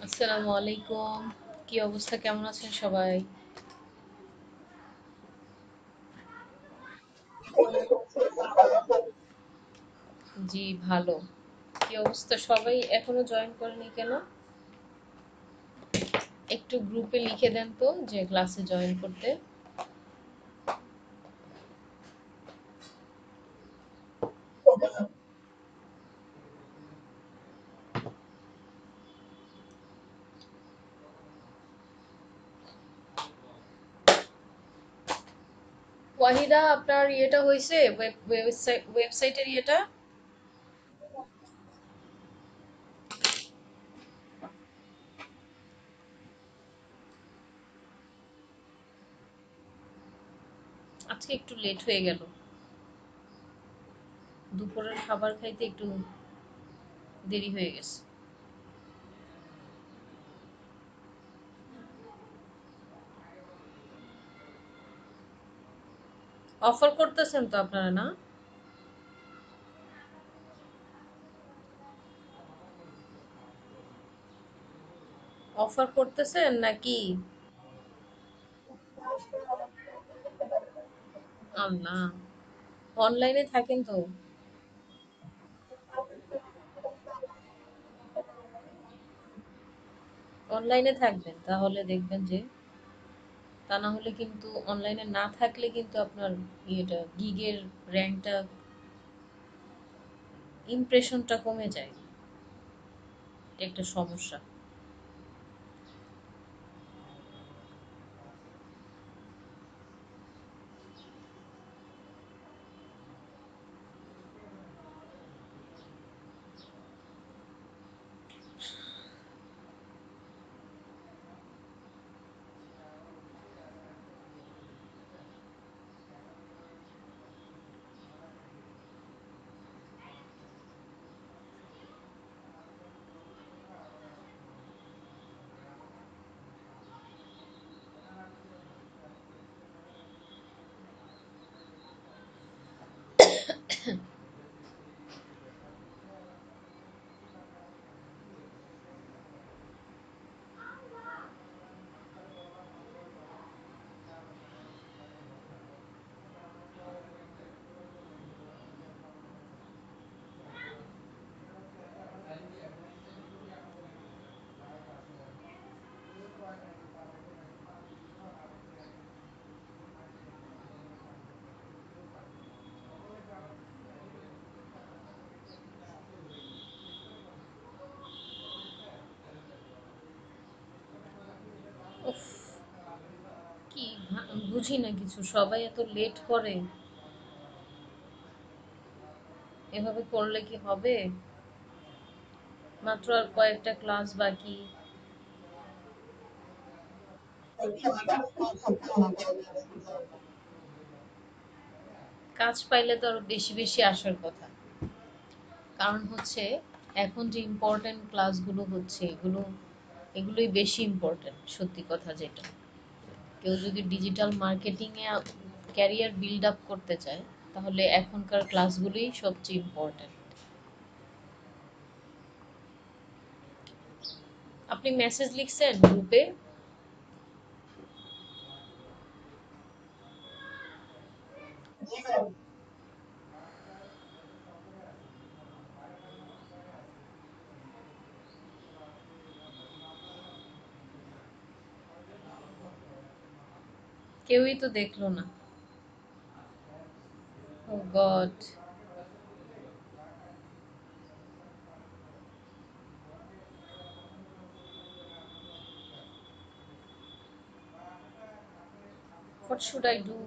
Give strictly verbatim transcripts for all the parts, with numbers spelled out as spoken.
আসসালামু আলাইকুম। কি অবস্থা, কেমন আছেন সবাই? জি, ভালো। কি অবস্থা, সবাই এখনো জয়েন করেনি কেন? একটু গ্রুপে লিখে দেন তো যে ক্লাসে জয়েন করতে। ওয়াহিদা, আপনার ইয়েটা হয়েছে? ওয়েব ওয়েবসাইট ওয়েবসাইটের ইয়েটা? আজকে একটু লেট হয়ে গেল। দুপুরের খাবার খাইতে একটু দেরি হয়ে গেছে। অফার করতেছেন তো আপনারা, না? অফার করতেছেন নাকি? আল্লাহ, অনলাইনে থাকেন তো? অনলাইনে থাকবেন তাহলে দেখবেন যে, তা না হলে কিন্তু অনলাইনে না থাকলে কিন্তু আপনার ইয়েটা গিগের র্যাঙ্কটা, ইমপ্রেশনটা কমে যায়। এটা একটা সমস্যা। উফ, কি ভা- বুঝি না কিছু, সবাই এত লেট করে। এভাবে করলে কি হবে? মাত্র আর কয়েকটা ক্লাস বাকি। কাজ পাইলে তো আরো বেশি বেশি আসার কথা। কারণ হচ্ছে, এখন যে ইম্পর্টেন্ট ক্লাসগুলো হচ্ছে এগুলো এগুলোই বেশি ইম্পর্টেন্ট, সত্যি কথা যেটা। কেউ যদি ডিজিটাল মার্কেটিং এ ক্যারিয়ার বিল্ড আপ করতে চায়, তাহলে এখনকার ক্লাসগুলোই সবচেয়ে ইম্পর্টেন্ট। আপনি মেসেজ লিখছেন গ্রুপে? কেউই তো দেখলো না। Oh God. What should I do?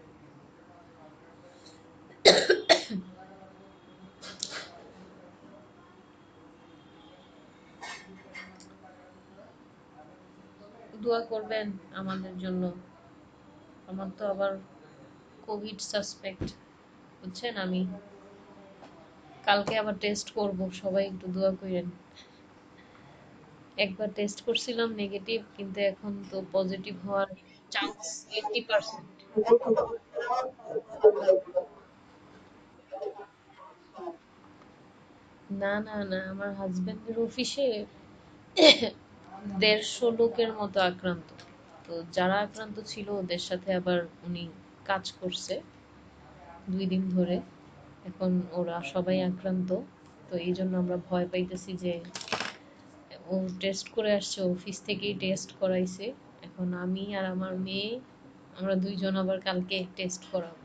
দোয়া করবেন আমাদের জন্য। আমার তো আবার কোভিড সাসপেক্ট, বুঝছেন? আমি কালকে আবার টেস্ট করব, সবাই একটু দোয়া করেন। একবার টেস্ট করছিলাম নেগেটিভ, কিন্তু এখন তো পজিটিভ হওয়ার চান্স এইট্টি পার্সেন্ট। না না না, আমার হাজবেন্ডের অফিসে দেড়শো লোকের মতো আক্রান্ত। তো যারা আক্রান্ত ছিল ওদের সাথে আবার উনি কাজ করছে দুই দিন ধরে। এখন ওরা সবাই আক্রান্ত। তো এই জন্য আমরা ভয় পাইতেছি যে ও টেস্ট করে আসছে, অফিস থেকেই টেস্ট করাইছে। এখন আমি আর আমার মেয়ে, আমরা দুইজন আবার কালকে টেস্ট করাবো।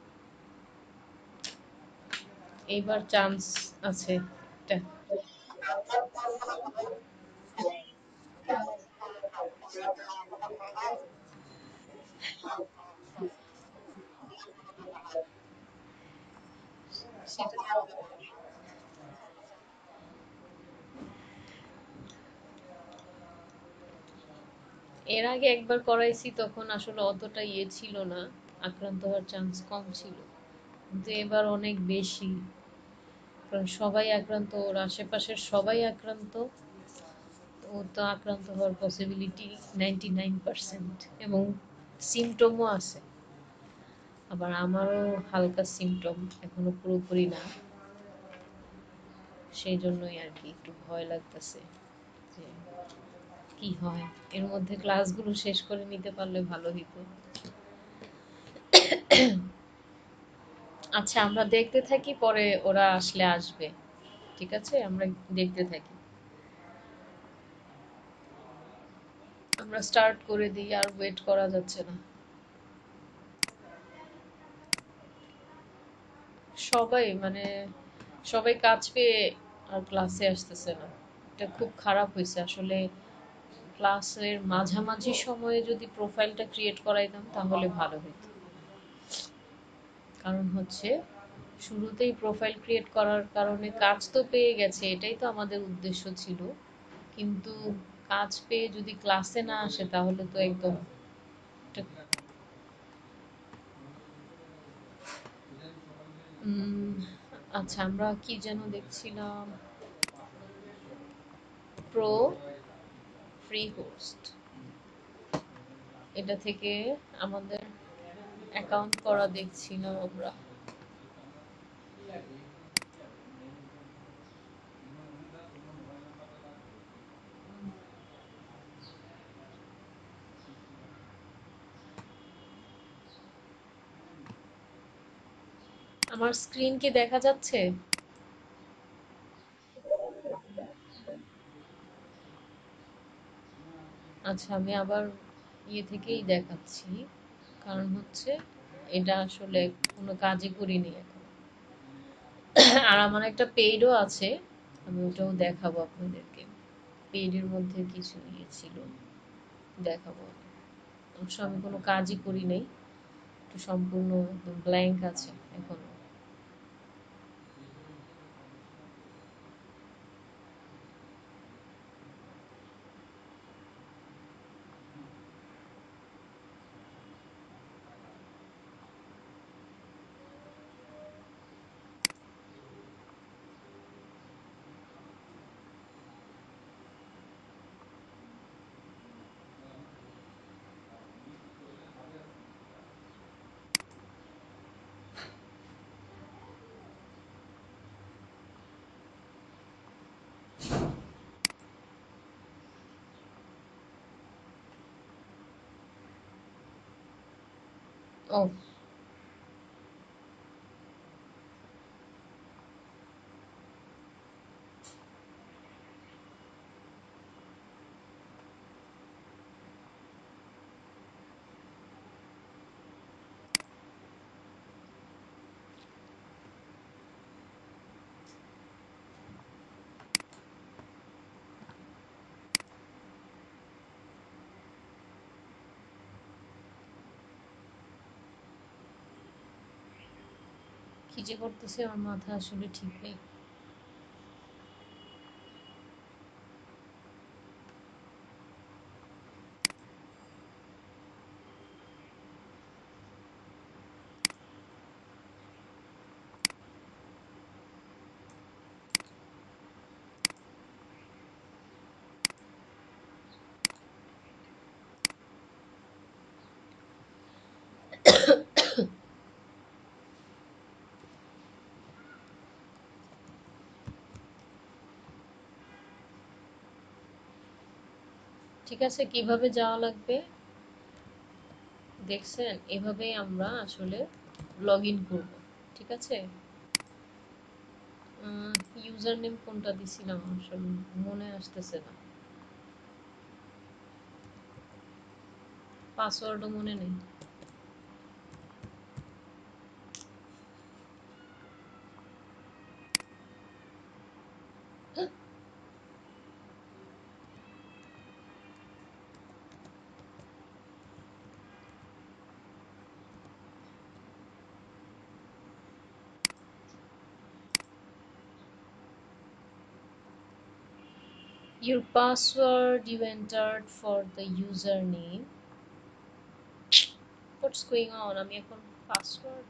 এইবার চান্স আছে একটা। এর আগে একবার করাইছি, তখন আসলে অতটা ইয়ে ছিল না, আক্রান্ত হওয়ার চান্স কম ছিল। কিন্তু এবার অনেক বেশি, কারণ সবাই আক্রান্ত, ওর আশেপাশের সবাই আক্রান্ত। তো ও তো আক্রান্ত হওয়ার পসিবিলিটি নাইনটি নাইন পার্সেন্ট। এবং সিমটমও আছে, আবার আমারও হালকা সিমটম, এখনো পুরোপুরি না। সেই জন্যই আর কি একটু ভয় লাগতেছে যে কি হয়। এর মধ্যে ক্লাসগুলো শেষ করে নিতে পারলে ভালো হইতো। আচ্ছা, আমরা দেখতে থাকি, পরে ওরা আসলে আসবে। ঠিক আছে, আমরা দেখতে থাকি। আমরা স্টার্ট করে দিই, আর ওয়েট করা যাচ্ছে না। সবাই মানে সবাই কাজ পেয়ে আর ক্লাসে আসতেছে না। এটা খুব খারাপ হয়েছে আসলে। ক্লাসের মাঝামাঝি সময়ে যদি প্রোফাইলটা ক্রিয়েট করাইতাম তাহলে ভালো হতো। কারণ হচ্ছে শুরুতেই প্রোফাইল ক্রিয়েট করার কারণে কাজ তো পেয়ে গেছে, এটাই তো আমাদের উদ্দেশ্য ছিল। কিন্তু কাজ পেয়ে যদি ক্লাসে না আসে তাহলে তো একদম একটা- উম, আচ্ছা, আমরা কি যেন দেখছিলাম, প্রো ফ্রি হোস্ট, এটা থেকে আমাদের অ্যাকাউন্ট করা দেখছিলাম আমরা। আমার স্ক্রিন কি দেখা যাচ্ছে? আচ্ছা, আমি আবার ইয়ে থেকেই দেখাচ্ছি। কারণ হচ্ছে এটা আসলে কোনো কাজই করিনি এখন। আর আমার একটা পেইডও আছে, আমি ওটাও দেখাবো আপনাদেরকে। পেইডের মধ্যে কিছু ইয়ে ছিল, দেখাবো আমি। অবশ্য আমি কোনো কাজই করি নাই, একটু সম্পূর্ণ একদম ব্ল্যাঙ্ক আছে এখনো। ও, কি যে করতেছে আমার মাথা আসলে ঠিক নেই। ঠিক আছে, কিভাবে যাওয়া লাগবে দেখছেন? এভাবেই আমরা আসলে লগ ইন করবো। ঠিক আছে? ইউজার নেম কোনটা দিছিলাম আসলে মনে আসতেছে না, পাসওয়ার্ডও মনে নেই। Your password you entered for the username. What's going on? আমি এখন পাসওয়ার্ড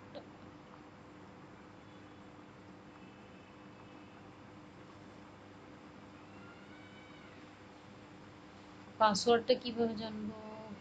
পাসওয়ার্ডটা কিভাবে জানবো?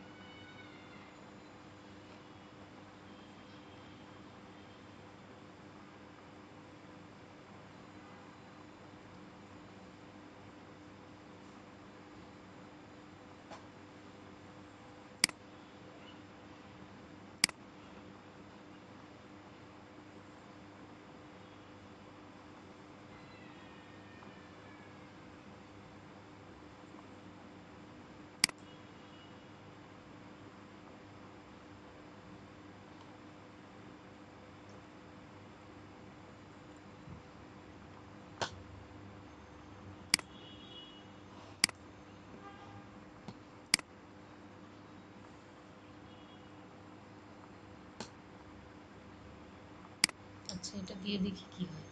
আচ্ছা, এটা দিয়ে দেখি কি হয়।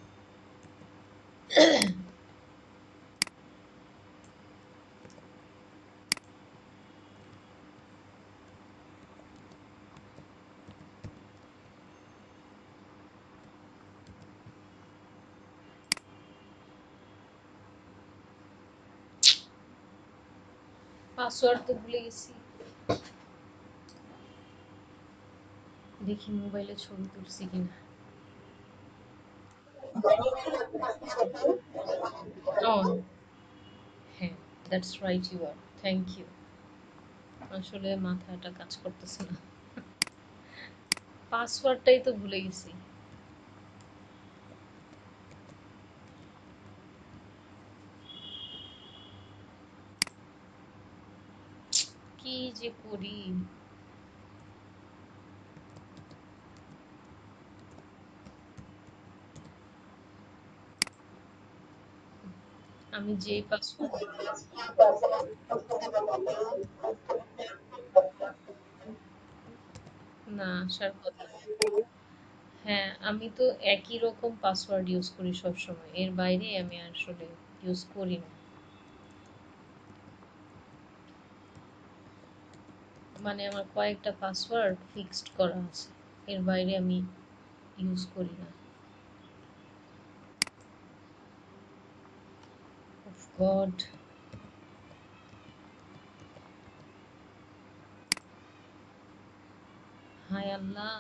পাসওয়ার্ড তো ভুলে গেছি। দেখি মোবাইলে ছবি তুলছি কিনা। ও হ্যাঁ, that's right, you are, thank you. আসলে মাথাটা কাজ করতেছে না, পাসওয়ার্ডটাই তো ভুলে গেছি। কি যে করি! আমি যেই পাসওয়ার্ড না আসার কথা। হ্যাঁ, আমি তো একই রকম পাসওয়ার্ড ইউজ করি সবসময়, এর বাইরে আমি আসলে ইউজ করি না। মানে আমার কয়েকটা পাসওয়ার্ড ফিক্সড করা আছে, এর বাইরে আমি ইউজ করি না। Oh God! হায় আল্লাহ!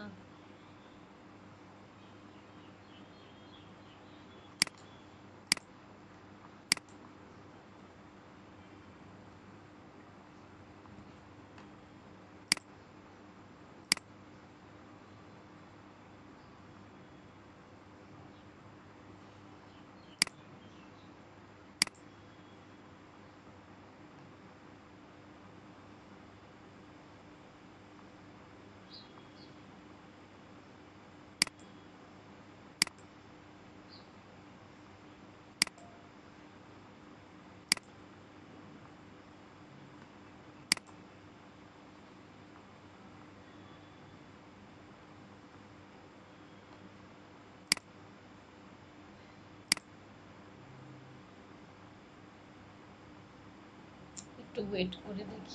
একটু ওয়েট করে দেখি।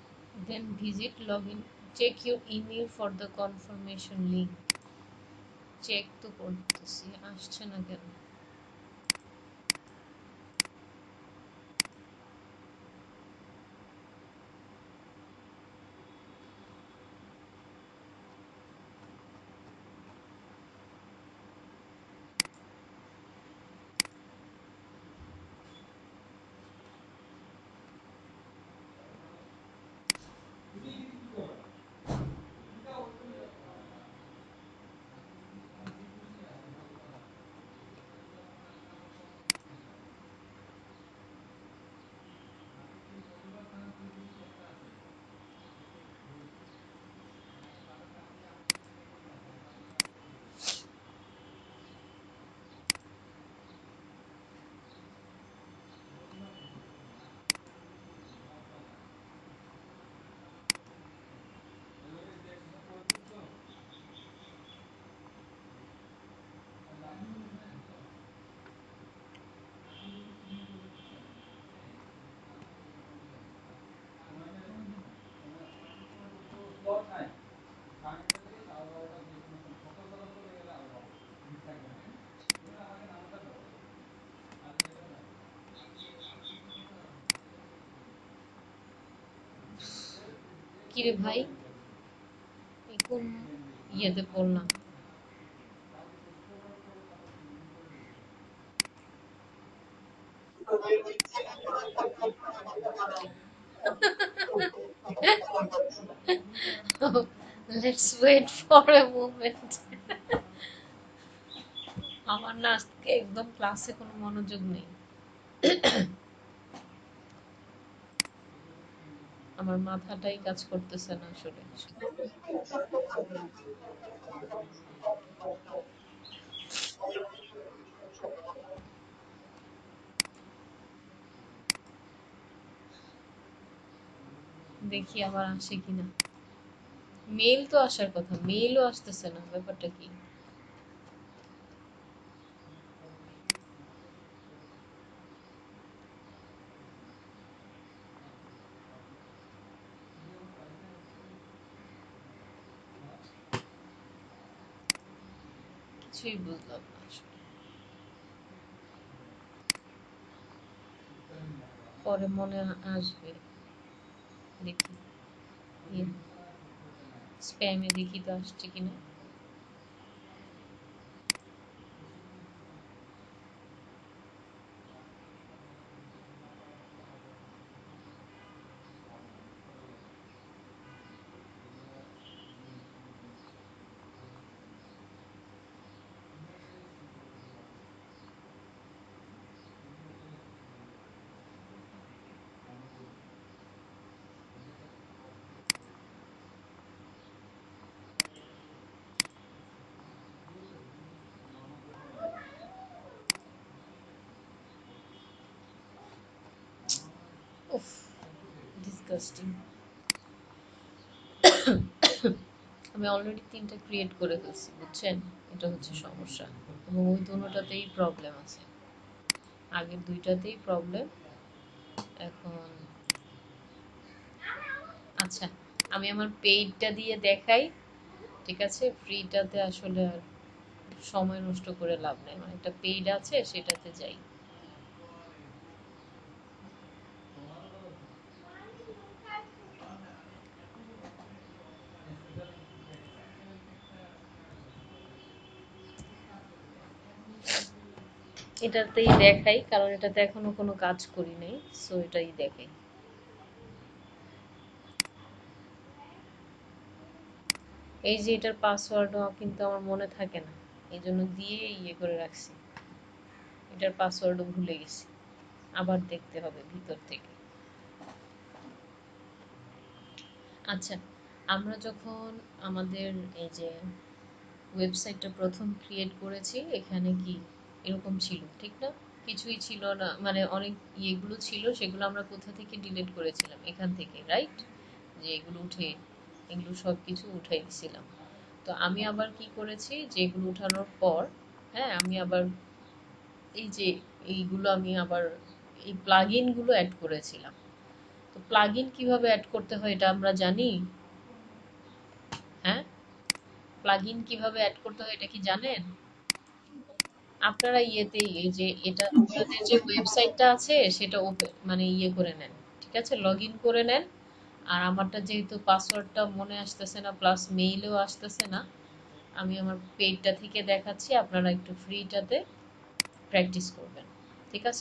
Then visit login. Check your email for the confirmation link. Check তো করতেছি, আসছে না কেন? কিরে ভাই, এই কোন ইয়েতে পড়লাম? Let's wait for a moment. আমার না আজকে একদম ক্লাসে কোনো মনোযোগ নেই। আমার মাথাটাই কাজ করতেছে না আসলে। দেখি আবার আসে কিনা। মেইল তো আসার কথা, মেইলও আসতেছে না, ব্যাপারটা কি? কিছুই বুঝলাম না আসলে। পরে মনে আসবে, দেখি। স্প্যামে দেখি তো আসছে কিনা। উফ, ডিসগাস্টিং। আমি অলরেডি তিনটা ক্রিয়েট করে ফেলছি, বুঝছেন? এটা হচ্ছে সমস্যা। এবং ওই দুটোটাতেই প্রবলেম আছে, আগের দুইটাতেই প্রবলেম। এখন আচ্ছা, আমি আমার পেইডটা দিয়ে দেখাই, ঠিক আছে? ফ্রিটাতে আসলে আর সময় নষ্ট করে লাভ নেই। আমার একটা পেইড আছে, সেটাতে যাই। এটাতেই দেখাই, কারণ এটাতে এখনো কোনো কাজ করি নাই, সো এটাই দেখাই। এই যে এটার পাসওয়ার্ডও কিন্তু আমার মনে থাকে না, এই জন্য দিয়ে ইয়ে করে রাখছি। এটার পাসওয়ার্ডও ভুলে গেছি, আবার দেখতে হবে ভিতর থেকে। আচ্ছা, আমরা যখন আমাদের এই যে ওয়েবসাইটটা প্রথম ক্রিয়েট করেছি, এখানে কি এরকম ছিল, ঠিক না? কিছুই ছিল না, মানে অনেক ইয়েগুলো ছিল, সেগুলো আমরা কোথা থেকে ডিলিট করেছিলাম? এখান থেকে, রাইট? যে এগুলো উঠে, এগুলো সব কিছু উঠাই দিছিলাম। তো আমি আবার কি করেছি, যে এগুলো উঠানোর পর, হ্যাঁ, আমি আবার এই যে এইগুলো আমি আবার এই প্লাগইন গুলো অ্যাড করেছিলাম। তো প্লাগইন কিভাবে অ্যাড করতে হয় এটা আমরা জানি, হ্যাঁ? প্লাগইন কিভাবে অ্যাড করতে হয় এটা কি জানেন? আপনারা ইয়েতে এই যে এটা আপনাদের যে ওয়েবসাইটটা আছে সেটা ওপেন মানে ইয়ে করে নেন, ঠিক আছে, লগ ইন করে নেন। আর আমারটা যেহেতু পাসওয়ার্ডটা মনে আসতেছে না প্লাস মেইলেও আসতেছে না, আমি আমার পেজটা থেকে দেখাচ্ছি, আপনারা একটু ফ্রিটাতে প্র্যাকটিস করবেন, ঠিক আছে?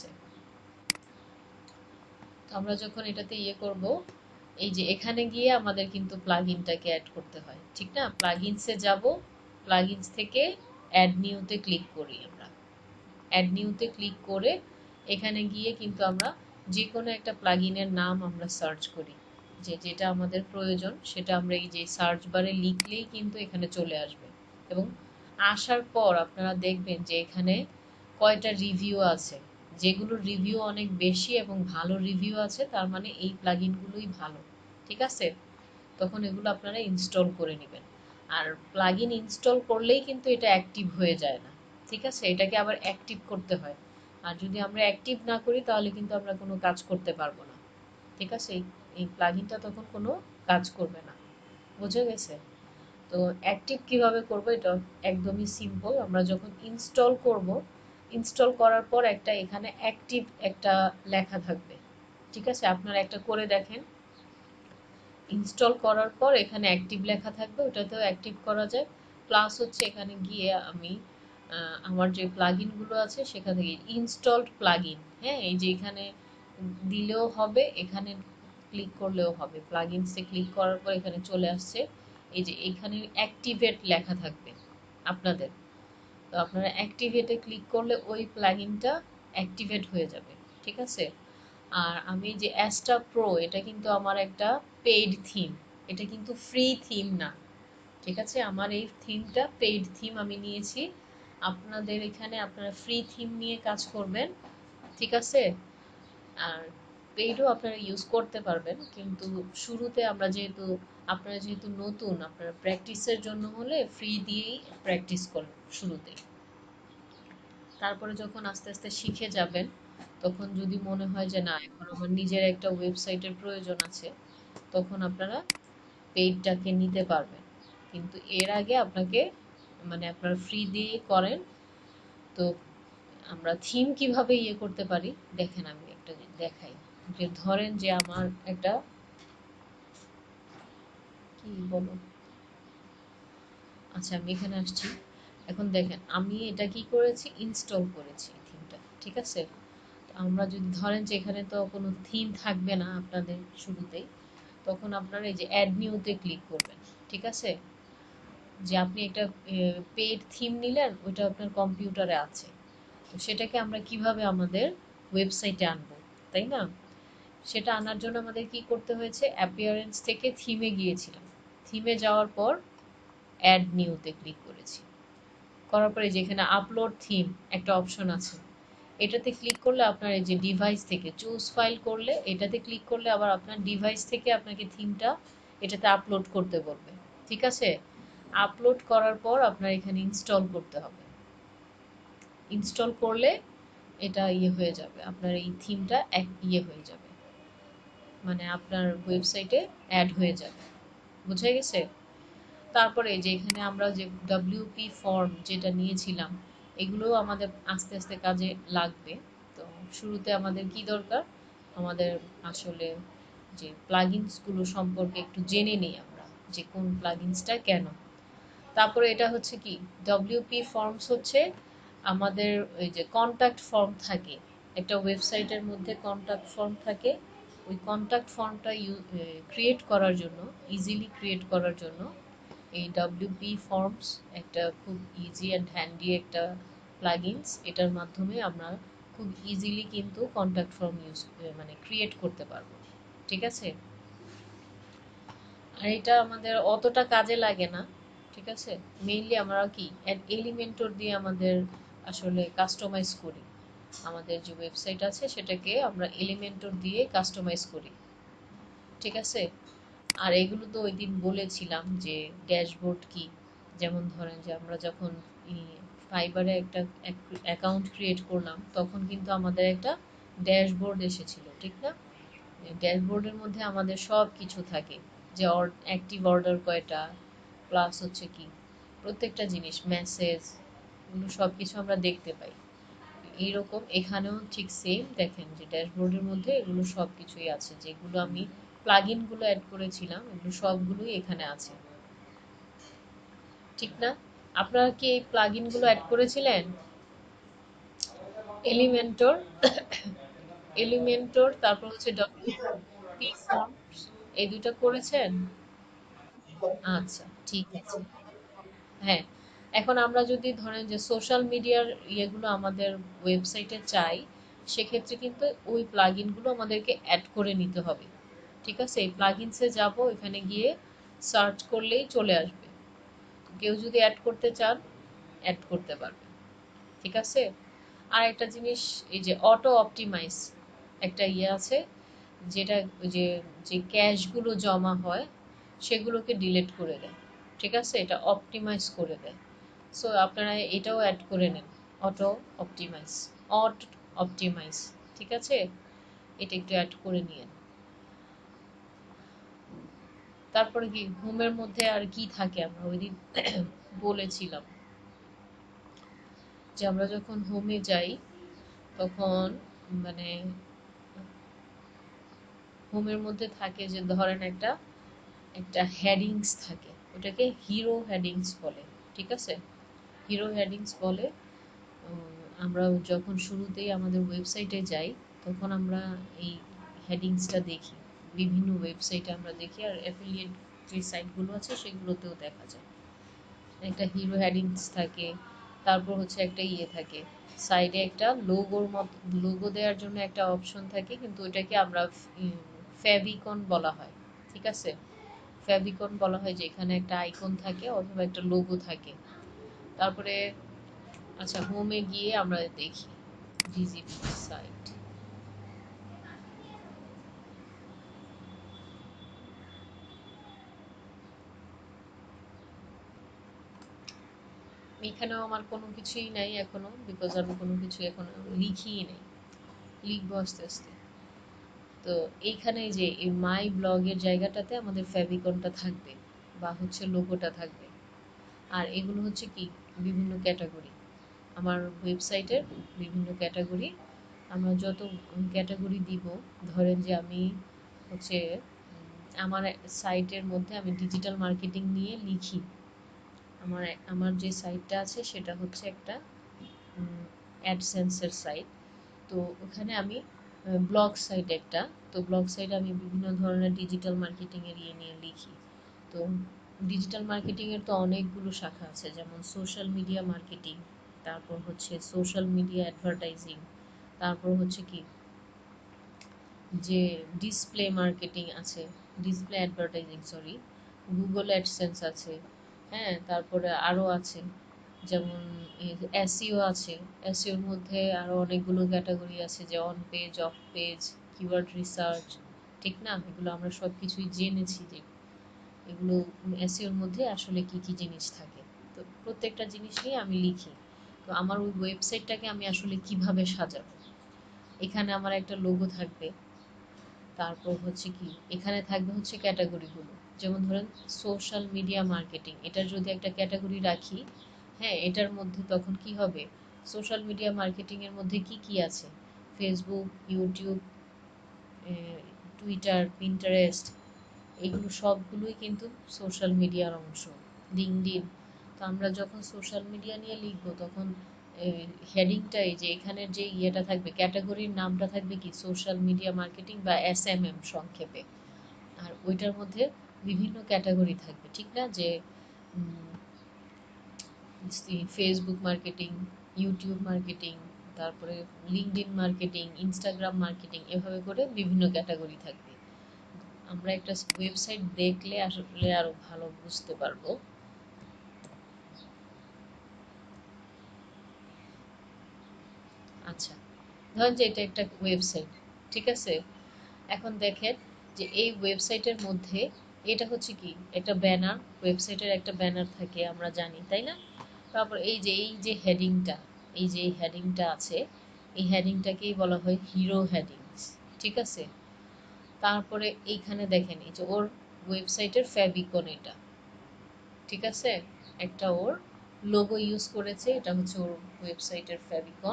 তো আমরা যখন এটাতে ইয়ে করব, এই যে এখানে গিয়ে আমাদের কিন্তু প্লাগইনটাকে অ্যাড করতে হয়, ঠিক না? প্লাগইনসে যাব, প্লাগইনস থেকে অ্যাড নিউতে ক্লিক করি আমরা। অ্যাড নিউতে ক্লিক করে এখানে গিয়ে কিন্তু আমরা যে কোনো একটা প্লাগইনের নাম আমরা সার্চ করি, যে যেটা আমাদের প্রয়োজন সেটা আমরা এই যে সার্চ বারে লিখলেই কিন্তু এখানে চলে আসবে। এবং আসার পর আপনারা দেখবেন যে এখানে কয়টা রিভিউ আছে, যেগুলো রিভিউ অনেক বেশি এবং ভালো রিভিউ আছে তার মানে এই প্লাগইনগুলোই ভালো, ঠিক আছে? তখন এগুলো আপনারা ইনস্টল করে নেবেন। আর প্লাগইন ইনস্টল করলেই কিন্তু এটা অ্যাক্টিভ হয়ে যায় না, ঠিক আছে? এটাকে আবার অ্যাক্টিভ করতে হয়। আর যদি আমরা অ্যাক্টিভ না করি তাহলে কিন্তু আমরা কোনো কাজ করতে পারবো না, ঠিক আছে? এই এই প্লাগইনটা তখন কোনো কাজ করবে না। বুঝে গেছে? তো অ্যাক্টিভ কিভাবে করব এটা একদমই সিম্পল। আমরা যখন ইনস্টল করব, ইনস্টল করার পর একটা এখানে অ্যাক্টিভ একটা লেখা থাকবে, ঠিক আছে? আপনারা একটা করে দেখেন। ইনস্টল করার পর এখানে অ্যাক্টিভ লেখা থাকবে, ওটাতেও অ্যাক্টিভ করা যায়। প্লাস হচ্ছে এখানে গিয়ে আমি আহ, আমার যে প্লাগইনগুলো আছে সেখান থেকে ইনস্টলড প্লাগইন, হ্যাঁ, এই যে এখানে দিলেও হবে, এখানে ক্লিক করলেও হবে। প্লাগইনসে ক্লিক করার পর এখানে চলে আসছে, এই যে এখানে অ্যাক্টিভেট লেখা থাকবে আপনাদের। তো আপনারা অ্যাক্টিভেটে ক্লিক করলে ওই প্লাগইনটা অ্যাক্টিভেট হয়ে যাবে, ঠিক আছে? আর আমি যে অ্যাস্ট্রা প্রো এটা কিন্তু আমার একটা পেইড থিম, এটা কিন্তু ফ্রি থিম না, ঠিক আছে? আমার এই থিমটা পেইড থিম আমি নিয়েছি। আপনাদের এখানে আপনারা ফ্রি থিম নিয়ে কাজ করবেন, ঠিক আছে? আর পেইডও আপনারা ইউজ করতে পারবেন, কিন্তু শুরুতে আমরা যেহেতু আপনারা যেহেতু নতুন, আপনারা প্র্যাকটিসের জন্য হলে ফ্রি দিয়েই প্র্যাকটিস করুন শুরুতে। তারপরে যখন আস্তে আস্তে শিখে যাবেন, তখন যদি মনে হয় যে না এখন আমার নিজের একটা ওয়েবসাইটের প্রয়োজন আছে, তখন আপনারা পেইডটাকে নিতে পারবেন। কিন্তু এর আগে আপনাকে মানে আপনারা ফ্রি দিয়ে করেন। তো আমরা থিম কিভাবে ইয়ে করতে পারি দেখেন, আমি একটা দেখাই। যে ধরেন যে আমার একটা কি বলো, আচ্ছা আমি এখানে আসছি। এখন দেখেন আমি এটা কি করেছি, ইনস্টল করেছি থিমটা, ঠিক আছে? আমরা যদি ধরেন যে এখানে তো কোনো থিম থাকবে না আপনাদের শুরুতেই, তখন আপনারা এই যে অ্যাড নিউতে ক্লিক করবেন, ঠিক আছে? যে আপনি একটা পেইড থিম নিলেন, ওইটা আপনার কম্পিউটারে আছে, তো সেটাকে আমরা কিভাবে আমাদের ওয়েবসাইটে আনবো, তাই না? সেটা আনার জন্য আমাদের কি করতে হয়েছে, অ্যাপিয়ারেন্স থেকে থিমে গিয়েছিলাম, থিমে যাওয়ার পর অ্যাড নিউতে ক্লিক করেছি। করার পরে যেখানে আপলোড থিম একটা অপশন আছে, এটাতে ক্লিক করলে আপনার এই যে ডিভাইস থেকে চুজ ফাইল করলে, এটাতে ক্লিক করলে আবার আপনার ডিভাইস থেকে আপনাকে থিমটা এটাতে আপলোড করতে বলবে, ঠিক আছে? আপলোড করার পর আপনার এখানে ইনস্টল করতে হবে। ইনস্টল করলে এটা ইয়ে হয়ে যাবে, আপনার এই থিমটা এক ইয়ে হয়ে যাবে, মানে আপনার ওয়েবসাইটে অ্যাড হয়ে যাবে। বুঝে গেছে? তারপরে যে এখানে আমরা যে ডাব্লিউপি ফর্ম যেটা নিয়েছিলাম, এগুলোও আমাদের আস্তে আস্তে কাজে লাগবে। তো শুরুতে আমাদের কি দরকার, আমাদের আসলে যে প্লাগইনসগুলো সম্পর্কে একটু জেনে নিই আমরা, যে কোন প্লাগইনসটা কেন। তারপরে এটা হচ্ছে কি, ডব্লিউপি ফর্মস হচ্ছে আমাদের ওই যে কন্ট্যাক্ট ফর্ম থাকে একটা ওয়েবসাইটের মধ্যে, কন্ট্যাক্ট ফর্ম থাকে। ওই কন্ট্যাক্ট ফর্মটা ইউ ক্রিয়েট করার জন্য, ইজিলি ক্রিয়েট করার জন্য এই ডাব্লিউপি ফর্মস একটা খুব ইজি অ্যান্ড হ্যান্ডি একটা প্লাগইনস। এটার মাধ্যমে আমরা খুব ইজিলি কিন্তু কন্ট্যাক্ট ফর্ম ইউজ মানে ক্রিয়েট করতে পারবো, ঠিক আছে? আর এটা আমাদের অতটা কাজে লাগে না, ঠিক আছে? মেইনলি আমরা কি এলিমেন্টর দিয়ে আমাদের আসলে কাস্টমাইজ করি, আমাদের যে ওয়েবসাইট আছে সেটাকে আমরা এলিমেন্টর দিয়ে কাস্টমাইজ করি, ঠিক আছে? আর এগুলো তো ওই দিন বলেছিলাম যে ড্যাশবোর্ড কি, যেমন ধরেন যে আমরা যখন ফাইবারে একটা অ্যাকাউন্ট ক্রিয়েট করলাম তখন কিন্তু আমাদের একটা ড্যাশবোর্ড এসেছিল, ঠিক না? ড্যাশবোর্ডের মধ্যে আমাদের সব কিছু থাকে, যে অ্যাক্টিভ অর্ডার কয়টা, প্লাস হচ্ছে কি প্রত্যেকটা জিনিস, মেসেজ, এগুলো সব কিছু আমরা দেখতে পাই। এইরকম এখানেও ঠিক সেম দেখেন যে ড্যাশবোর্ডের মধ্যে এগুলো সব কিছুই আছে, যেগুলো আমি প্লাগইন গুলো অ্যাড করেছিলাম এগুলো সবগুলোই এখানে আছে, ঠিক না? আপনারা কি এই প্লাগইন গুলো অ্যাড করেছিলেন? এলিমেন্টর, এলিমেন্টর তারপর হচ্ছে পি ফর্মস, এই দুটো করেছেন? আচ্ছা, ঠিক আছে। হ্যাঁ, এখন আমরা যদি ধরেন যে সোশ্যাল মিডিয়ার ইয়েগুলো আমাদের ওয়েবসাইটে চাই, সেক্ষেত্রে কিন্তু ওই প্লাগইনগুলো আমাদেরকে অ্যাড করে নিতে হবে। ঠিক আছে? এই প্লাগইনসে যাব, এখানে গিয়ে সার্চ করলেই চলে আসবে। কেউ যদি অ্যাড করতে চান, অ্যাড করতে পারবেন। ঠিক আছে? আর একটা জিনিস, এই যে অটো অপটিমাইজ একটা ইয়ে আছে, যেটা ওই যে যে ক্যাশগুলো জমা হয় সেগুলোকে ডিলিট করে দেয়। ঠিক আছে? এটা অপটিমাইজ করে দেয়। সো আপনারা এটাও অ্যাড করে নেন, অটো অপটিমাইজ, অট অপটিমাইজ। ঠিক আছে? এটা একটু অ্যাড করে নিয়েন। তারপরে কি হোমের মধ্যে আর কি থাকে, আমরা ওই দিন বলেছিলাম যে আমরা যখন হোমে যাই তখন মানে হোমের মধ্যে থাকে যে ধরেন একটা একটা হেডিংস থাকে, ওটাকে হিরো হেডিংস বলে। ঠিক আছে? হিরো হেডিংস বলে। উম, আমরা যখন শুরুতেই আমাদের ওয়েবসাইটে যাই তখন আমরা এই হেডিংসটা দেখি, বিভিন্ন ওয়েবসাইটে আমরা দেখি, আর অ্যাফিলিয়েট যে সাইটগুলো আছে সেগুলোতেও দেখা যায়। একটা হিরো হেডিংস থাকে, তারপর হচ্ছে একটা ইয়ে থাকে, সাইডে একটা লোগোর মত, লোগো দেওয়ার জন্য একটা অপশন থাকে, কিন্তু ওইটাকে আমরা ফেভিকন বলা হয়। ঠিক আছে? ফেভিকন বলা হয় যে এখানে একটা আইকন থাকে অথবা একটা লোগো থাকে। তারপরে আচ্ছা, হোমে গিয়ে আমরা দেখি ভিজিট সাইট। এখানেও আমার কোনো কিছুই নাই এখনো, বিকজ আমি কোনো কিছু এখনো লিখিই নেই, লিখবো আস্তে আস্তে। তো এইখানে যে এই মাই ব্লগের জায়গাটাতে আমাদের ফেভিকনটা থাকবে বা হচ্ছে লোগোটা থাকবে। আর এগুলো হচ্ছে কি বিভিন্ন ক্যাটাগরি, আমার ওয়েবসাইটের বিভিন্ন ক্যাটাগরি। আমরা যত ক্যাটাগরি দিব, ধরেন যে আমি হচ্ছে আমার সাইটের মধ্যে আমি ডিজিটাল মার্কেটিং নিয়ে লিখি, আমার আমার যে সাইটটা আছে সেটা হচ্ছে একটা অ্যাডসেন্সের সাইট। তো ওখানে আমি ব্লগ সাইট একটা, তো ব্লগ সাইটে আমি বিভিন্ন ধরনের ডিজিটাল মার্কেটিং এর ইয়ে নিয়ে লিখি। তো ডিজিটাল মার্কেটিং এর তো অনেকগুলো শাখা আছে, যেমন সোশ্যাল মিডিয়া মার্কেটিং, তারপর হচ্ছে সোশ্যাল মিডিয়া অ্যাডভার্টাইজিং, তারপর হচ্ছে কি যে ডিসপ্লে মার্কেটিং আছে, display advertising sorry, Google AdSense আছে। হ্যাঁ, তারপরে আরও আছে, যেমন এসইও আছে। এসইওর মধ্যে আরও অনেকগুলো ক্যাটাগরি আছে, যে on page, off page, keyword research. ঠিক না? এগুলো আমরা সব কিছুই জেনেছি যে এগুলো এসইওর মধ্যে আসলে কি কি জিনিস থাকে। তো প্রত্যেকটা জিনিস নিয়ে আমি লিখি। তো আমার ওই ওয়েবসাইটটাকে আমি আসলে কিভাবে সাজাবো, এখানে আমার একটা লোগো থাকবে, তারপর হচ্ছে কি এখানে থাকবে হচ্ছে ক্যাটাগরিগুলো, যেমন ধরেন সোশ্যাল মিডিয়া মার্কেটিং, এটার যদি একটা ক্যাটাগরি রাখি, হ্যাঁ, এটার মধ্যে তখন কি হবে, সোশ্যাল মিডিয়া মার্কেটিং এর মধ্যে কি কি আছে, ফেসবুক, ইউটিউব, টুইটার, পিন্টারেস্ট, এগুলো সবগুলোই কিন্তু সোশ্যাল মিডিয়ার অংশ, লিঙ্কডইন। তো আমরা যখন সোশ্যাল মিডিয়া নিয়ে লিখবো তখন হেডিংটাই যে এখানের যে ইয়েটা থাকবে, ক্যাটাগরির নামটা থাকবে কি সোশ্যাল মিডিয়া মার্কেটিং বা এস এম এম সংক্ষেপে। আর ওইটার মধ্যে বিভিন্ন ক্যাটাগরি থাকবে, ঠিক না? যে ফেসবুক মার্কেটিং, ইউটিউব মার্কেটিং, তারপরে লিঙ্কডইন মার্কেটিং, ইনস্টাগ্রাম মার্কেটিং, এভাবে করে বিভিন্ন ক্যাটাগরি থাকবে। আমরা একটা ওয়েবসাইট দেখলে আসলে আরো ভালো বুঝতে পারবো। আচ্ছা, ধরেন যে এটা একটা ওয়েবসাইট, ঠিক আছে? এখন দেখেন যে এই ওয়েবসাইটের মধ্যে এটা হচ্ছে কি একটা ব্যানার, ওয়েবসাইটের একটা ব্যানার থাকে আমরা জানি, তাই না? তারপর এই যে এই যে হেডিংটা, এই যে হেডিংটা আছে, এই হেডিংটাকেই বলা হয় হিরো হেডিংস। ঠিক আছে? তারপরে এইখানে দেখেন এই যে ওর ওয়েবসাইটের ফেভিকন এটা, ঠিক আছে? একটা ওর লোগো ইউজ করেছে, এটা হচ্ছে ওর ওয়েবসাইটের ফেভিকন।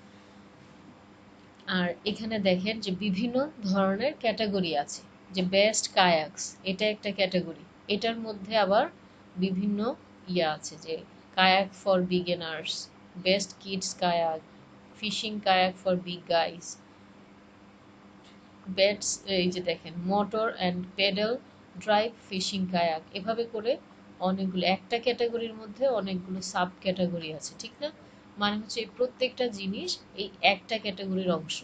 আর এখানে দেখেন যে বিভিন্ন ধরনের ক্যাটাগরি আছে, যে বেস্ট কায়াকস এটা একটা ক্যাটাগরি, এটার মধ্যে আবার বিভিন্ন ইয়া আছে, যে kayak for beginners, best kids kayak, fishing kayak for big guys, best এই যে দেখেন motor and pedal drive fishing kayak, এভাবে করে অনেকগুলো, একটা ক্যাটাগরির মধ্যে অনেকগুলো সাব ক্যাটাগরি আছে, ঠিক না? মানে হচ্ছে এই প্রত্যেকটা জিনিস এই একটা ক্যাটাগরির অংশ।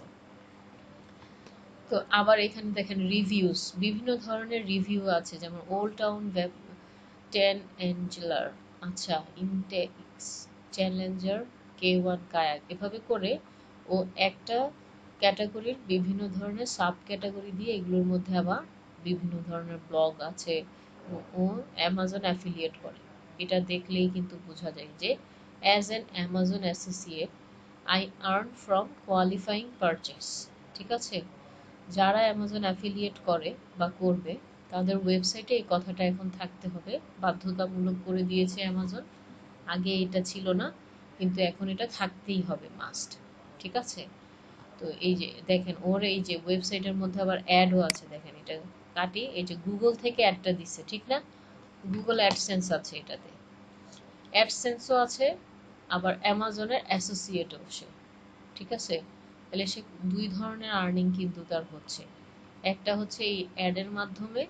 তো আবার এখানে দেখেন রিভিউস, বিভিন্ন ধরনের রিভিউ আছে, যেমন old town web ten angler, আচ্ছা Intex Challenger K one kayak, এভাবে করে ও একটা ক্যাটাগরির বিভিন্ন ধরনের সাব ক্যাটাগরি দিয়ে এগুলোর মধ্যে আবার বিভিন্ন ধরনের ব্লগ আছে। ও অ্যামাজন অ্যাফিলিয়েট করে, এটা দেখলেই কিন্তু বোঝা যায় যে as an Amazon associate I earn from qualifying purchase, ঠিক আছে? যারা অ্যামাজন অ্যাফিলিয়েট করে বা করবে তাদের ওয়েবসাইটে এই কথাটা এখন থাকতে হবে, বাধ্যতামূলক করে দিয়েছে অ্যামাজন। আগে এটা ছিল না, কিন্তু এখন এটা থাকতেই হবে, মাস্ট, ঠিক আছে? তো এই যে দেখেন ওর এই যে ওয়েবসাইটের মধ্যে আবার অ্যাডও আছে, দেখেন এটা কাটি, এই যে গুগল থেকে অ্যাডটা দিচ্ছে, ঠিক না? গুগল অ্যাডসেন্স আছে এটাতে, অ্যাডসেন্সও আছে, আবার অ্যামাজনের অ্যাসোসিয়েটও সে, ঠিক আছে? তাহলে সে দুই ধরনের আর্নিং কিন্তু তার হচ্ছে, একটা হচ্ছে এই অ্যাডের মাধ্যমে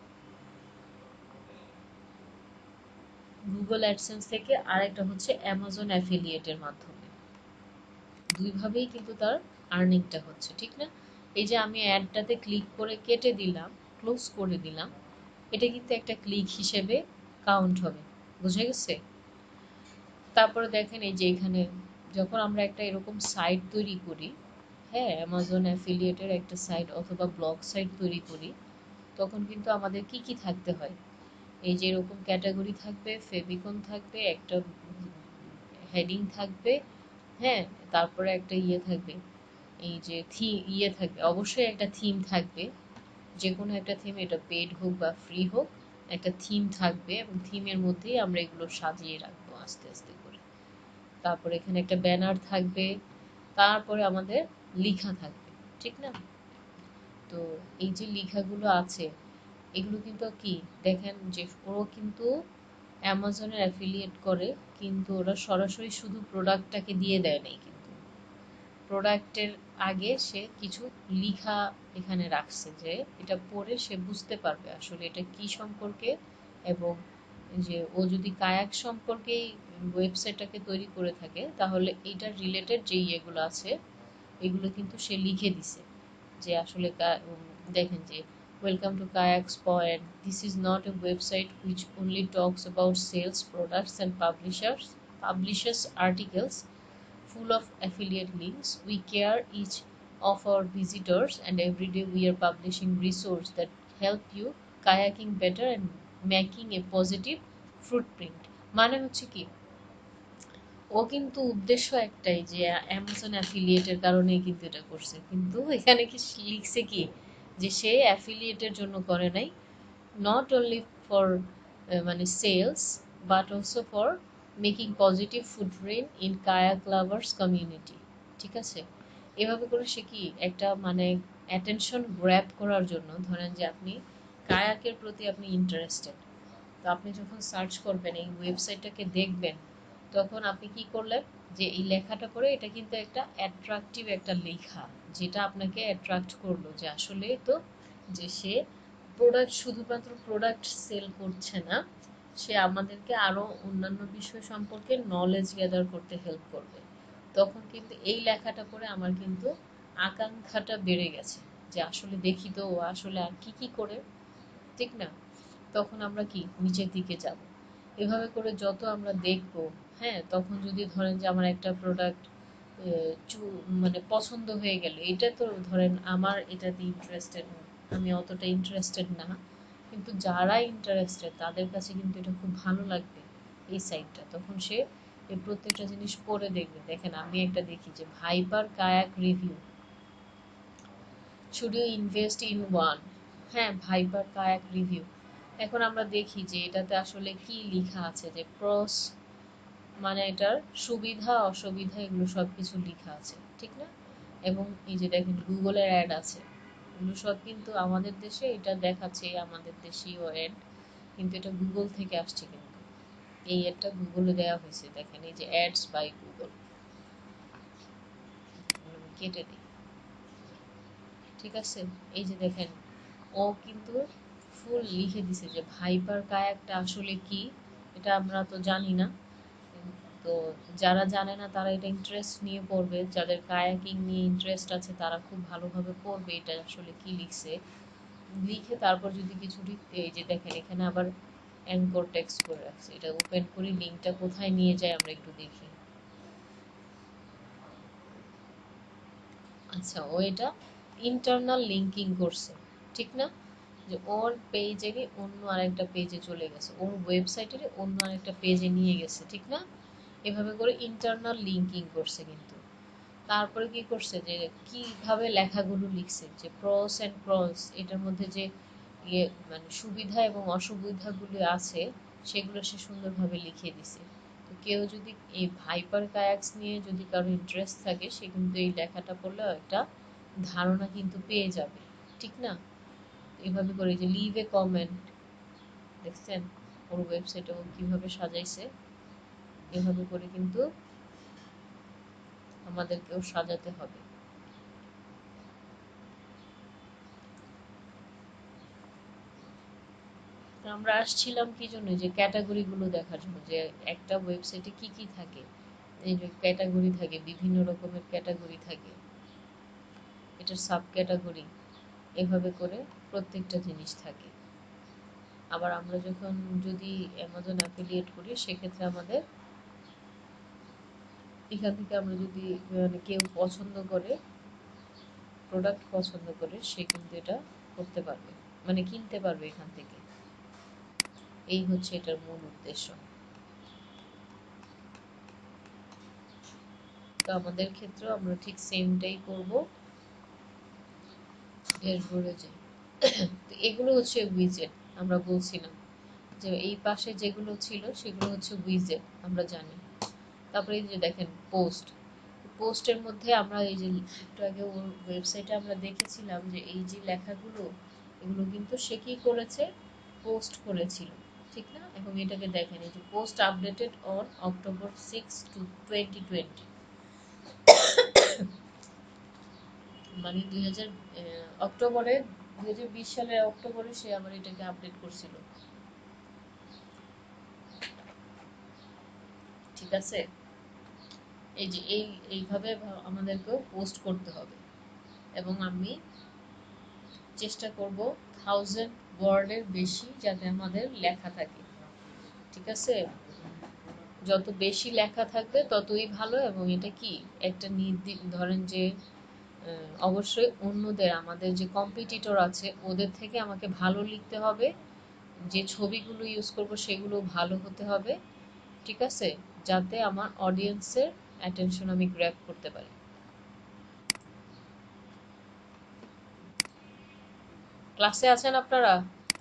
গুগল অ্যাডসেন্স থেকে, আর একটা হচ্ছে অ্যামাজন অ্যাফিলিয়েটের মাধ্যমে, দুইভাবেই কিন্তু তার আর্নিংটা হচ্ছে, ঠিক না? এই যে আমি অ্যাডটাতে ক্লিক করে কেটে দিলাম, ক্লোজ করে দিলাম, এটা কিন্তু একটা ক্লিক হিসেবে কাউন্ট হবে, বুঝে গেছে? তারপরে দেখেন এই যে এখানে যখন আমরা একটা এরকম সাইট তৈরি করি, হ্যাঁ অ্যামাজন অ্যাফিলিয়েটের একটা সাইট অথবা ব্লগ সাইট তৈরি করি, তখন কিন্তু আমাদের কি কি থাকতে হয়, এই যে এরকম ক্যাটাগরি থাকবে, ফেভিকন থাকবে, একটা হেডিং থাকবে, হ্যাঁ তারপরে একটা ইয়ে থাকবে, এই যে থি ইয়ে থাকবে, অবশ্যই একটা থিম থাকবে, যে কোনো একটা থিম, এটা পেড হোক বা ফ্রি হোক, একটা থিম থাকবে এবং থিমের মধ্যেই আমরা এগুলো সাজিয়ে রাখবো আস্তে আস্তে করে। তারপরে এখানে একটা ব্যানার থাকবে, তারপরে আমাদের লেখা থাকবে, ঠিক না? তো এই যে লেখাগুলো আছে এগুলো কিন্তু কি দেখেন যে ও কিন্তু অ্যামাজনের অ্যাফিলিয়েট করে, কিন্তু ওরা সরাসরি শুধু প্রোডাক্টটাকে দিয়ে দেয় নাই, কিন্তু প্রোডাক্টের আগে সে কিছু লেখা এখানে রাখছে, যে এটা পড়ে সে বুঝতে পারবে আসলে এটা কি সম্পর্কে, এবং যে ও যদি কায়াক সম্পর্কেই ওয়েবসাইটটাকে তৈরি করে থাকে তাহলে এইটার রিলেটেড যে ইয়েগুলো আছে এগুলো কিন্তু সে লিখে দিছে, যে আসলে দেখেন যে welcome to kayaks point, this is not a website which only talks about sales products and publishers publishers articles full of affiliate links. We care each of our visitors, and every day we are publishing resources that help you kayaking better and making a positive footprint. মানে হচ্ছে কি, ও কিন্তু উদ্দেশ্য একটাই, যে Amazon অ্যাফিলিয়েটের কারণেই কিন্তু এটা করছে, কিন্তু এখানে কি লিখছে কি, যে সে অ্যাফিলিয়েটের জন্য করে নাই, নট অনলি ফর মানে sales but also for making positive footprint in kayak lovers community, ঠিক আছে? এভাবে করে সে কি একটা মানে অ্যাটেনশন গ্র্যাব করার জন্য, ধরেন যে আপনি কায়াকের প্রতি আপনি ইন্টারেস্টেড, তো আপনি যখন সার্চ করবেন এই ওয়েবসাইটটাকে দেখবেন, তখন আপনি কি করলেন, যে এই লেখাটা করে এটা কিন্তু একটা অ্যাট্রাকটিভ একটা লেখা, যেটা আপনাকে অ্যাট্রাক্ট করলো, যে আসলে তো যে সে প্রোডাক্ট শুধুমাত্র প্রোডাক্ট সেল করছে না, সে আমাদেরকে আরো অন্যান্য বিষয় সম্পর্কে নলেজ গ্যাদার করতে হেল্প করবে। তখন কিন্তু এই লেখাটা পড়ে আমার কিন্তু আকাঙ্ক্ষাটা বেড়ে গেছে, যে আসলে দেখি তো ও আসলে আর কি কি করে, ঠিক না? তখন আমরা কি নিচের দিকে যাব, এভাবে করে যত আমরা দেখব, হ্যাঁ তখন যদি ধরেন যে আমার একটা প্রোডাক্ট মানে পছন্দ হয়ে গেল, এটা তো ধরেন আমার এটাতে ইন্টারেস্টেড, আমি অতটা ইন্টারেস্টেড না, কিন্তু যারা ইন্টারেস্টেড তাদের কাছে কিন্তু এটা খুব ভালো লাগবে এই সাইটটা, তখন সে এই প্রত্যেকটা জিনিস পড়ে দেখবে। দেখেন আমি একটা দেখি যে viper kayak review, should you invest in one, হ্যাঁ ভাইপার কায়াক রিভিউ। এখন আমরা দেখি যে এটাতে আসলে কি লেখা আছে, যে প্রস মানে এটার সুবিধা অসুবিধা এগুলো সব কিছু লেখা আছে, ঠিক না? এবং এই যে দেখেন গুগলের অ্যাড আছে, এগুলো সব কিন্তু আমাদের দেশে এটা দেখাচ্ছে আমাদের দেশীয় অ্যাড, কিন্তু এটা গুগল থেকে আসছে কিন্তু। এই অ্যাডটা গুগলে দেওয়া হয়েছে, দেখেন এই যে অ্যাডস বাই গুগল, কেটে দিই, ঠিক আছে? এই যে দেখেন ও কিন্তু ফুল লিখে দিছে যে ভাইপার কায়াকটা আসলে কি, এটা আমরা তো জানি না। তো যারা জানে না তারা এটা ইন্টারেস্ট নিয়ে পড়বে, যাদের কায়াকিং নিয়ে ইন্টারেস্ট আছে তারা খুব ভালোভাবে পড়বে এটা আসলে কি লিখছে, লিখে তারপর যদি কিছু লিখতে, এই যে দেখেন এখানে আবার অ্যাঙ্কর টেক্সট করে রাখছে, এটা ওপেন করি, লিঙ্কটা কোথায় নিয়ে যায় আমরা একটু দেখি। আচ্ছা, ও এটা ইন্টারনাল লিঙ্কিং করছে, ঠিক না? যে ওর পেজেরই অন্য আরেকটা পেজে চলে গেছে, ওর ওয়েবসাইটের অন্য আরেকটা পেজে নিয়ে গেছে, ঠিক না? এভাবে করে ইন্টারনাল লিঙ্কিং করছে কিন্তু। তারপরে কি করছে যে কিভাবে লেখাগুলো লিখছে, যে প্রস এন্ড প্রস এটার মধ্যে যে ইয়ে মানে সুবিধা এবং অসুবিধাগুলো আছে সেগুলো সে সুন্দরভাবে লিখে দিছে। তো কেউ যদি এই ভাইপার কায়াক্স নিয়ে যদি কারো ইন্টারেস্ট থাকে সে কিন্তু এই লেখাটা পড়লে একটা ধারণা কিন্তু পেয়ে যাবে, ঠিক না? এভাবে করে যে লিভ এ কমেন্ট, দেখছেন ওর ওয়েবসাইটে ও কিভাবে সাজাইছে, এভাবে করে কিন্তু আমাদেরকেও সাজাতে হবে। আমরা আসছিলাম কি জন্য, যে ক্যাটাগরি গুলো দেখার জন্য, যে একটা ওয়েবসাইটে কি কি থাকে। এই যে ক্যাটাগরি থাকে, বিভিন্ন রকমের ক্যাটাগরি থাকে, এটার সাব ক্যাটাগরি, এভাবে করে প্রত্যেকটা জিনিস থাকে। আবার আমরা যখন যদি অ্যামাজন অ্যাফিলিয়েট করি সেক্ষেত্রে আমাদের এখান থেকে আমরা যদি মানে কেউ পছন্দ করে, প্রোডাক্ট পছন্দ করে, সে কিন্তু এটা করতে পারবে, মানে কিনতে পারবে এখান থেকে। এই হচ্ছে এটার মূল উদ্দেশ্য। তো আমাদের ক্ষেত্রেও আমরা ঠিক সেমটাই করব। ড্যাশবোর্ডে যাই। তো এগুলো হচ্ছে উইজেট, আমরা বলছিলাম যে এই পাশে যেগুলো ছিল সেগুলো হচ্ছে উইজেট, আমরা জানি। তারপরে এই যে দেখেন পোস্ট, পোস্টের মধ্যে আমরা এই যে একটু আগে ওর ওয়েবসাইটে আমরা দেখেছিলাম যে এই যে লেখাগুলো, এগুলো কিন্তু সে কি করেছে, পোস্ট করেছিল, ঠিক না? এবং এটাকে দেখেন এই যে post updated on October six two twenty twenty, মানে দুই হাজার অক্টোবরে, দুই হাজার বিশ সালের অক্টোবরে সে আবার এটাকে আপডেট করছিল, ঠিক আছে? এই যে এই এইভাবে আমাদেরকেও পোস্ট করতে হবে, এবং আমি চেষ্টা করব থাউজেন্ড ওয়ার্ডের বেশি যাতে আমাদের লেখা থাকে, ঠিক আছে? যত বেশি লেখা থাকবে ততই ভালো। এবং এটা কি একটা নির্দিষ্ট ধরেন যে আহ, অবশ্যই অন্যদের, আমাদের যে কম্পিটিটর আছে ওদের থেকে আমাকে ভালো লিখতে হবে, যে ছবিগুলো ইউজ করব সেগুলো ভালো হতে হবে, ঠিক আছে? যাতে আমার অডিয়েন্সের অ্যাটেনশন আমি গ্র্যাব করতে পারি। ক্লাসে আছেন আপনারা?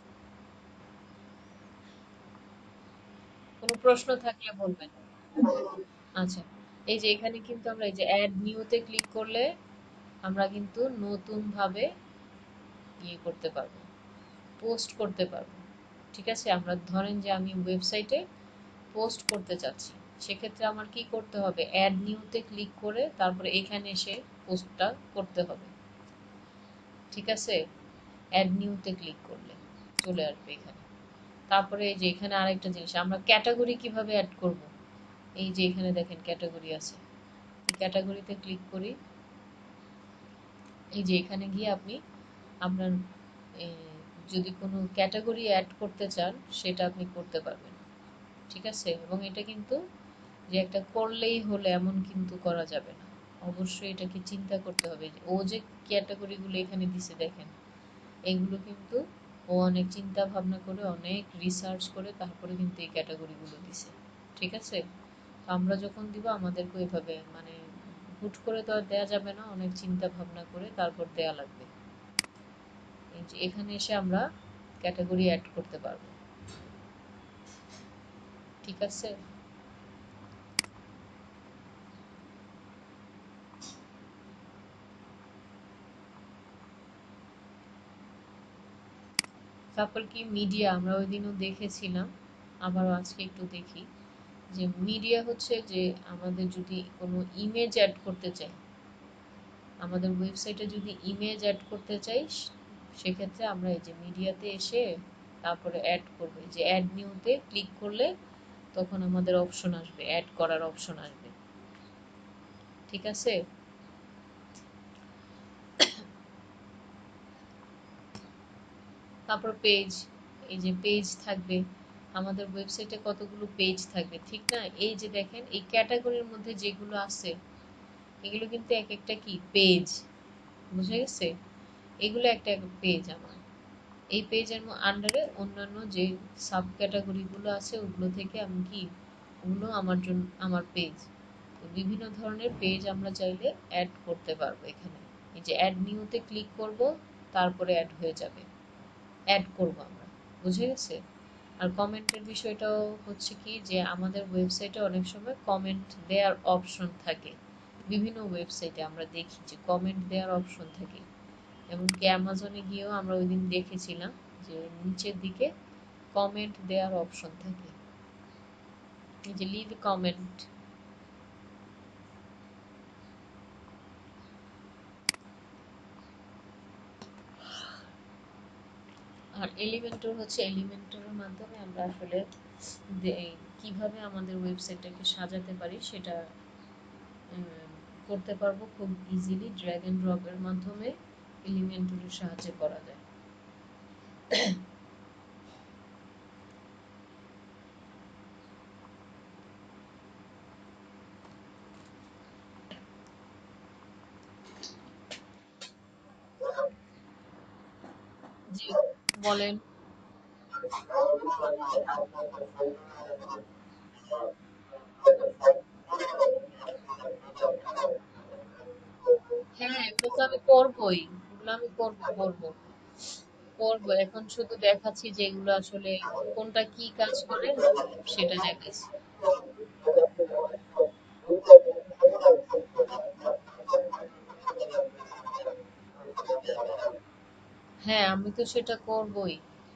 কোনো প্রশ্ন থাকলে বলবেন। আচ্ছা, এই যে এখানে কিন্তু আমরা এই যে অ্যাড নিউতে ক্লিক করলে আমরা কিন্তু নতুন ভাবে ইয়ে করতে পারবো, পোস্ট করতে পারবো, ঠিক আছে? আমরা ধরেন যে আমি ওয়েবসাইটে পোস্ট করতে চাচ্ছি, সেক্ষেত্রে আমার কি করতে হবে, অ্যাড নিউতে ক্লিক করে তারপরে এখানে এসে পোস্টটা করতে হবে, ঠিক আছে? অ্যাড নিউতে ক্লিক করলে চলে আসবে এখানে। তারপরে এই যে এখানে আরেকটা জিনিস, আমরা ক্যাটাগরি কিভাবে অ্যাড করব, এই যে এখানে দেখেন ক্যাটাগরি আছে, এই ক্যাটাগরিতে ক্লিক করি। এই যে এখানে গিয়ে আপনি আপনার এ, যদি কোনো ক্যাটাগরি অ্যাড করতে চান সেটা আপনি করতে পারবেন, ঠিক আছে? এবং এটা কিন্তু যে একটা করলেই হলো এমন কিন্তু করা যাবে না, অবশ্যই এটাকে চিন্তা করতে হবে। যে ও যে ক্যাটাগরিগুলো এখানে দিছে দেখেন, এগুলো কিন্তু ও অনেক চিন্তা ভাবনা করে, অনেক রিসার্চ করে তারপরে কিন্তু এই ক্যাটাগরিগুলো দিছে, ঠিক আছে? তো আমরা যখন দিব আমাদেরকে এভাবে মানে হুট করে তো আর দেয়া যাবে না, অনেক চিন্তা ভাবনা করে তারপর দেয়া লাগবে। এই যে এখানে এসে আমরা ক্যাটাগরি অ্যাড করতে পারবো, ঠিক আছে? তারপর কি মিডিয়া আমরা ওই দিনও দেখেছিলাম, আবারও আজকে একটু দেখি যে মিডিয়া হচ্ছে যে আমাদের যদি কোনো ইমেজ অ্যাড করতে চাই, আমাদের ওয়েবসাইটে যদি ইমেজ অ্যাড করতে চাই, সেক্ষেত্রে আমরা এই যে মিডিয়াতে এসে তারপরে অ্যাড করবো, যে অ্যাড নিউতে ক্লিক করলে তখন আমাদের অপশন আসবে, অ্যাড করার অপশন আসবে। ঠিক আছে? তারপর পেজ, এই যে পেজ থাকবে, আমাদের ওয়েবসাইটে কতগুলো পেজ থাকবে, ঠিক না? এই যে দেখেন এই ক্যাটাগরির মধ্যে যেগুলো আছে এগুলো কিন্তু এক একটা কি পেজ, বুঝে গেছে? এগুলো একটা একটা পেজ আমার। এই পেজের আন্ডারে অন্যান্য যে সাব ক্যাটাগরিগুলো আছে ওগুলো থেকে আমি কি, ওগুলো আমার জন্য আমার পেজ। তো বিভিন্ন ধরনের পেজ আমরা চাইলে অ্যাড করতে পারবো এখানে। এই যে অ্যাড নিউতে ক্লিক করব, তারপরে অ্যাড হয়ে যাবে, অ্যাড করব আমরা। বুঝে গেছে? আর কমেন্টের বিষয়টাও হচ্ছে কি যে আমাদের ওয়েবসাইটে অনেক সময় কমেন্ট দেওয়ার অপশন থাকে। বিভিন্ন ওয়েবসাইটে আমরা দেখি যে কমেন্ট দেওয়ার অপশন থাকে। এমনকি অ্যামাজনে গিয়েও আমরা ওই দিন দেখেছিলাম যে নিচের দিকে কমেন্ট দেওয়ার অপশন থাকে, এই যে লিভ কমেন্ট। আর এলিমেন্টর হচ্ছে, এলিমেন্টরের মাধ্যমে আমরা আসলে কিভাবে আমাদের ওয়েবসাইটটাকে সাজাতে পারি সেটা করতে পারবো খুব ইজিলি, ড্র্যাগ এন্ড ড্রপের মাধ্যমে এলিমেন্টরের সাহায্যে করা যায়। জি, বলেন। হ্যাঁ, এগুলো তো আমি করবোই, এগুলো আমি করবো করবো করবো। এখন শুধু দেখাচ্ছি যে এগুলো আসলে কোনটা কি কাজ করে সেটা দেখাচ্ছি। হ্যাঁ, আমি তো সেটা করবোই,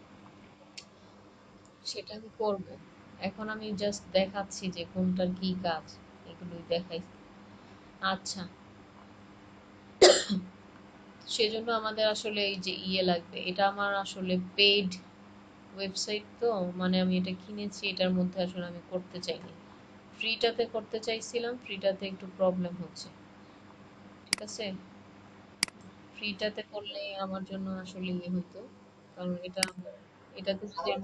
সেটা আমি করব। এখন আমি জাস্ট দেখাচ্ছি যে কোনটার কি কাজ, এগুলোই দেখাই। আচ্ছা, সেজন্য আমাদের আসলে এই যে ইয়ে লাগবে, এটা আমার আসলে পেইড ওয়েবসাইট, তো মানে আমি এটা কিনেছি, এটার মধ্যে আসলে আমি করতে চাইনি। ফ্রিটাতে করতে চাইছিলাম, ফ্রিটাতে একটু প্রবলেম হচ্ছে। ঠিক আছে? ফ্রিটাতে করলে আমার জন্য আসলে ইয়ে হতো, কারণ এটা এটাতে যদি আমি,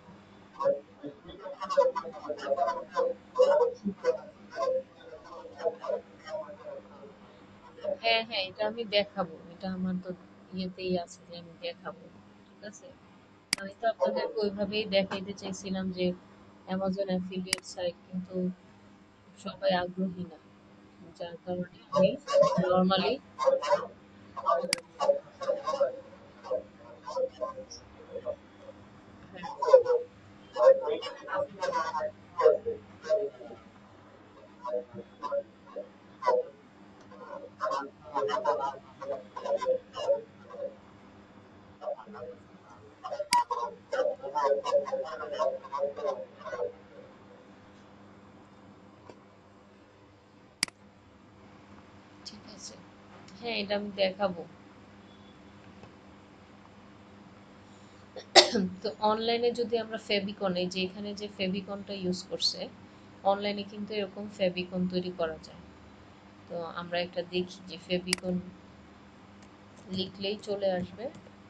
হ্যাঁ হ্যাঁ এটা আমি দেখাবো, এটা আমার তো ইয়েতেই আছে যে আমি দেখাবো। ঠিক আছে? আমি তো আপনাদেরকে ওইভাবেই দেখাইতে চাইছিলাম যে অ্যামাজন অ্যাফিলিয়েট সাইট, কিন্তু সবাই আগ্রহী না, যার কারণে আমি নর্মালি, ঠিক আছে, হ্যাঁ এটা আমি দেখাবো। তো অনলাইনে যদি আমরা ফেভিকন, এই যে এখানে যে ফেভিকনটা ইউজ করছে, অনলাইনে কিন্তু এরকম ফেভিকন তৈরি করা যায়। তো আমরা একটা দেখি যে ফেভিকন লিখলেই চলে আসবে।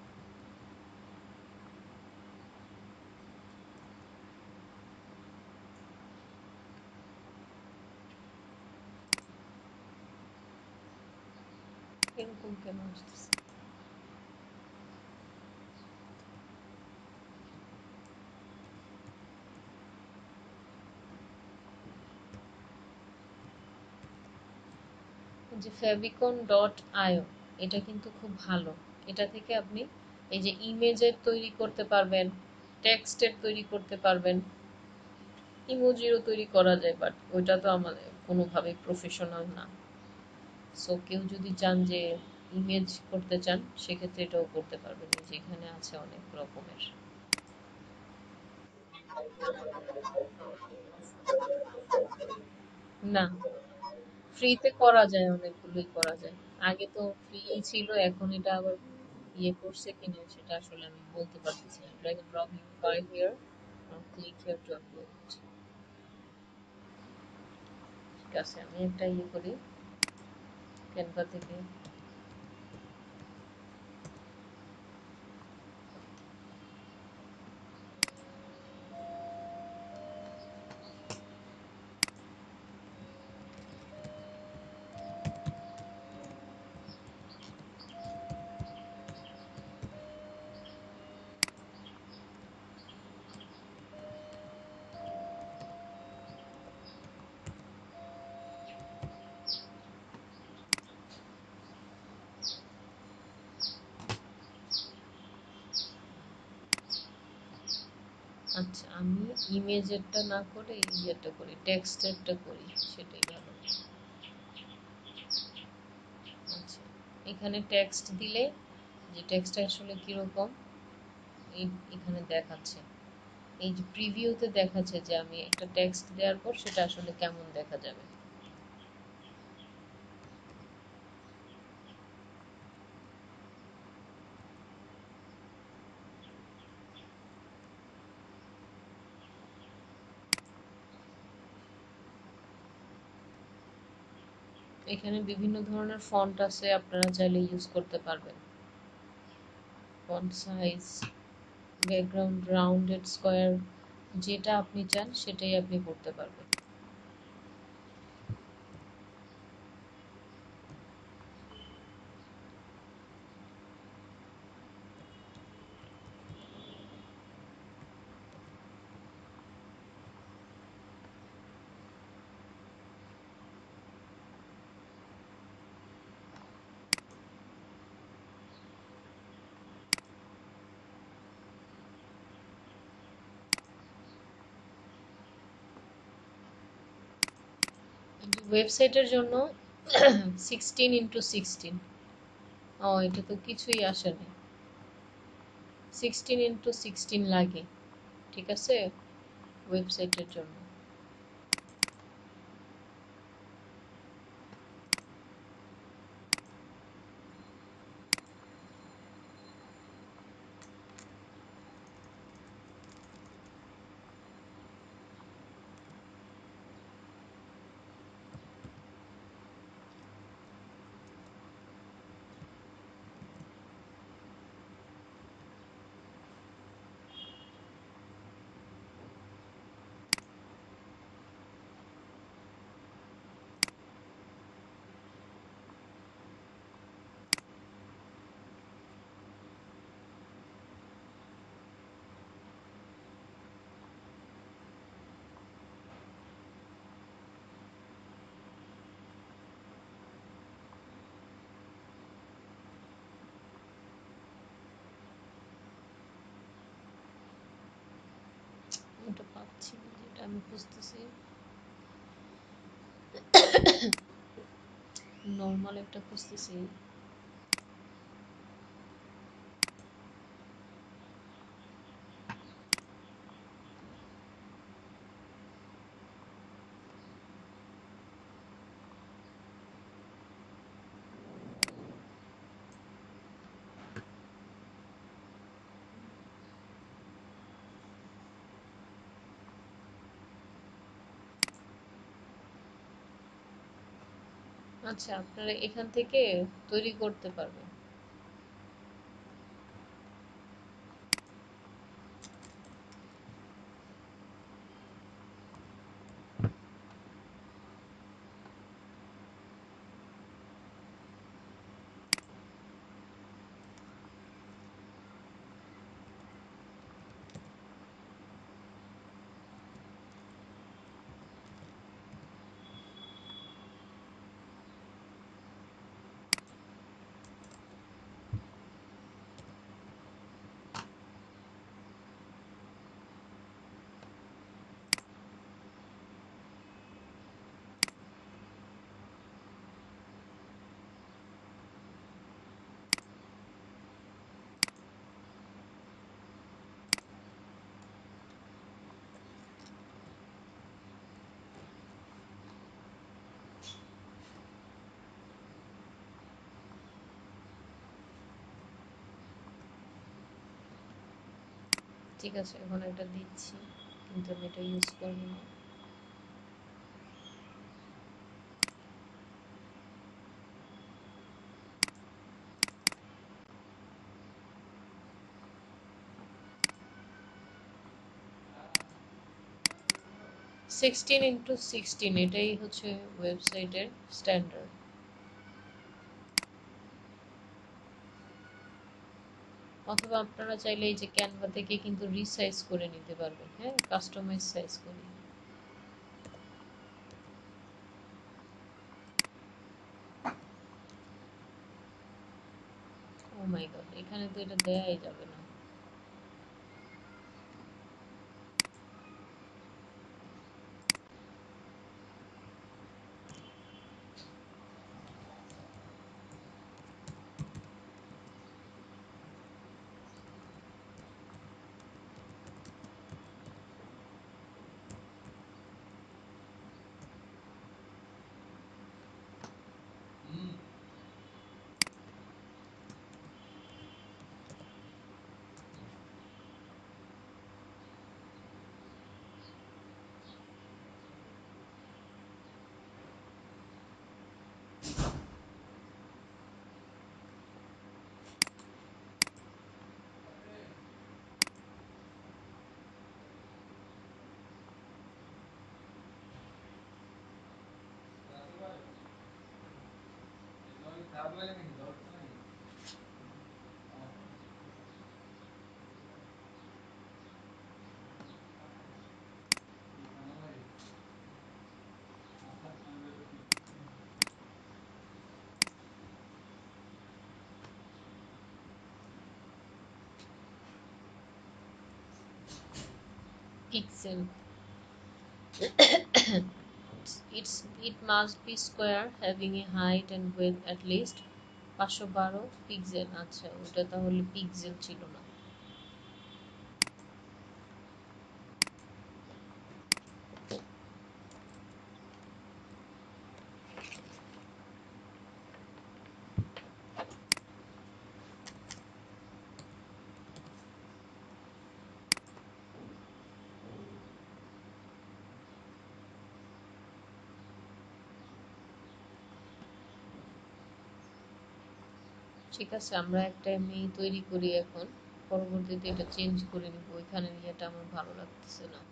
এরকম কেন আসতেছে? যে ফেভিকন ডট আইও, এটা কিন্তু খুব ভালো। এটা থেকে আপনি এই যে ইমেজের তৈরি করতে পারবেন, টেক্সটের তৈরি করতে পারবেন, ইমোজিরও তৈরি করা যায়, বাট ওইটা তো আমাদের কোনোভাবেই প্রফেশনাল না। সো কেউ যদি চান যে ইমেজ করতে চান সেক্ষেত্রে এটাও করতে পারবেন, এই যে এখানে আছে অনেক রকমের। না, ফ্রিতে করা যায়, অনেকগুলোই করা যায়। আগে তো ফ্রি ছিল, এখন এটা আবার ইয়ে করছে কিনা সেটা আসলে আমি বলতে পারতেছি না। Drag and drop new file here, click here to upload. ঠিক আছে, আমি একটা ইয়ে করি ক্যানভা থেকে। আচ্ছা, আমি ইমেজেরটা না করে ইয়েটা করি, টেক্সটেরটা করি, সেটাই ভালো। আচ্ছা, এখানে টেক্সট দিলে যে টেক্সটটা আসলে কিরকম এখানে দেখাচ্ছে। এই যে প্রিভিউতে দেখাচ্ছে যে আমি একটা টেক্সট দেওয়ার পর সেটা আসলে কেমন দেখা যাবে। এখানে বিভিন্ন ধরনের ফন্ট আছে, আপনারা চাইলে ইউজ করতে পারবেন। Font size, background, rounded, square, যেটা আপনি চান সেটাই আপনি করতে পারবেন। ওয়েবসাইটের জন্য সিক্সটিন ইন্টু সিক্সটিন। ও, এটা তো কিছুই আসে না। সিক্সটিন ইন্টু সিক্সটিন লাগে, ঠিক আছে, ওয়েবসাইটের জন্য। ওটা পাচ্ছি না, যেটা আমি খুঁজতেছি। নর্মাল একটা খুঁজতেছি। আচ্ছা, আপনারা এখান থেকে তৈরি করতে পারবেন। ঠিক আছে, এখন এটা দিচ্ছি, কিন্তু আমি এটা ইউজ করবো না। সিক্সটিন ইন্টু সিক্সটিন এটাই হচ্ছে ওয়েবসাইটের স্ট্যান্ডার্ড। অথবা আপনারা চাইলে এই যে ক্যানভা থেকে কিন্তু রিসাইজ করে নিতে পারবেন, হ্যাঁ, কাস্টমাইজ সাইজ করে। ও মাই গড, এখানে তো এটা দেয়াই যাবে না। Pixel. It's it must be square, having a height and width at least পাঁচশো বারো পিক্সেল। আচ্ছা, ওটা তাহলে পিক্সেল ছিল না। ঠিক আছে, আমরা একটা এমনি তৈরি করি এখন, পরবর্তীতে এটা চেঞ্জ করে নিব। ওইখানে ইয়েটা আমার ভালো লাগতেছে না।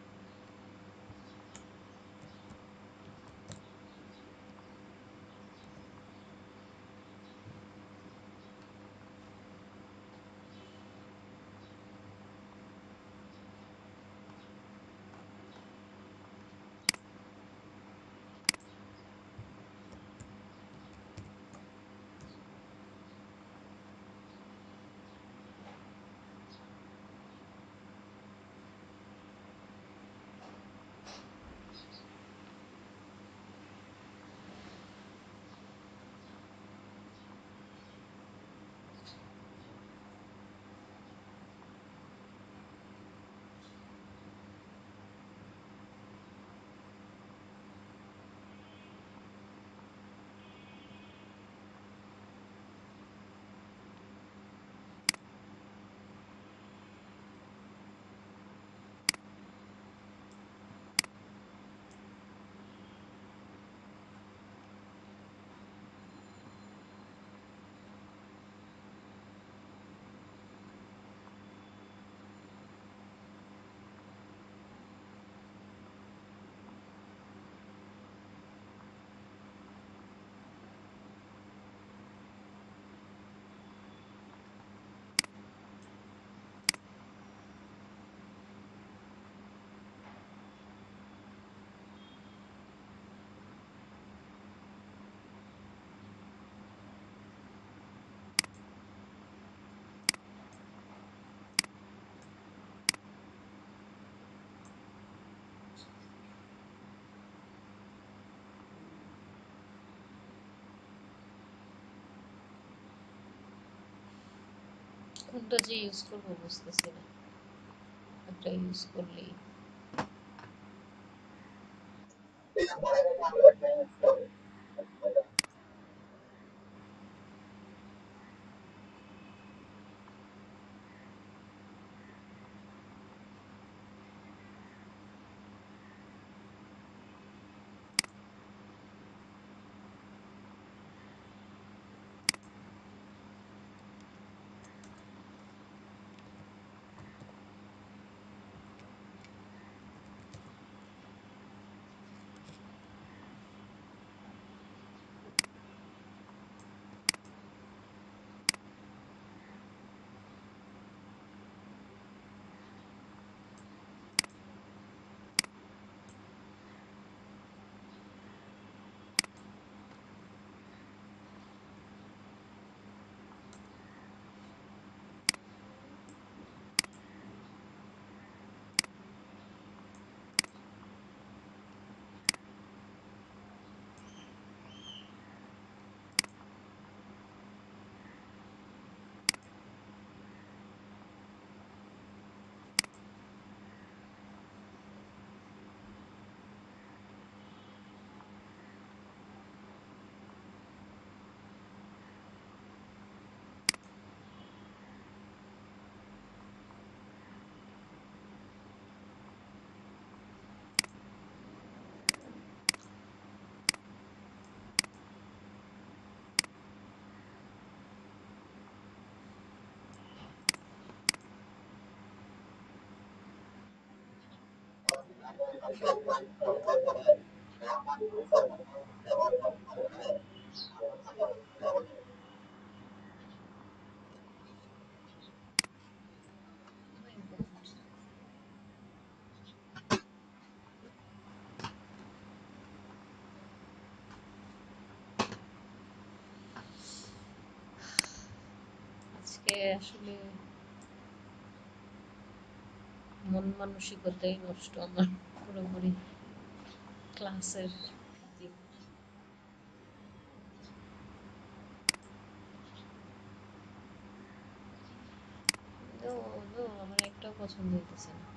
কোনটা যে ইউজ করবো বুঝতেছি না, একটা ইউজ করলেই। আজকে আসলে মন মানসিকতাই নষ্ট আমার পুরোপুরি ক্লাসের দিক। নো নো আমার একটাও পছন্দ হইতেছে না।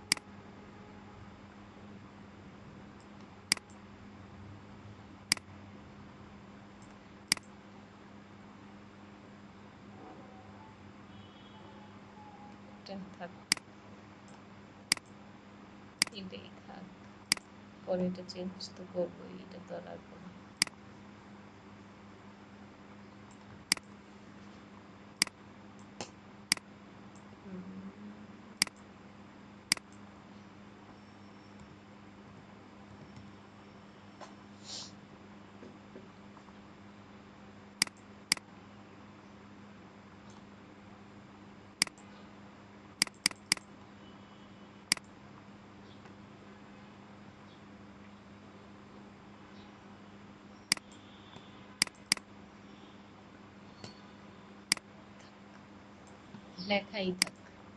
এটা থাক, এটাই থাক, পরে এটা চেঞ্জ তো করবোই, এটা তো আর রাখবো না। লেখাই থাক।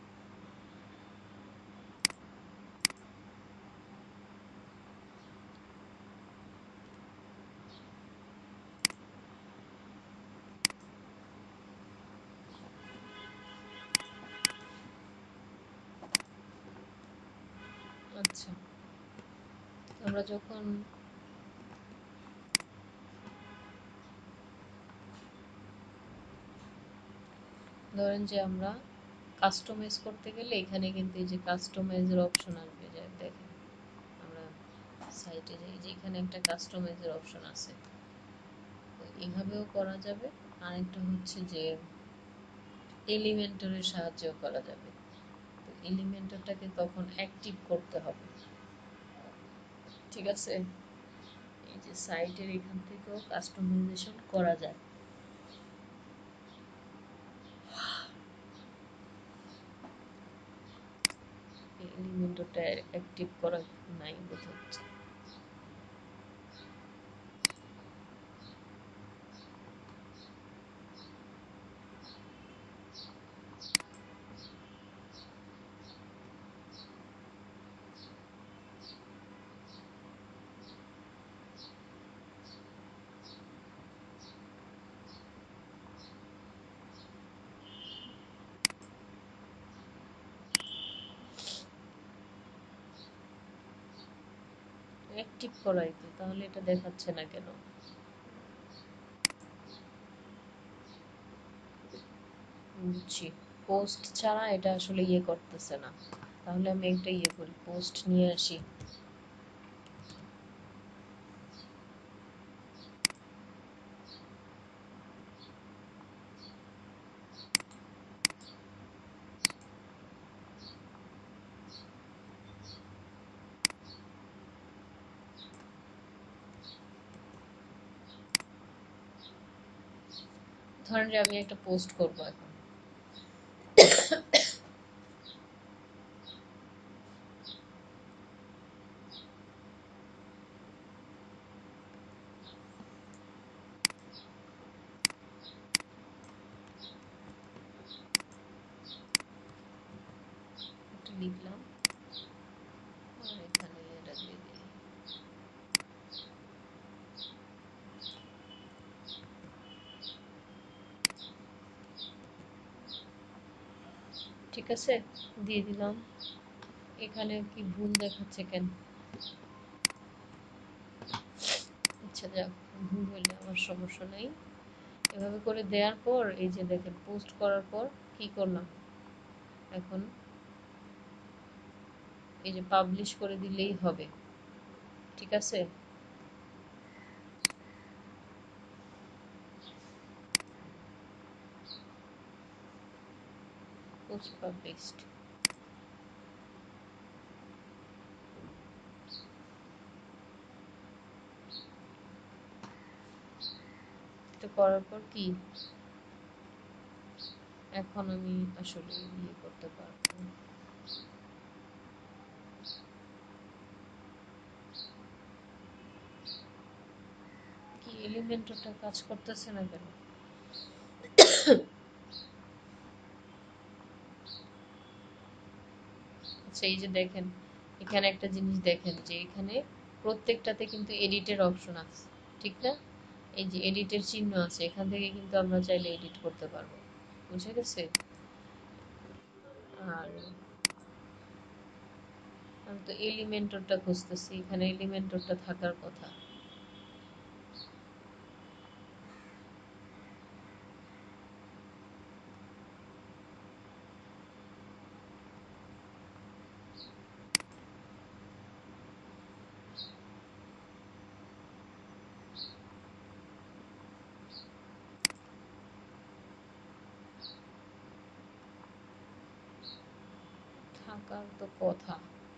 আচ্ছা, আমরা যখন ধরেন যে আমরা কাস্টমাইজ করতে গেলে এখানে কিন্তু এই যে কাস্টমাইজের অপশন আসবে, যে দেখেন আমরা সাইটে যাই, যে এখানে একটা কাস্টমাইজের অপশন আছে, তো এইভাবেও করা যাবে। আরেকটা হচ্ছে যে এলিমেন্টরের সাহায্যেও করা যাবে। তো এলিমেন্টরটাকে তখন অ্যাক্টিভ করতে হবে, ঠিক আছে? এই যে সাইটের এখান থেকেও কাস্টমাইজেশন করা যায়। এলিমেন্টরটা অ্যাক্টিভ করা নাই বোধ হচ্ছে। অ্যাক্টিভ করাই তো, তাহলে এটা দেখাচ্ছে না কেন? বুঝছি, পোস্ট ছাড়া এটা আসলে ইয়ে করতেছে না। তাহলে আমি একটা ইয়ে করি, পোস্ট নিয়ে আসি। ধরেন যে আমি একটা পোস্ট করবো এখন, একটা লিখলাম আর এখানে এটা দিয়ে দিই। ঠিক আছে, দিয়ে দিলাম। এখানে কি ভুল দেখাচ্ছে কেন? আচ্ছা যাক, ভুল হইলে আমার সমস্যা নেই। এভাবে করে দেওয়ার পর এই যে দেখেন পোস্ট করার পর কি করলাম, এখন এই যে পাবলিশ করে দিলেই হবে, ঠিক আছে? Post published. কাজটা করার পর কি এখন আমি আসলে ইয়ে করতে পারবো। কি এলিমেন্টরটা কাজ করতেছে না কেন? আচ্ছা এই যে দেখেন এখানে একটা জিনিস দেখেন যে এখানে প্রত্যেকটাতে কিন্তু এডিটের অপশন আছে, ঠিক না? এই যে এডিটের চিহ্ন আছে, এখান থেকে কিন্তু আমরা চাইলে এডিট করতে পারবো, বুঝে গেছে? আর আমি তো এলিমেন্টরটা খুঁজতেছি, এখানে এলিমেন্টরটা থাকার কথা। থাকার তো কথা।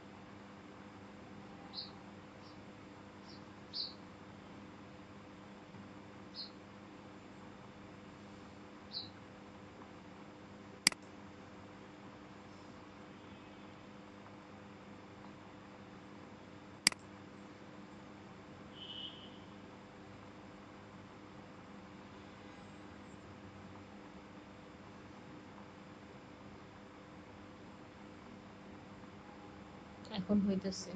এখন হইতেছে।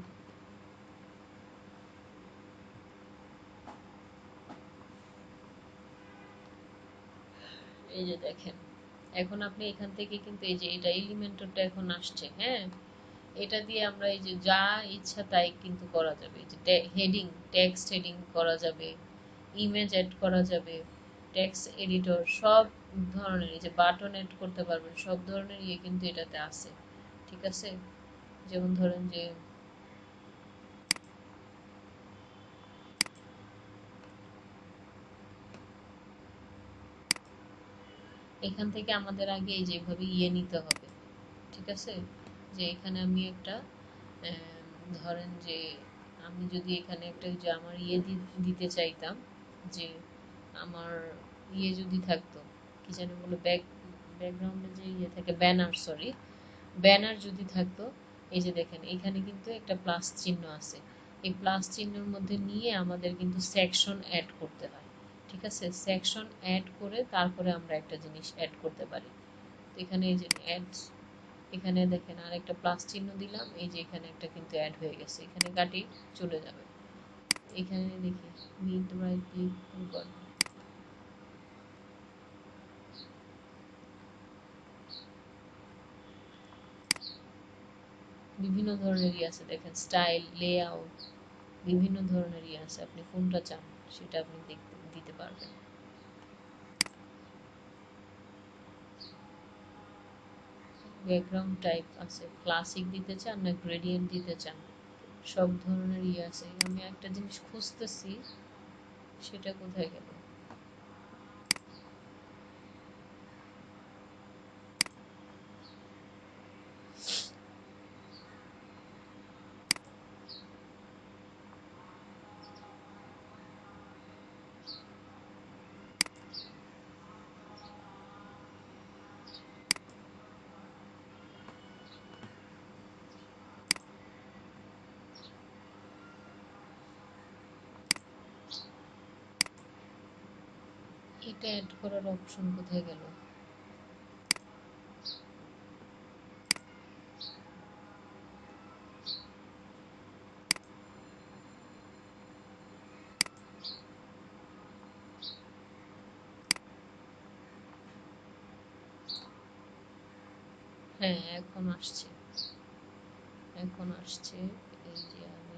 এই যে দেখেন এখন আপনি এখান থেকে কিন্তু এই যে এটা এলিমেন্টরটা এখন আসছে, হ্যাঁ? এটা দিয়ে আমরা এই যে যা ইচ্ছা তাই কিন্তু করা যাবে। এই যে হেডিং, টেক্সট হেডিং করা যাবে, ইমেজ এড করা যাবে, টেক্সট এডিটর সব ধরনের, এই যে বাটন এড করতে পারবেন, সব ধরনের ইয়ে কিন্তু এটাতে আছে, ঠিক আছে? যেমন ধরেন যে এখান থেকে আমাদের আগে এই যেভাবে ইয়ে নিতে হবে, ঠিক আছে? যে এখানে আমি একটা ধরেন যে আমি যদি এখানে একটা যে আমার ইয়ে দিতে চাইতাম, যে আমার ইয়ে যদি থাকতো কি জানি বলে ব্যাক ব্যাকগ্রাউন্ডে যে ইয়ে থাকে ব্যানার, সরি ব্যানার যদি থাকতো, এই যে দেখেন এখানে কিন্তু একটা প্লাস চিহ্ন আছে, এই প্লাস চিহ্নের মধ্যে নিয়ে আমাদের কিন্তু সেকশন অ্যাড করতে হয়, ঠিক আছে? সেকশন অ্যাড করে তারপরে আমরা একটা জিনিস অ্যাড করতে পারি। তো এখানে এই যে অ্যাড, এখানে দেখেন আর একটা প্লাস চিহ্ন দিলাম, এই যে এখানে একটা কিন্তু অ্যাড হয়ে গেছে, এখানে কাটি চলে যাবে। এখানে দেখি মিড রাইট ক্লিক বিভিন্ন ধরনের ইয়ে আছে, দেখেন স্টাইল, লেআউট, বিভিন্ন ধরনের ইয়ে আছে, আপনি কোনটা চান সেটা আপনি দেখতে দিতে পারবেন। ব্যাকগ্রাউন্ড টাইপ আছে, ক্লাসিক দিতে চান না গ্রেডিয়েন্ট দিতে চান, সব ধরনের ইয়ে আছে। আমি একটা জিনিস খুঁজতেছি, সেটা কোথায় গেল? এটা অ্যাড করার অপশন কোথায় গেল? হ্যাঁ এখন আসছে, এখন আসছে। এই যে আমি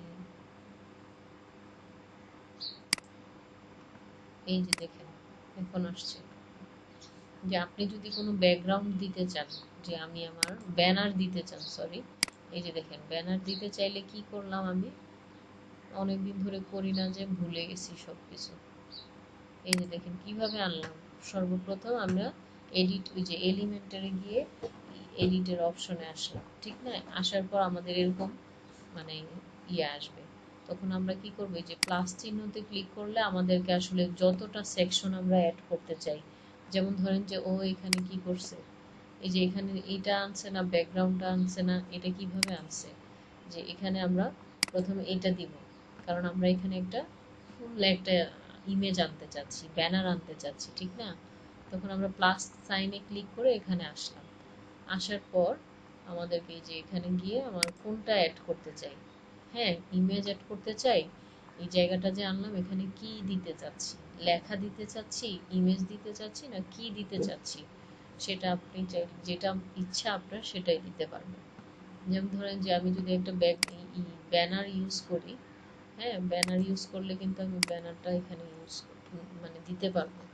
এই যে দেখেন এখন আসছে যে আপনি যদি কোনো ব্যাকগ্রাউন্ড দিতে চান, যে আমি আমার ব্যানার দিতে চান, সরি এই যে দেখেন ব্যানার দিতে চাইলে কি করলাম আমি, অনেকদিন ধরে করি না যে ভুলে গেছি সব কিছু। এই যে দেখেন কিভাবে আনলাম, সর্বপ্রথম আমরা এডিট, ওই যে এলিমেন্টারে গিয়ে এডিটের অপশনে আসলাম, ঠিক না? আসার পর আমাদের এরকম মানে ইয়ে আসবে। তো তখন আমরা কি করব, এই যে প্লাস চিহ্নতে ক্লিক করলে আমাদেরকে আসলে যতটা সেকশন আমরা অ্যাড করতে চাই, যেমন ধরেন যে ও এখানে কি করছে, এই যে এখানে এইটা আনছে না, ব্যাকগ্রাউন্ডটা আনছে না, এটা কিভাবে আনছে, যে এখানে আমরা প্রথমে এটা দিব, কারণ আমরা এখানে একটা ফুল একটা ইমেজ আনতে চাচ্ছি, ব্যানার আনতে চাচ্ছি, ঠিক না? তখন আমরা প্লাস সাইনে ক্লিক করে এখানে আসলাম, আসার পর আমাদেরকে এই যে এখানে গিয়ে আমার কোনটা অ্যাড করতে চাই, হ্যাঁ ইমেজ অ্যাড করতে চাই, এই জায়গাটা যে আনলাম এখানে কি দিতে চাচ্ছি, লেখা দিতে চাচ্ছি, ইমেজ দিতে চাচ্ছি, না কি দিতে চাচ্ছি, সেটা আপনি যেটা ইচ্ছা আপনার সেটাই দিতে পারবেন। যেমন ধরেন যে আমি যদি একটা ব্যানার ইউজ করি, হ্যাঁ ব্যানার ইউজ করলে কিন্তু আমি ব্যানারটা এখানে ইউজ মানে দিতে পারবো।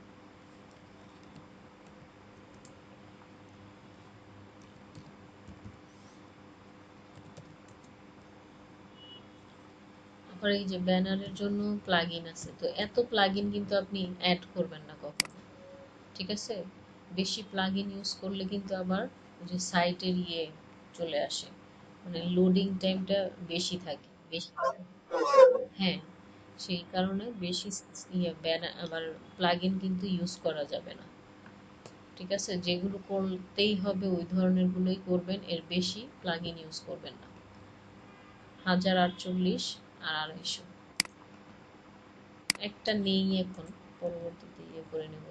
আবার এই যে ব্যানারের জন্য প্লাগইন আছে, তো এত প্লাগইন কিন্তু আপনি অ্যাড করবেন না কখনো, ঠিক আছে? বেশি প্লাগইন ইউজ করলে কিন্তু আবার ওই যে সাইটের ইয়ে চলে আসে, মানে লোডিং টাইমটা বেশি থাকে বেশি, হ্যাঁ সেই কারণে বেশি ইয়ে ব্যানার আবার প্লাগইন কিন্তু ইউজ করা যাবে না, ঠিক আছে? যেগুলো করতেই হবে ওই ধরনের গুলোই করবেন, এর বেশি প্লাগইন ইউজ করবেন না। হাজার আটচল্লিশ আর আড়াইশো একটা নেই এখন, পরবর্তীতে ইয়ে করে নেব।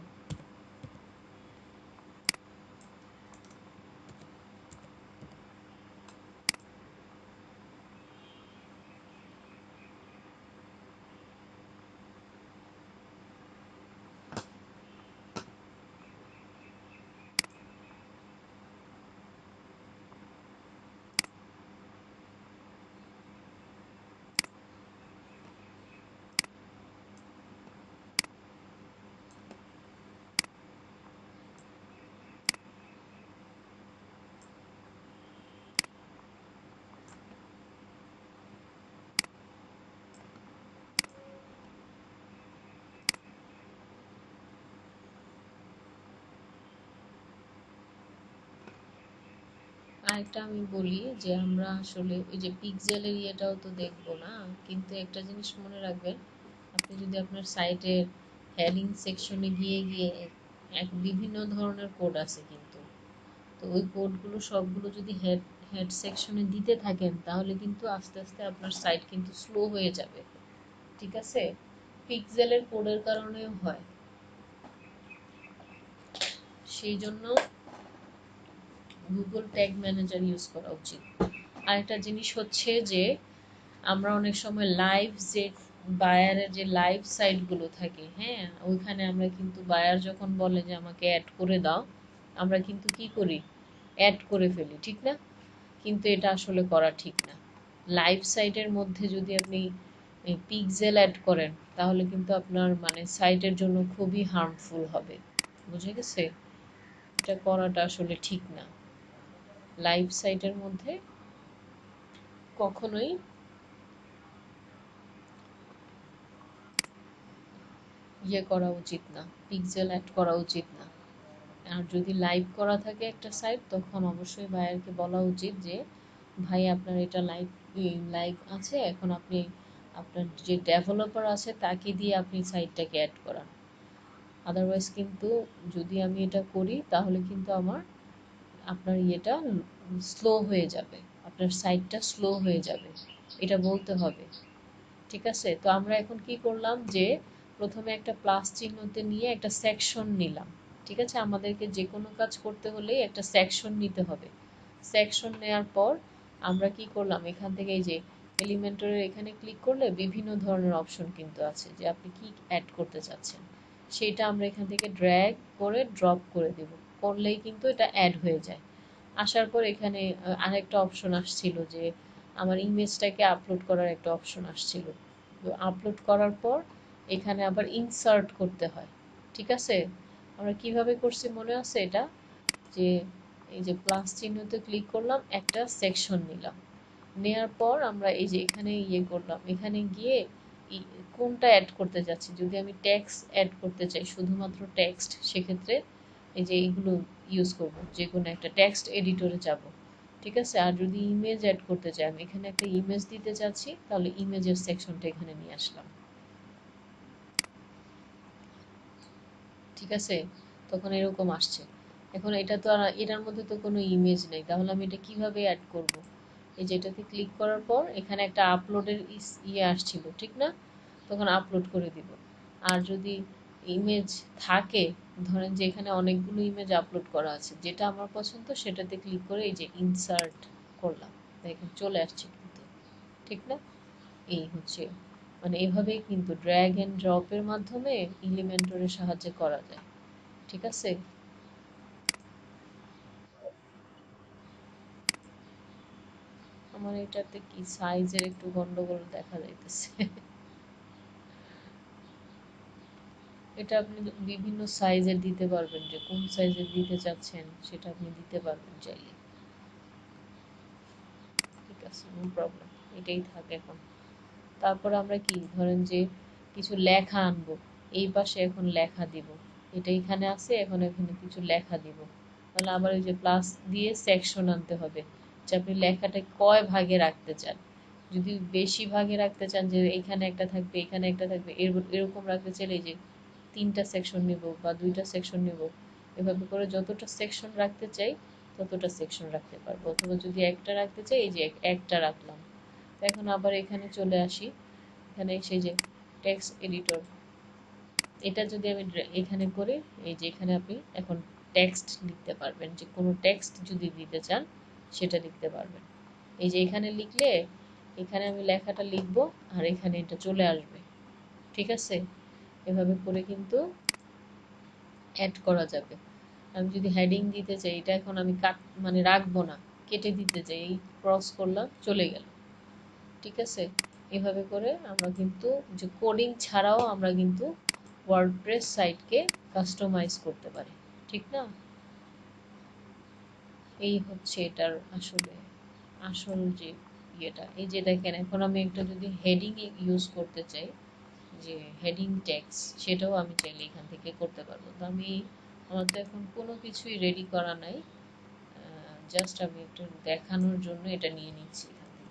আরেকটা আমি বলি যে আমরা আসলে ওই যে পিক্সেলের ইয়েটাও তো দেখবো না, কিন্তু একটা জিনিস মনে রাখবেন, আপনি যদি আপনার সাইটের হেডিং সেকশনে গিয়ে গিয়ে এক বিভিন্ন ধরনের কোড আছে কিন্তু, তো ওই কোডগুলো সবগুলো যদি হেড হেড সেকশনে দিতে থাকেন তাহলে কিন্তু আস্তে আস্তে আপনার সাইট কিন্তু স্লো হয়ে যাবে, ঠিক আছে? পিক্সেলের কোডের কারণেও হয়, সেই জন্য গুগল ট্যাগ ম্যানেজার ইউজ করা উচিত। আরেকটা জিনিস হচ্ছে যে আমরা অনেক সময় লাইভ যে বায়ারের যে লাইভ সাইটগুলো থাকে, হ্যাঁ ওইখানে আমরা কিন্তু বায়ার যখন বলে যে আমাকে অ্যাড করে দাও, আমরা কিন্তু কি করি, অ্যাড করে ফেলি, ঠিক না? কিন্তু এটা আসলে করা ঠিক না। লাইভ সাইটের মধ্যে যদি আপনি এই পিক্সেল অ্যাড করেন তাহলে কিন্তু আপনার মানে সাইটের জন্য খুবই হার্মফুল হবে, বুঝে গেছে? এটা করাটা আসলে ঠিক না। লাইভ সাইটের মধ্যে কখনোই ইয়ে করা উচিত না, পিক্সেল অ্যাড করা উচিত না। আর যদি লাইভ করা থাকে একটা সাইট তখন অবশ্যই বায়ারকে বলা উচিত যে ভাই আপনার এটা লাইভ লাইভ আছে, এখন আপনি আপনার যে ডেভেলপার আছে তাকে দিয়ে আপনি সাইটটাকে অ্যাড করান। আদারওয়াইজ কিন্তু যদি আমি এটা করি তাহলে কিন্তু আমার আপনার ইয়েটা স্লো হয়ে যাবে, আপনার সাইটটা স্লো হয়ে যাবে, এটা বলতে হবে, ঠিক আছে? তো আমরা এখন কি করলাম যে প্রথমে একটা প্লাস চিহ্নতে নিয়ে একটা সেকশন নিলাম, ঠিক আছে? আমাদেরকে যে কোনো কাজ করতে হলে একটা সেকশন নিতে হবে। সেকশন নেওয়ার পর আমরা কি করলাম, এখান থেকে এই যে এলিমেন্টরের এখানে ক্লিক করলে বিভিন্ন ধরনের অপশন কিন্তু আছে যে আপনি কি অ্যাড করতে চাচ্ছেন, সেটা আমরা এখান থেকে ড্র্যাগ করে ড্রপ করে দেব, করলেই কিন্তু এটা অ্যাড হয়ে যায়। আসার পর এখানে আরেকটা অপশন আসছিল যে আমার ইমেজটাকে আপলোড করার একটা অপশন আসছিল, তো আপলোড করার পর এখানে আবার ইনসার্ট করতে হয়, ঠিক আছে? আমরা কিভাবে করছি মনে আছে এটা, যে এই যে প্লাস চিহ্নতে ক্লিক করলাম, একটা সেকশন নিলাম, নেয়ার পর আমরা এই যে এখানে ইয়ে করলাম, এখানে গিয়ে কোনটা অ্যাড করতে যাচ্ছি, যদি আমি টেক্সট অ্যাড করতে চাই শুধুমাত্র টেক্সট, সেক্ষেত্রে এই যে এইগুলো ইউজ করব, যে কোনো একটা টেক্সট এডিটরে যাব, ঠিক আছে? আর যদি ইমেজ অ্যাড করতে চাই, আমি এখানে একটা ইমেজ দিতে চাচ্ছি, তাহলে ইমেজের সেকশনটা এখানে নিয়ে আসলাম। ঠিক আছে? তখন এরকম আসছে। এখন এটা তো আর এটার মধ্যে তো কোনো ইমেজ নেই, তাহলে আমি এটা কিভাবে অ্যাড করব? এই যে এটাতে ক্লিক করার পর এখানে একটা আপলোডের ইয়ে আসছিল, ঠিক না? তখন আপলোড করে দিব। আর যদি ইমেজ থাকে, ধরেন যে এখানে অনেকগুলো ইমেজ আপলোড করা আছে, যেটা আমার পছন্দ সেটাতে ক্লিক করে এই যে ইনসার্ট করলাম, দেখেন চলে আসছে কিন্তু, ঠিক না? এই হচ্ছে, মানে এভাবেই কিন্তু ড্র্যাগ এন্ড ড্রপের মাধ্যমে এলিমেন্টরের সাহায্যে করা যায়। ঠিক আছে? আমার এটাতে কি সাইজের একটু গন্ডগোল দেখা যাইতেছে। এটা আপনি বিভিন্ন সাইজের দিতে পারবেন, যে কোন সাইজের দিতে চাচ্ছেন সেটা আপনি দিতে পারবেন চাইলে। ঠিক আছে, নো প্রবলেম, এটাই থাক এখন। তারপর আমরা কি ধরেন যে কিছু লেখা আনবো, এই পাশে এখন লেখা দিব, এটা এখানে আছে, এখন এখানে কিছু লেখা দিব, তাহলে আবার ওই যে প্লাস দিয়ে সেকশন আনতে হবে, যে আপনি লেখাটা কয় ভাগে রাখতে চান। যদি বেশি ভাগে রাখতে চান, যে এখানে একটা থাকবে এখানে একটা থাকবে, এরকম রাখতে চাইলে এই যে তিনটা সেকশন নিব বা দুইটা সেকশন নিব, এভাবে করে যতটা সেকশন রাখতে চাই ততটা সেকশন রাখতে পারবো, অথবা যদি একটা রাখতে চাই এই যে একটা রাখলাম। তো এখন আবার এখানে চলে আসি, এখানে সেই যে টেক্সট এডিটর, এটা যদি আমি এখানে করি, এই যে এখানে আপনি এখন টেক্সট লিখতে পারবেন, যে কোনো টেক্সট যদি দিতে চান সেটা লিখতে পারবেন। এই যে এখানে লিখলে এখানে আমি লেখাটা লিখবো আর এখানে এটা চলে আসবে। ঠিক আছে? এভাবে করে কিন্তু অ্যাড করা যাবে। আমি যদি হেডিং দিতে চাই, এটা এখন আমি কাট মানে রাখবো না, কেটে দিতে চাই, এই ক্রস করলাম চলে গেল। ঠিক আছে? এভাবে করে আমরা কিন্তু যে কোডিং ছাড়াও আমরা কিন্তু ওয়ার্ডপ্রেস সাইটকে কাস্টমাইজ করতে পারি। ঠিক না? এই হচ্ছে এটার আসলে আসল যে ইয়েটা। এই যে দেখেন, এখন আমি একটা যদি হেডিং ইউজ করতে চাই, যে হেডিং ট্যাগস, সেটাও আমি চাইলে এখান থেকে করতে পারবো। তো আমি, আমার তো এখন কোনো কিছুই রেডি করা নাই, জাস্ট আমি একটু দেখানোর জন্য এটা নিয়ে নিচ্ছি এখান থেকে।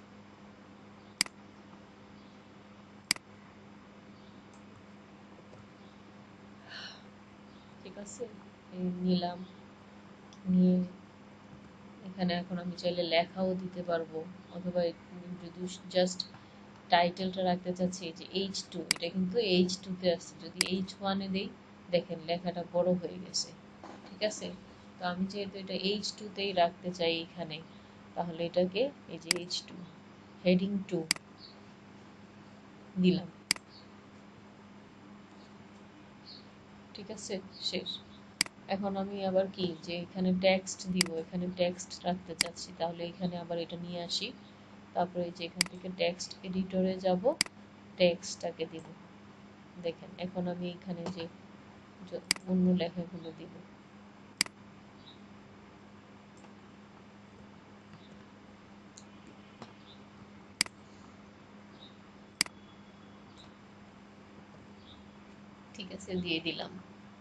ঠিক আছে, এই নিলাম, নিয়ে এখানে এখন আমি চাইলে লেখাও দিতে পারবো, অথবা যদি জাস্ট টাইটেলটা রাখতে চাচ্ছি যে এইচ টু, এটা কিন্তু এইচ টুতে আছে, যদি এইচ ওয়ানে দিই দেখেন লেখাটা বড় হয়ে গেছে। ঠিক আছে? তো আমি যেহেতু এটা এইচ টুতেই রাখতে চাই এখানে, তাহলে এটাকে এই যে এইচ টু, হেডিং টু দিলাম। ঠিক আছে, শেষ। এখন আমি আবার কি, যে এখানে টেক্সট দিব, এখানে টেক্সট রাখতে চাচ্ছি, তাহলে এখানে আবার এটা নিয়ে আসি, তারপরে এই যে এখান থেকে টেক্সট এডিটরে যাব, টেক্সটটাকে দিব। দেখেন এখন আমি এখানে যে অন্য লেখাগুলো দিব। ঠিক আছে, দিয়ে দিলাম।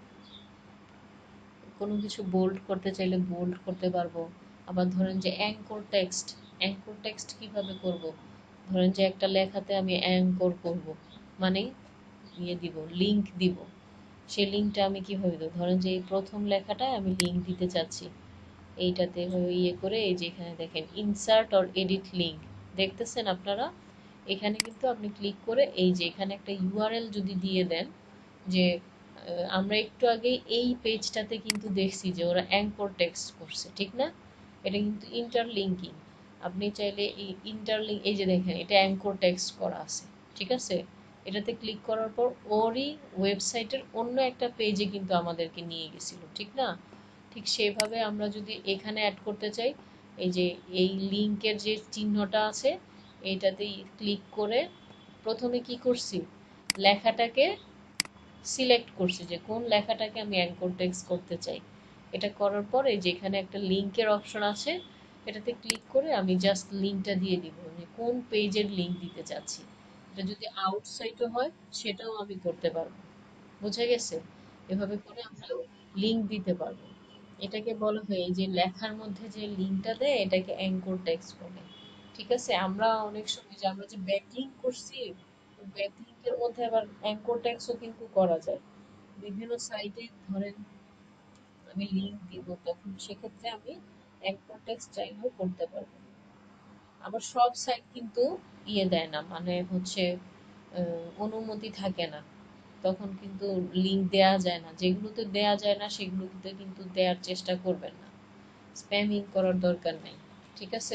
কোনো কিছু বোল্ড করতে চাইলে বোল্ড করতে পারবো। আবার ধরেন যে অ্যাঙ্কর টেক্সট, অ্যাঙ্কর টেক্সট কিভাবে করব? ধরেন যে একটা লেখাতে আমি অ্যাঙ্কর করব, মানে ইয়ে দিব, লিংক দিব। সেই লিঙ্কটা আমি কিভাবে দেবো? ধরেন যে এই প্রথম লেখাটায় আমি লিঙ্ক দিতে চাচ্ছি, এইটাতে এভাবে ইয়ে করে এই যে এখানে দেখেন ইনসার্ট অর এডিট লিঙ্ক, দেখতেছেন আপনারা? এখানে কিন্তু আপনি ক্লিক করে এই যে এখানে একটা ইউআরএল যদি দিয়ে দেন, যে আহ, আমরা একটু আগে এই পেজটাতে কিন্তু দেখছি যে ওরা অ্যাঙ্কর টেক্সট করছে, ঠিক না? এটা কিন্তু ইন্টারলিঙ্কিং। আপনি চাইলে এই ইন্টারলিঙ্ক, এই যে দেখেন এটা অ্যাঙ্কর টেক্সট করা আছে। ঠিক আছে? এটাতে ক্লিক করার পর ওরই ওয়েবসাইটের অন্য একটা পেজে কিন্তু আমাদেরকে নিয়ে গেছিল, ঠিক না? ঠিক সেভাবে আমরা যদি এখানে অ্যাড করতে চাই, এই যে এই লিঙ্কের যে চিহ্নটা আছে, এইটাতে ক্লিক করে প্রথমে কি করছি, লেখাটাকে সিলেক্ট করছি যে কোন লেখাটাকে আমি অ্যাঙ্কর টেক্সট করতে চাই। এটা করার পরে যেখানে একটা লিঙ্কের অপশন আছে, এটাতে ক্লিক করে আমি জাস্ট লিঙ্কটা দিয়ে দিব, যে কোন পেজের লিঙ্ক দিতে চাচ্ছি। এটা যদি আউটসাইটও হয় সেটাও আমি করতে পারবো। বুঝে গেছে? এভাবে করে আমরা লিঙ্ক দিতে পারবো। এটাকে বলা হয় এই যে লেখার মধ্যে যে লিঙ্কটা দেয় এটাকে অ্যাঙ্কর টেক্সট বলে। ঠিক আছে, আমরা অনেক সময় যে আমরা যে ব্যাকলিঙ্ক করছি, ব্যাকলিঙ্কের মধ্যে আবার অ্যাঙ্কর টেক্সটও কিন্তু করা যায়। বিভিন্ন সাইটে ধরেন আমি লিঙ্ক দিব, তখন সেক্ষেত্রে আমি অ্যাঙ্কর টেক্সট চাইলেও করতে পারবো। আবার সব সাইট কিন্তু ইয়ে দেয় না, মানে হচ্ছে আহ, অনুমতি থাকে না, তখন কিন্তু লিঙ্ক দেয়া যায় না। যেগুলোতে দেয়া যায় না সেগুলোতে কিন্তু দেওয়ার চেষ্টা করবেন না, স্প্যামিং করার দরকার নেই। ঠিক আছে,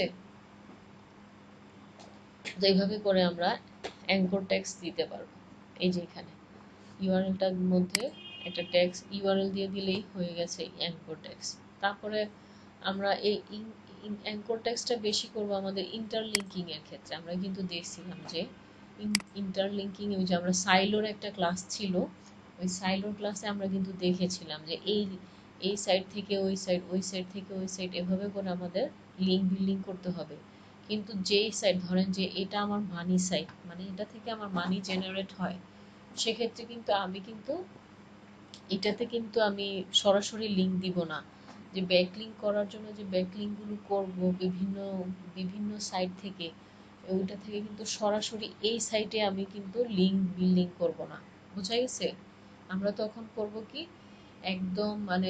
তো এইভাবে করে আমরা অ্যাঙ্কর টেক্সট দিতে পারবো। এই যে এখানে ইউআরএলটার মধ্যে একটা টেক্সট ইউআরএল দিয়ে দিলেই হয়ে গেছে অ্যাঙ্কর টেক্সট। তারপরে আমরা এই অ্যাঙ্কর টেক্সটটা বেশি করব আমাদের ইন্টারলিঙ্কিং এর ক্ষেত্রে। আমরা কিন্তু দেখছিলাম যে ইন্টারলিঙ্কিং, ওই যে আমরা সাইলোর একটা ক্লাস ছিল, ওই সাইলোর ক্লাসে আমরা কিন্তু দেখেছিলাম যে এই এই সাইড থেকে ওই সাইড, ওই সাইড থেকে ওই সাইড, এভাবে করে আমাদের লিঙ্ক বিল্ডিং করতে হবে। কিন্তু যেই সাইড ধরেন যে এটা আমার মানি সাইট, মানে এটা থেকে আমার মানি জেনারেট হয়, সেক্ষেত্রে কিন্তু আমি কিন্তু এটাতে কিন্তু আমি সরাসরি লিঙ্ক দিব না। যে ব্যাকলিঙ্ক করার জন্য যে ব্যাকলিঙ্কগুলো করব বিভিন্ন বিভিন্ন সাইট থেকে, ওইটা থেকে কিন্তু সরাসরি এই সাইটে আমি কিন্তু লিঙ্ক বিল্ডিং করব না। বোঝা গেছে? আমরা তখন করব কি, একদম মানে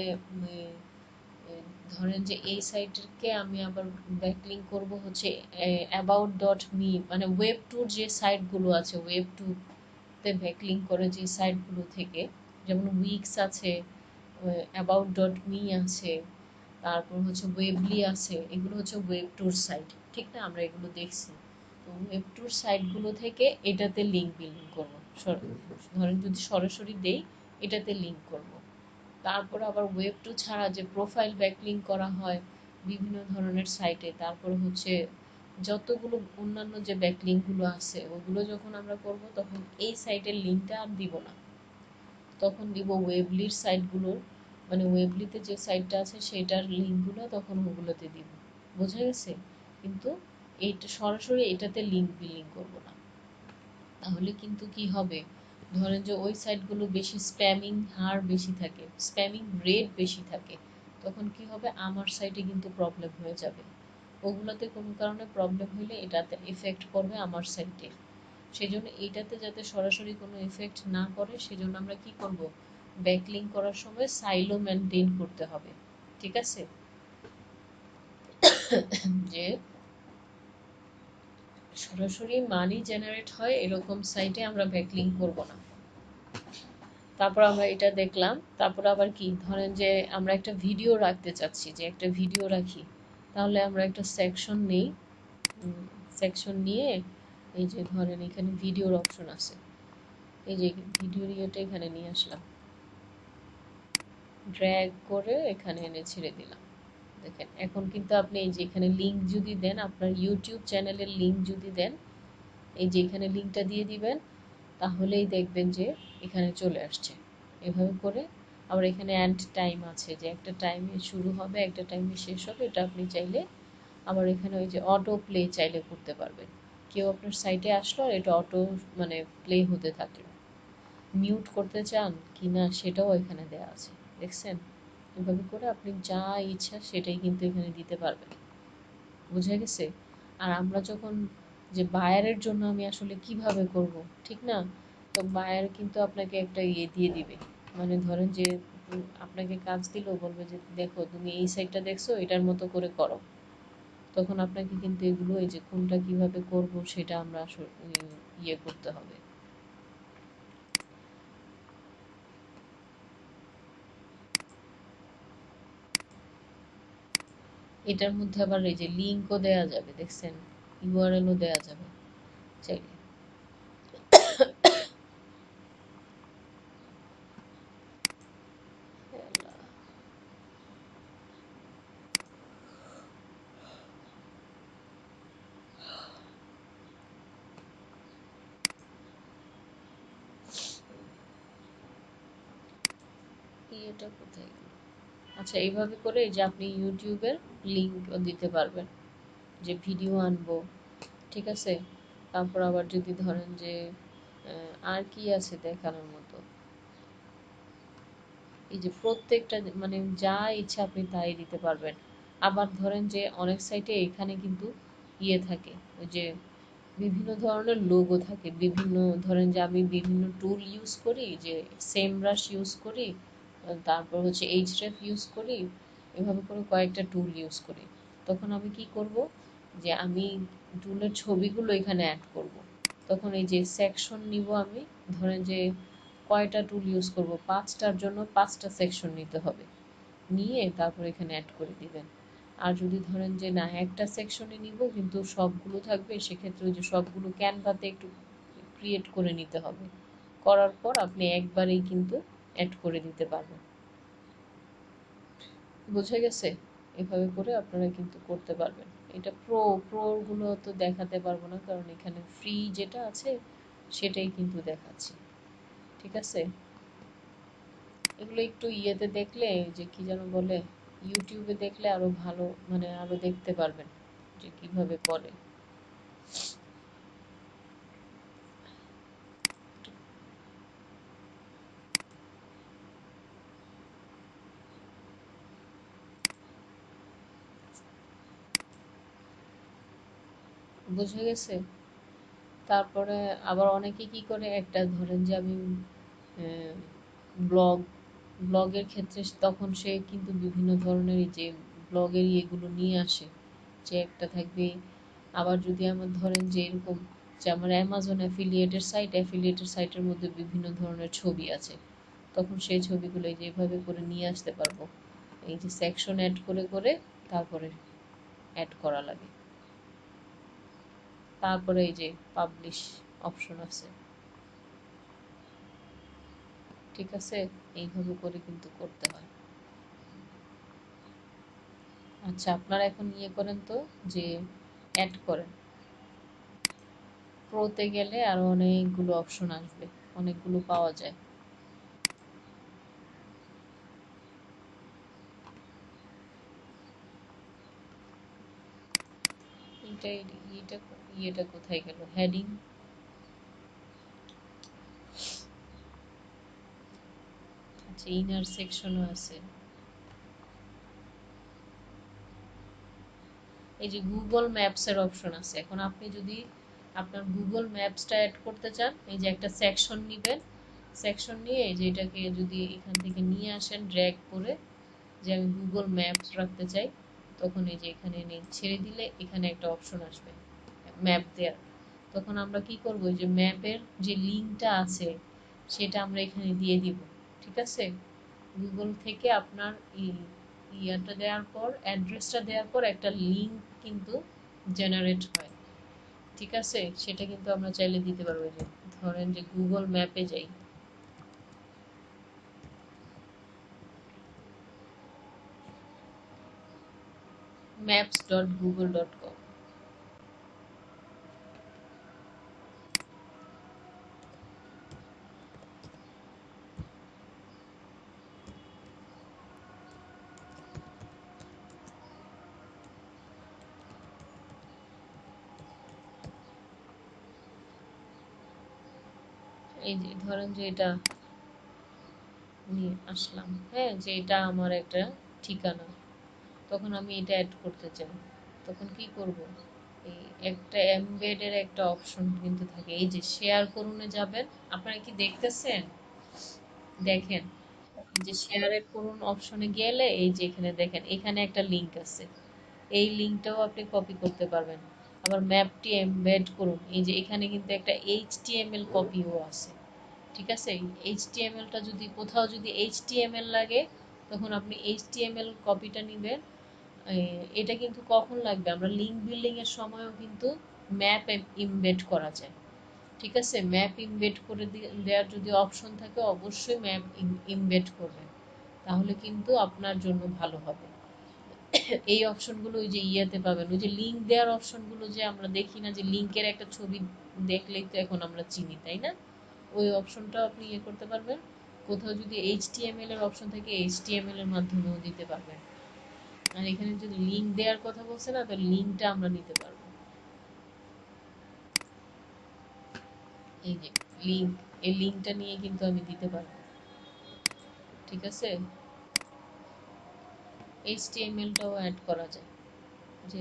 ধরেন যে এই সাইটকে আমি আবার ব্যাকলিঙ্ক করব হচ্ছে অ্যাবাউট ডট মি, মানে ওয়েব টুর যে সাইটগুলো আছে, ওয়েব টু তে ব্যাকলিঙ্ক করে যে সাইটগুলো থেকে, যেমন উইক্স আছে, অ্যাবাউট ডট মি আছে, তারপর হচ্ছে ওয়েবলি আছে, এগুলো হচ্ছে ওয়েব ট্যুর সাইট। ঠিক না, আমরা এগুলো দেখছি। তো ওয়েব ট্যুর সাইটগুলো থেকে এটাতে লিঙ্ক বিল্ডিং করবো। ধরেন যদি সরাসরি দেই, এটাতে লিঙ্ক করব। তারপর আবার ওয়েব টু ছাড়া যে প্রোফাইল ব্যাকলিঙ্ক করা হয় বিভিন্ন ধরনের সাইটে, তারপর হচ্ছে যতগুলো অন্যান্য যে ব্যাকলিঙ্কগুলো আছে ওগুলো যখন আমরা করব, তখন এই সাইটের লিঙ্কটা আর দিব না, তখন দিব ওয়েবলির সাইটগুলোর, মানে ওয়েবলিতে যে সাইটটা আছে সেটার লিঙ্কগুলো তখন ওগুলোতে দিব। বোঝা গেছে? কিন্তু এইটা সরাসরি এটাতে লিঙ্ক বিল্ডিং করব না। তাহলে কিন্তু কি হবে, ধরেন যে ওই সাইটগুলো বেশি স্প্যামিং হার বেশি থাকে, স্প্যামিং রেট বেশি থাকে, তখন কি হবে, আমার সাইটে কিন্তু প্রবলেম হয়ে যাবে। ওগুলোতে কোনো কারণে প্রবলেম হলে এটাতে এফেক্ট পড়বে আমার সাইটে। সেজন্য এইটাতে যাতে সরাসরি কোনো এফেক্ট না পড়ে, সেজন্য আমরা কি করব, ব্যাকলিঙ্ক করার সময় সাইলো মেনটেন করতে হবে। ঠিক আছে, যে সরাসরি মানি জেনারেট হয় এরকম সাইটে আমরা ব্যাকলিঙ্ক করব না। তারপর আমরা এটা দেখলাম। তারপর আবার কি, ধরেন যে আমরা একটা ভিডিও রাখতে চাচ্ছি, যে একটা ভিডিও রাখি, তাহলে আমরা একটা সেকশন নেই, সেকশন নিয়ে এই যে ধরেন এখানে ভিডিওর অপশন আছে, এই যে ভিডিওর ইয়েটা এখানে নিয়ে আসলাম, ড্র্যাগ করে এখানে এনে ছেড়ে দিলাম। দেখেন এখন কিন্তু আপনি এই যে এখানে লিঙ্ক যদি দেন, আপনার ইউটিউব চ্যানেলের লিঙ্ক যদি দেন, এই যে এখানে লিঙ্কটা দিয়ে দিবেন, তাহলেই দেখবেন যে এখানে চলে আসছে। এভাবে করে আবার এখানে এন্ড টাইম আছে, যে একটা টাইমে শুরু হবে একটা টাইমে শেষ হবে, এটা আপনি চাইলে আবার এখানে ওই যে অটো প্লে চাইলে করতে পারবেন। কেউ আপনার সাইটে আসলো আর এটা অটো মানে প্লে হতে থাকলো। মিউট করতে চান কি না সেটাও এখানে দেওয়া আছে, দেখছেন? এভাবে করে আপনি যা ইচ্ছা সেটাই কিন্তু এখানে দিতে পারবেন। বুঝা গেছে? আর আমরা যখন যে বায়ারের জন্য আমি আসলে কিভাবে করব, ঠিক না? তো বায়ার কিন্তু আপনাকে একটা ইয়ে দিয়ে দিবে, মানে ধরেন যে আপনাকে কাজ দিল, বলবে যে দেখো তুমি এই সাইটটা দেখছো, এটার মতো করে করো। তখন আপনাকে কিন্তু এগুলো এই যে কোনটা কিভাবে করব সেটা আমরা আসলে ইয়ে করতে হবে। এটার মধ্যে আবার এই যে লিঙ্কও দেয়া যাবে, দেখছেন? ইউআরএলও দেয়া যাবে চাইলে। এটা কোথায় গেল? আচ্ছা, এইভাবে করে যে আপনি ইউটিউবের লিঙ্ক দিতে পারবেন, যে ভিডিও আনবো। ঠিক আছে, তারপর আবার যদি ধরেন যে আর কি আছে দেখানোর মতো, এই যে প্রত্যেকটা মানে যা ইচ্ছা আপনি তাই দিতে পারবেন। আবার ধরেন যে অনেক সাইটে এখানে কিন্তু ইয়ে থাকে, ওই যে বিভিন্ন ধরনের লোগো থাকে, বিভিন্ন ধরেন যে আমি বিভিন্ন টুল ইউজ করি, যে সেম ব্রাশ ইউজ করি, তারপর হচ্ছে এইচরেফ ইউজ করি, এভাবে করে কয়েকটা টুল ইউজ করি। তখন আমি কি করব, যে আমি টুলের ছবিগুলো এখানে অ্যাড করব। তখন এই যে সেকশন নিব আমি, ধরেন যে কয়টা টুল ইউজ করব, পাঁচটার জন্য পাঁচটা সেকশন নিতে হবে, নিয়ে তারপর এখানে অ্যাড করে দিবেন। আর যদি ধরেন যে না একটা সেকশনে নিব কিন্তু সবগুলো থাকবে, সেক্ষেত্রে ওই যে সবগুলো ক্যানভাতে একটু ক্রিয়েট করে নিতে হবে, করার পর আপনি একবারেই কিন্তু অ্যাড করে দিতে পারবেন। বোঝা গেছে? এভাবে করে আপনারা কিন্তু করতে পারবেন। এটা প্রো প্রোগুলো তো দেখাতে পারবো না, কারণ এখানে ফ্রি যেটা আছে সেটাই কিন্তু দেখাচ্ছি। ঠিক আছে, এগুলো একটু ইয়েতে দেখলে, যে কি যেন বলে, ইউটিউবে দেখলে আরো ভালো, মানে আরো দেখতে পারবেন যে কিভাবে করে। বুঝে গেছে? তারপরে আবার অনেকে কি করে, একটা ধরেন যে আমি ব্লগ ব্লগের ক্ষেত্রে তখন সে কিন্তু বিভিন্ন ধরনের এই যে ব্লগের ইয়েগুলো নিয়ে আসে, যে একটা থাকবে। আবার যদি আমার ধরেন যে এরকম, যে আমার অ্যামাজন অ্যাফিলিয়েটের সাইট, অ্যাফিলিয়েটের সাইটের মধ্যে বিভিন্ন ধরনের ছবি আছে, তখন সেই ছবিগুলো এই যে এভাবে করে নিয়ে আসতে পারবো। এই যে সেকশন অ্যাড করে করে তারপরে অ্যাড করা লাগে। তারপরে এই যে পাবলিশ অপশন আছে। ঠিক আছে, এইভাবে করে কিন্তু করতে হয়। আচ্ছা, আপনারা এখন ইয়ে করেন তো, যে অ্যাড করেন। প্রোতে গেলে আরো অনেকগুলো অপশন আসবে, অনেকগুলো পাওয়া যায়। এটা এটা ইয়েটা কোথায় গেল, হেডিং? আচ্ছা, ইনার সেকশনও আছে। এই যে গুগল ম্যাপস এর অপশন আছে। এখন আপনি যদি আপনার গুগল ম্যাপসটা অ্যাড করতে চান, এই যে একটা সেকশন নিবেন, সেকশন নিয়ে এই যে এটাকে যদি এখান থেকে নিয়ে আসেন ড্র্যাগ করে, যে আমি গুগল ম্যাপস রাখতে চাই, তখন এই যে এখানে এনে ছেড়ে দিলে এখানে একটা অপশন আসবে ম্যাপ দেওয়ার। তখন আমরা কি করব, ওই যে ম্যাপের যে লিঙ্কটা আছে সেটা আমরা এখানে দিয়ে দিব। ঠিক আছে, গুগল থেকে আপনার ইয়াটা দেওয়ার পর, অ্যাড্রেসটা দেওয়ার পর একটা লিঙ্ক কিন্তু জেনারেট হয়। ঠিক আছে, সেটা কিন্তু আমরা চাইলে দিতে পারবো। যে ধরেন যে গুগল ম্যাপে যাই, maps dot google dot com. এই যে ধরেন যে এটা নিয়ে আসলাম, হ্যাঁ, যে এটা আমার একটা ঠিকানা, তখন আমি এটা অ্যাড করতে চাই, তখন কি করব, এই একটা এমবেডের একটা অপশন কিন্তু থাকে, এই যে শেয়ার করুনে যাবেন। আপনারা কি দেখতেছেন? দেখেন, যে শেয়ারে করুন অপশনে গেলে এই যে এখানে দেখেন, এখানে একটা লিংক আছে, এই লিংকটাও আপনি কপি করতে পারবেন। আবার ম্যাপটি এমবেড করুন, এই যে এখানে কিন্তু একটা এইচটিএমএল কপিও আছে। ঠিক আছে, এইচটিএমএলটা যদি কোথাও যদি এইচটিএমএল লাগে, তখন আপনি এইচটিএমএল কপিটা নেবেন। এটা কিন্তু কখন লাগবে, আমরা লিঙ্ক বিল্ডিং এর সময়ও কিন্তু ম্যাপ ইমবেড করা যায়। ঠিক আছে, ম্যাপ ইমবেড করে দেওয়ার যদি অপশন থাকে, অবশ্যই ম্যাপ ইমবেড করবেন, তাহলে কিন্তু আপনার জন্য ভালো হবে। এই অপশনগুলো ওই যে ইয়েতে পাবেন, ওই যে লিঙ্ক দেওয়ার অপশনগুলো, যে আমরা দেখি না যে লিঙ্কের একটা ছবি দেখলেই তো এখন আমরা চিনি, তাই না? ওই অপশনটা আপনি ইয়ে করতে পারবেন। কোথাও যদি এইচটিএমএল এর অপশন থাকে, এইচটিএমএল এর মাধ্যমেও দিতে পারবেন। আর এখানে যদি লিঙ্ক দেওয়ার কথা বলছে না, তো লিঙ্কটা আমরা নিতে পারবো। এই যে লিঙ্ক, এই লিঙ্কটা নিয়ে কিন্তু আমি দিতে পারবো। ঠিক আছে, এইচটিএমএলটাও অ্যাড করা যায়। যে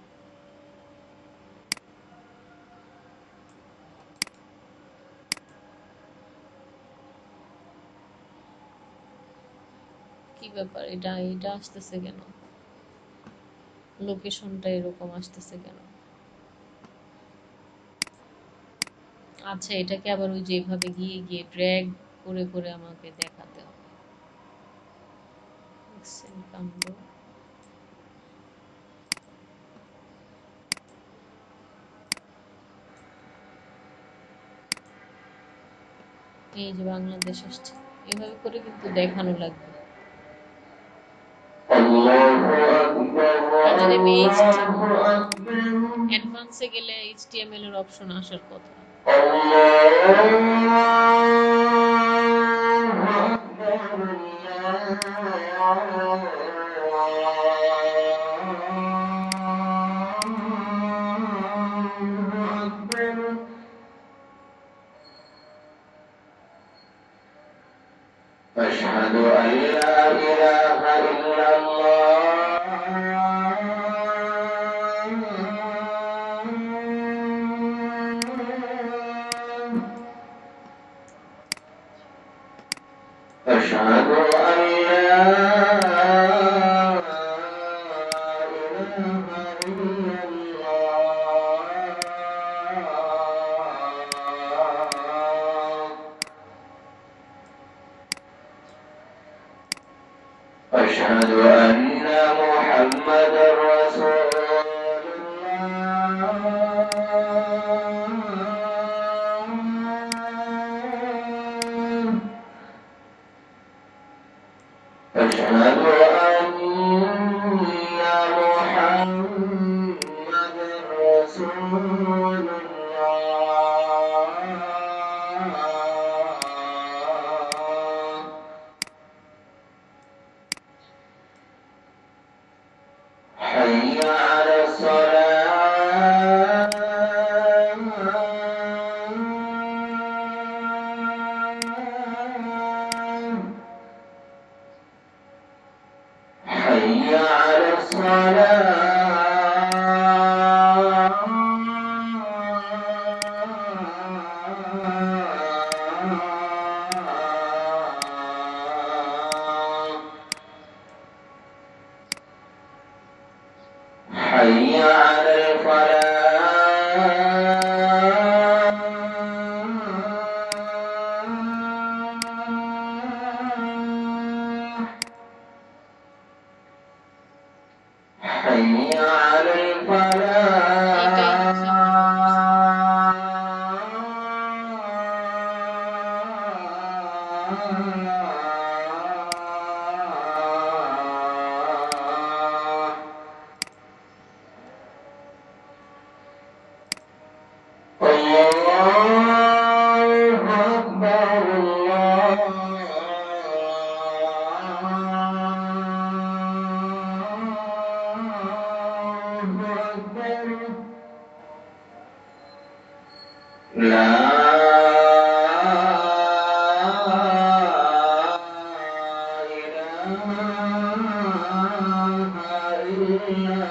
কি ব্যাপার, এটা এটা আসতেছে কেন, লোকেশনটা এরকম আসতেছে কেন? আচ্ছা, এটাকে আবার ওই যে এভাবে গিয়ে গিয়ে ড্র্যাগ করে করে আমাকে দেখাতে হবে। এক্সেল কাণ্ড। এই যে বাংলাদেশ আসছে, এভাবে করে কিন্তু দেখানো লাগবে। আর যদি আমি অ্যাডভান্সে গেলে এইচটিএমএল এর অপশন আসার কথা। أشهد أن لا إله إلا الله أشهد أن لا إله إلا الله أشهد أن محمدا رسول الله أشهد أن محمدا رسول الله حي على الصلاة حي على الصلاة حي على الفلاح حي على الفلاح الله أكبر الله أكبر لا إله إلا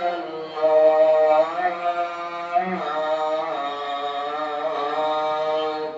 الله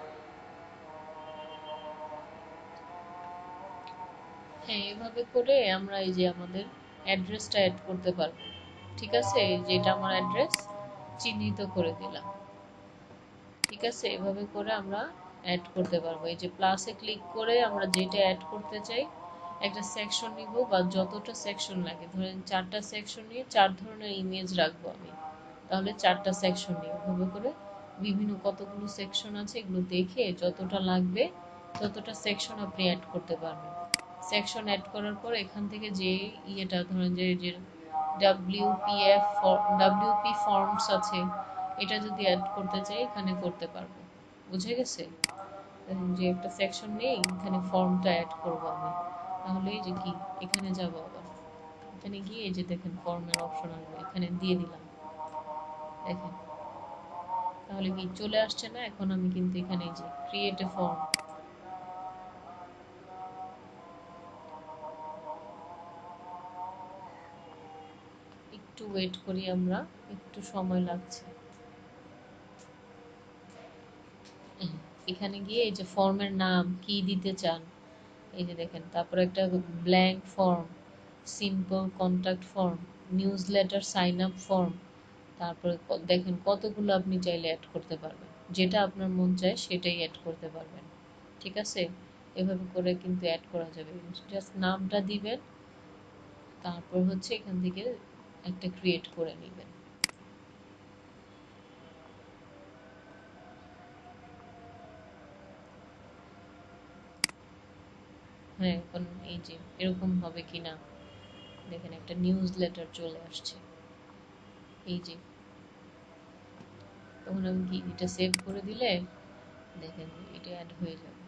হ্যাঁ, এভাবে করে আমরা এই যে আমাদের অ্যাড্রেসটা অ্যাড করতে পারবো। ঠিক আছে, এই যে এটা আমার অ্যাড্রেস চিহ্নিত করে দিলাম। ঠিক আছে, এভাবে করে আমরা অ্যাড করতে পারবো। এই যে প্লাসে ক্লিক করে আমরা যেটা অ্যাড করতে চাই একটা সেকশন নিব, বা যতটা সেকশন লাগে, ধরেন চারটা সেকশন নিয়ে চার ধরনের ইমেজ রাখবো আমি, তাহলে চারটা সেকশন নিয়ে এভাবে করে বিভিন্ন কতগুলো সেকশন আছে এগুলো দেখে যতটা লাগবে ততটা সেকশন আপনি অ্যাড করতে পারবেন। সেকশন অ্যাড করার পর এখান থেকে যে ইয়েটা ধরেন যে যে ডাব্লিউপিএফ ডাব্লিউপি ফর্মস আছে, এটা যদি অ্যাড করতে চাই এখানে করতে পারবো। বুঝে গেছে? যে একটা সেকশন নেই, এখানে ফর্মটা অ্যাড করব আমি, তাহলে এই যে কি এখানে যাব, আবার এখানে গিয়ে এই যে দেখেন ফর্মের অপশন আসবে, এখানে দিয়ে দিলাম। দেখেন তাহলে কি চলে আসছে না? এখন আমি কিন্তু এখানে যে ক্রিয়েট এ ফর্ম, একটু ওয়েট করি আমরা, একটু সময় লাগছে। এখানে গিয়ে এই যে ফর্মের নাম কি দিতে চান, এই যে দেখেন, তারপর একটা blank form, simple contact form, newsletter sign up form, তারপরে দেখেন কতগুলো আপনি চাইলে অ্যাড করতে পারবেন, যেটা আপনার মন চায় সেটাই অ্যাড করতে পারবেন। ঠিক আছে, এভাবে করে কিন্তু অ্যাড করা যাবে। জাস্ট নামটা দিবেন, তারপর হচ্ছে এখান থেকে একটা ক্রিয়েট করে নেবেন। হ্যাঁ, এখন এই যে এরকম হবে কিনা দেখেন, একটা নিউজ লেটার চলে আসছে। এই যে তখন আমি কি এটা সেভ করে দিলে দেখেন এটা অ্যাড হয়ে যাবে।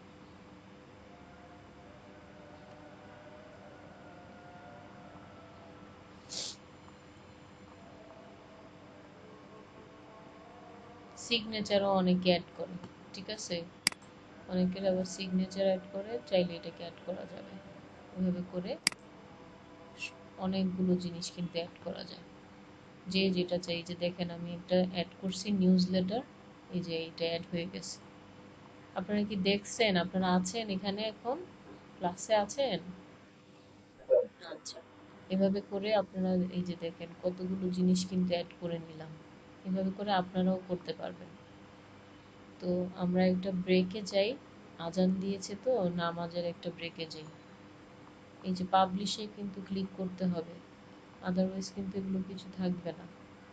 সিগনেচারও অনেকে অ্যাড করে। ঠিক আছে, অনেকের আবার সিগনেচার অ্যাড করে, চাইলে এটাকে অ্যাড করা যাবে। এভাবে করে অনেকগুলো জিনিস কিন্তু অ্যাড করা যায়, যে যেটা চাই। যে দেখেন আমি একটা অ্যাড করছি নিউজ লেটার, এই যে এইটা অ্যাড হয়ে গেছে। আপনারা কি দেখছেন? আপনারা আছেন এখানে, এখন ক্লাসে আছেন? আচ্ছা, এভাবে করে আপনারা এই যে দেখেন কতগুলো জিনিস কিন্তু অ্যাড করে নিলাম। এভাবে করে আপনারাও করতে পারবেন। তো আমরা একটা ব্রেকে যাই, আজান দিয়েছে তো, নামাজের একটা ব্রেকে যাই। এই যে পাবলিশে কিন্তু ক্লিক করতে হবে, আদারওয়াইজ কিন্তু এগুলো কিছু থাকবে না।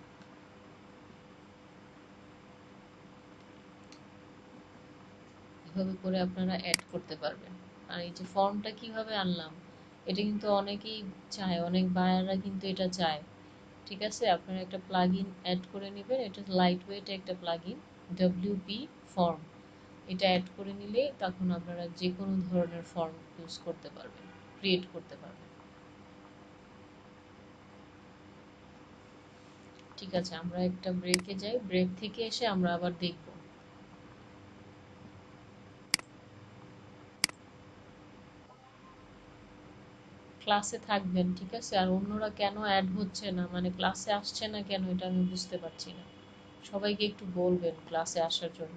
এভাবে করে আপনারা অ্যাড করতে পারবেন। আর এই যে ফর্মটা কিভাবে আনলাম, এটা কিন্তু অনেকেই চায়, অনেক বায়াররা কিন্তু এটা চায়। ঠিক আছে, আপনারা একটা প্লাগইন অ্যাড করে নেবেন, এটা লাইট ওয়েট একটা প্লাগইন, ডব্লিউপি ফর্ম। এটা অ্যাড করে নিলে তখন আপনারা যে কোনো ধরনের ফর্ম ইউজ করতে পারবেন, ক্রিয়েট করতে পারবেন। ঠিক আছে, আমরা একটা ব্রেকে যাই, ব্রেক থেকে এসে আমরা আবার দেখব। ক্লাসে থাকবেন, ঠিক আছে? আর অন্যরা কেন অ্যাড হচ্ছে না, মানে ক্লাসে আসছে না কেন, এটা আমি বুঝতে পারছি না। সবাইকে একটু বলবেন ক্লাসে আসার জন্য।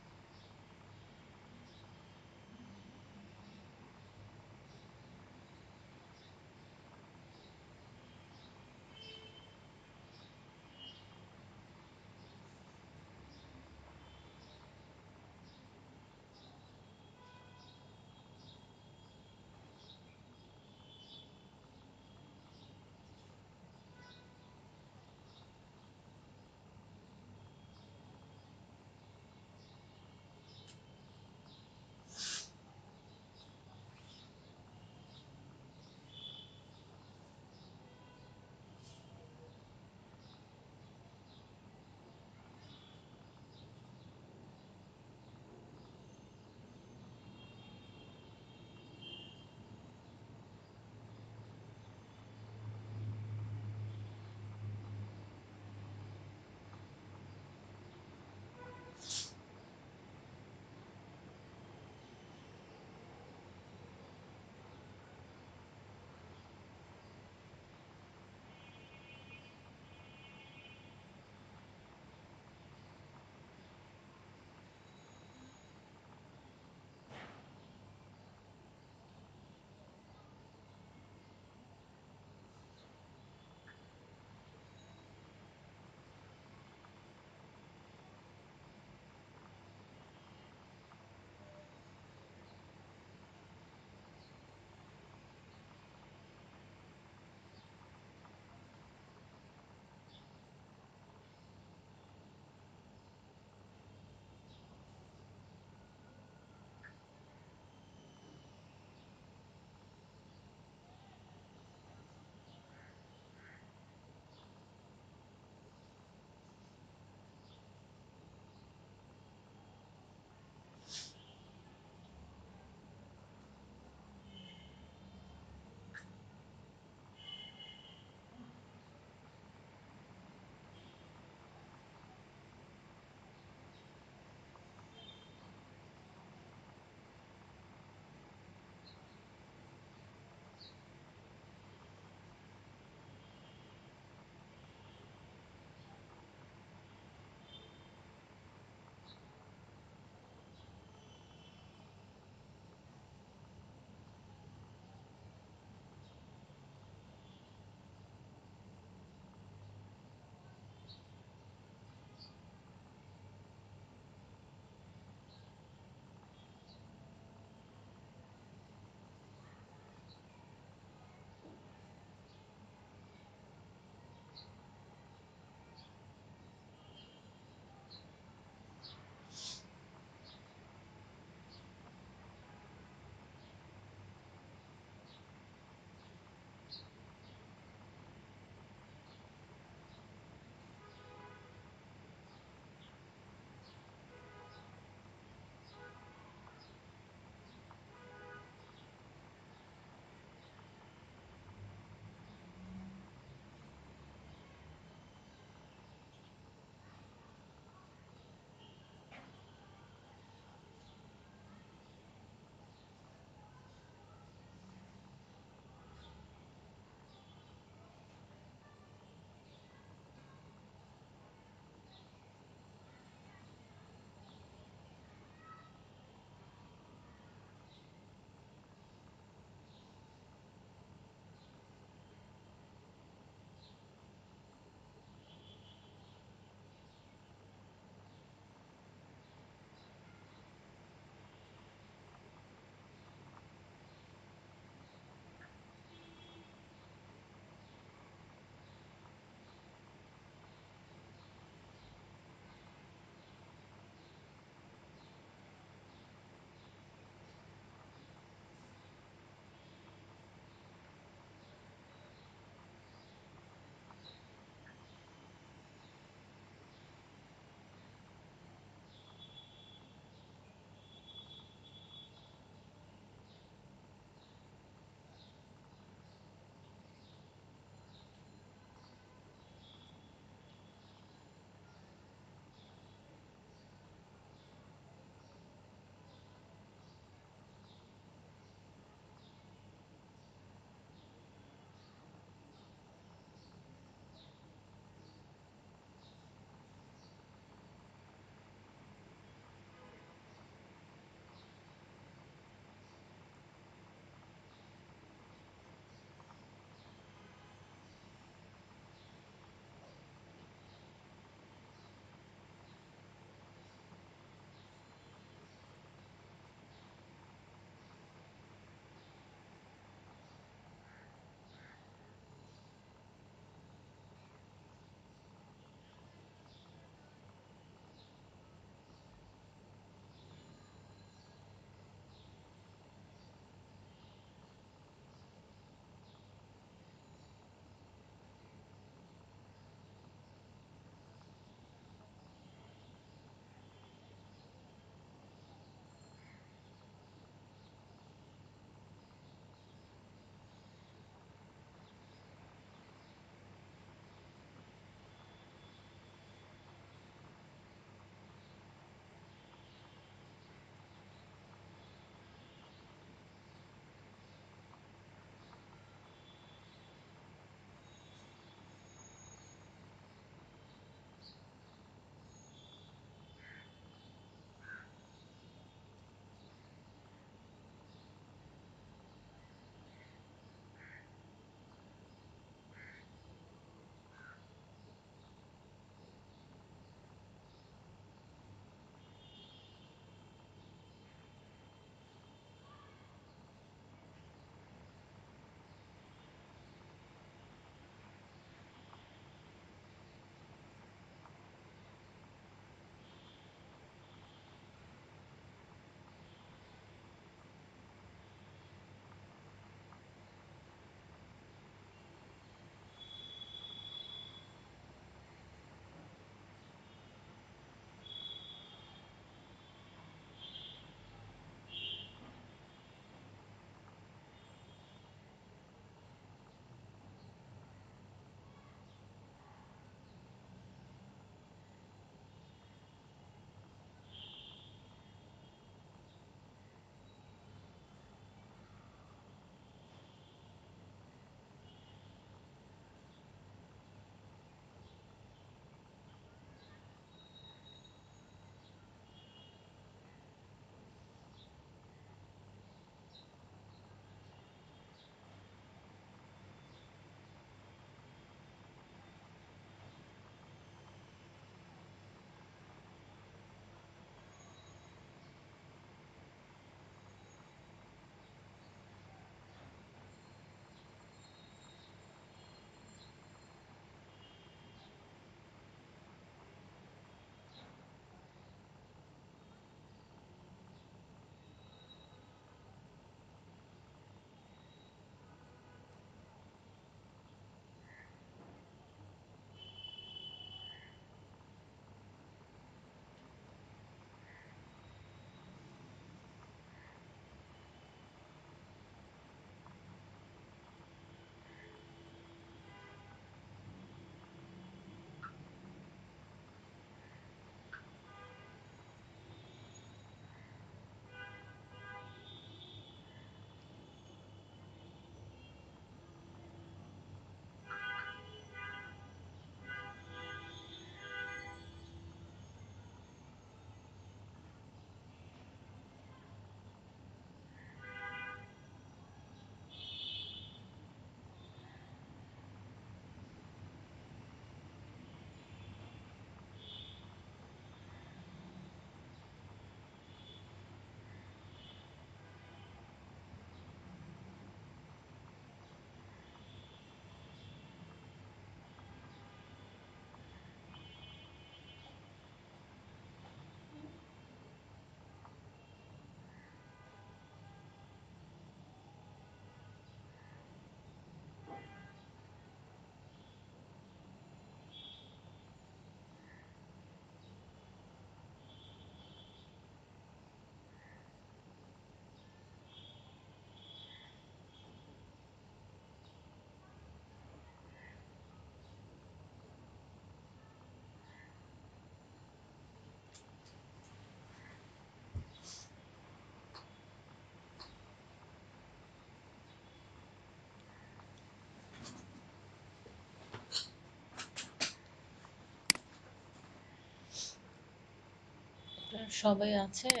সবাই আছেন?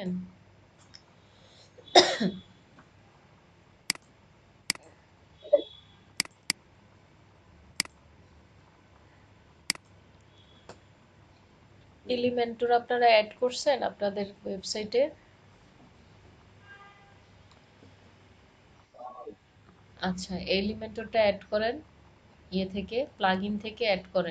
এলিমেন্টর আপনারা অ্যাড করছেন আপনাদের ওয়েবসাইটে? আচ্ছা, এলিমেন্টরটা অ্যাড করেন, ইয়ে থেকে প্লাগইন থেকে অ্যাড করেন।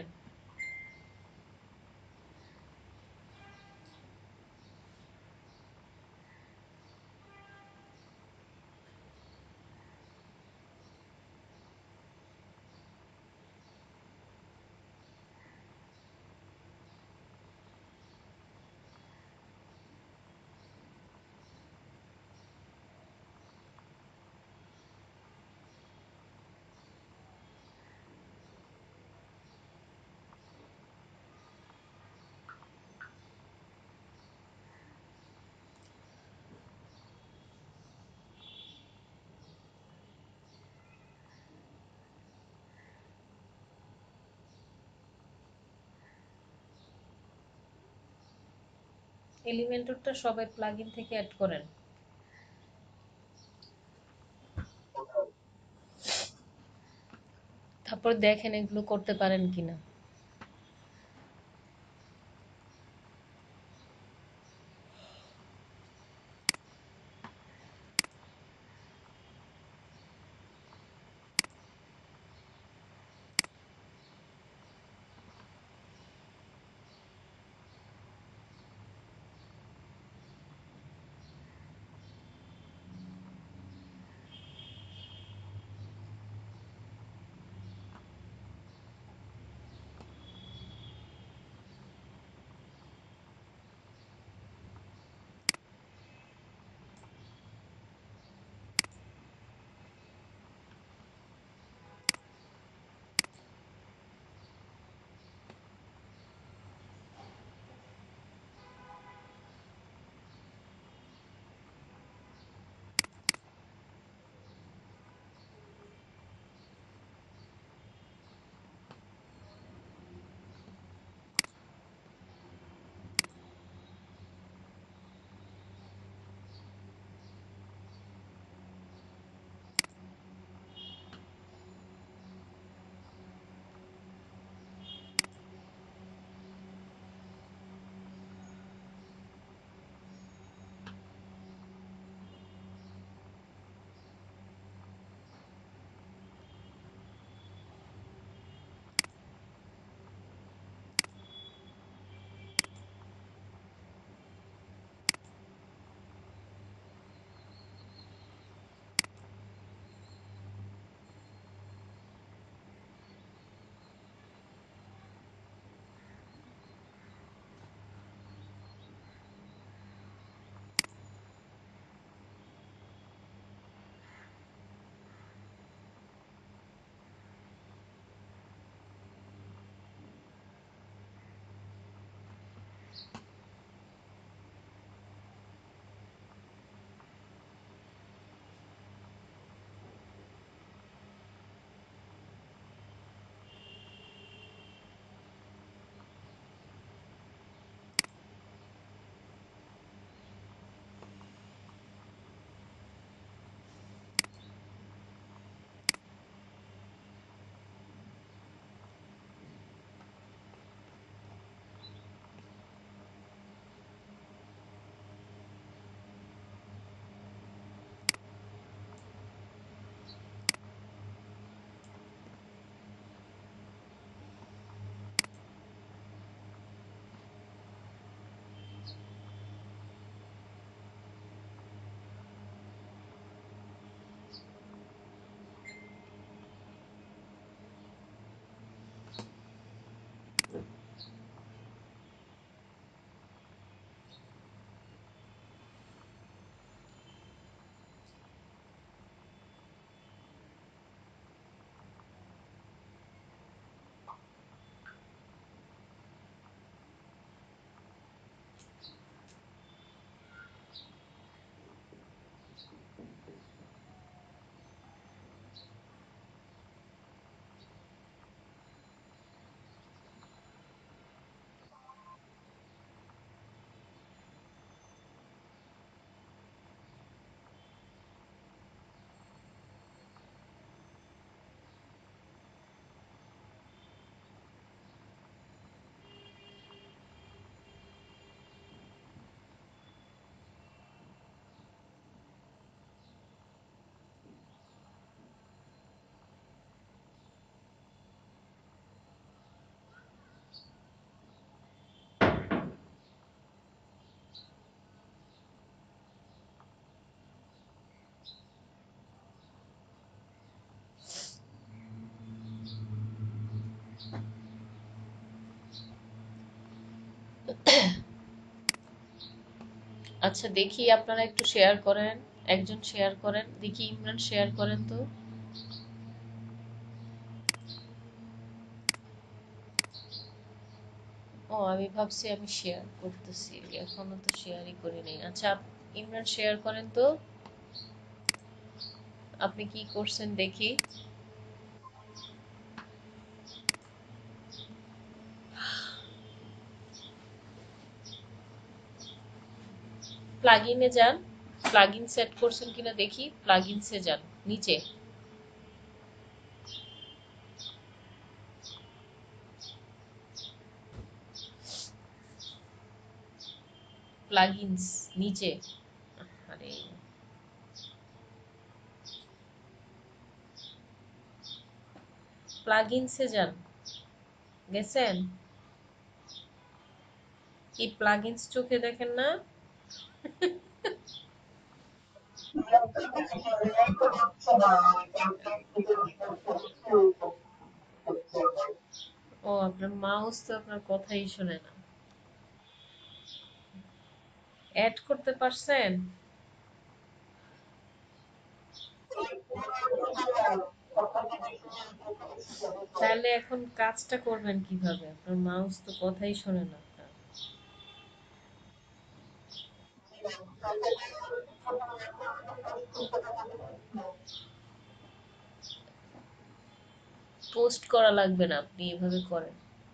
এলিমেন্টরটা সবাই প্লাগইন থেকে অ্যাড করেন। তারপর দেখেন এগুলো করতে পারেন কিনা। আচ্ছা দেখি আপনারা একটু শেয়ার করেন, একজন শেয়ার করেন দেখি, ইমরান শেয়ার করেন তো। ও আমি ভাবছি আমি শেয়ার করতেছি, এখনো তো শেয়ারই করি নাই। আচ্ছা আপ- ইমরান শেয়ার করেন তো, আপনি কি করছেন দেখি। প্লাগইনে যান, প্লাগইন সেট করছেন কিনা দেখি, প্লাগইনসে যান নিচে। প্লাগইনস নিচে। আরে প্লাগইনসে যান, গেছেন? এই প্লাগইনস চোখে দেখেন না? ও আপনার মাউস তো আপনার কথাই শোনে না। অ্যাড করতে পারছেন? তাহলে এখন কাজটা করবেন কিভাবে? আপনার মাউস তো কথাই শোনে না আপনার। পোস্ট করা লাগবে না, আপনি এভাবে করেন।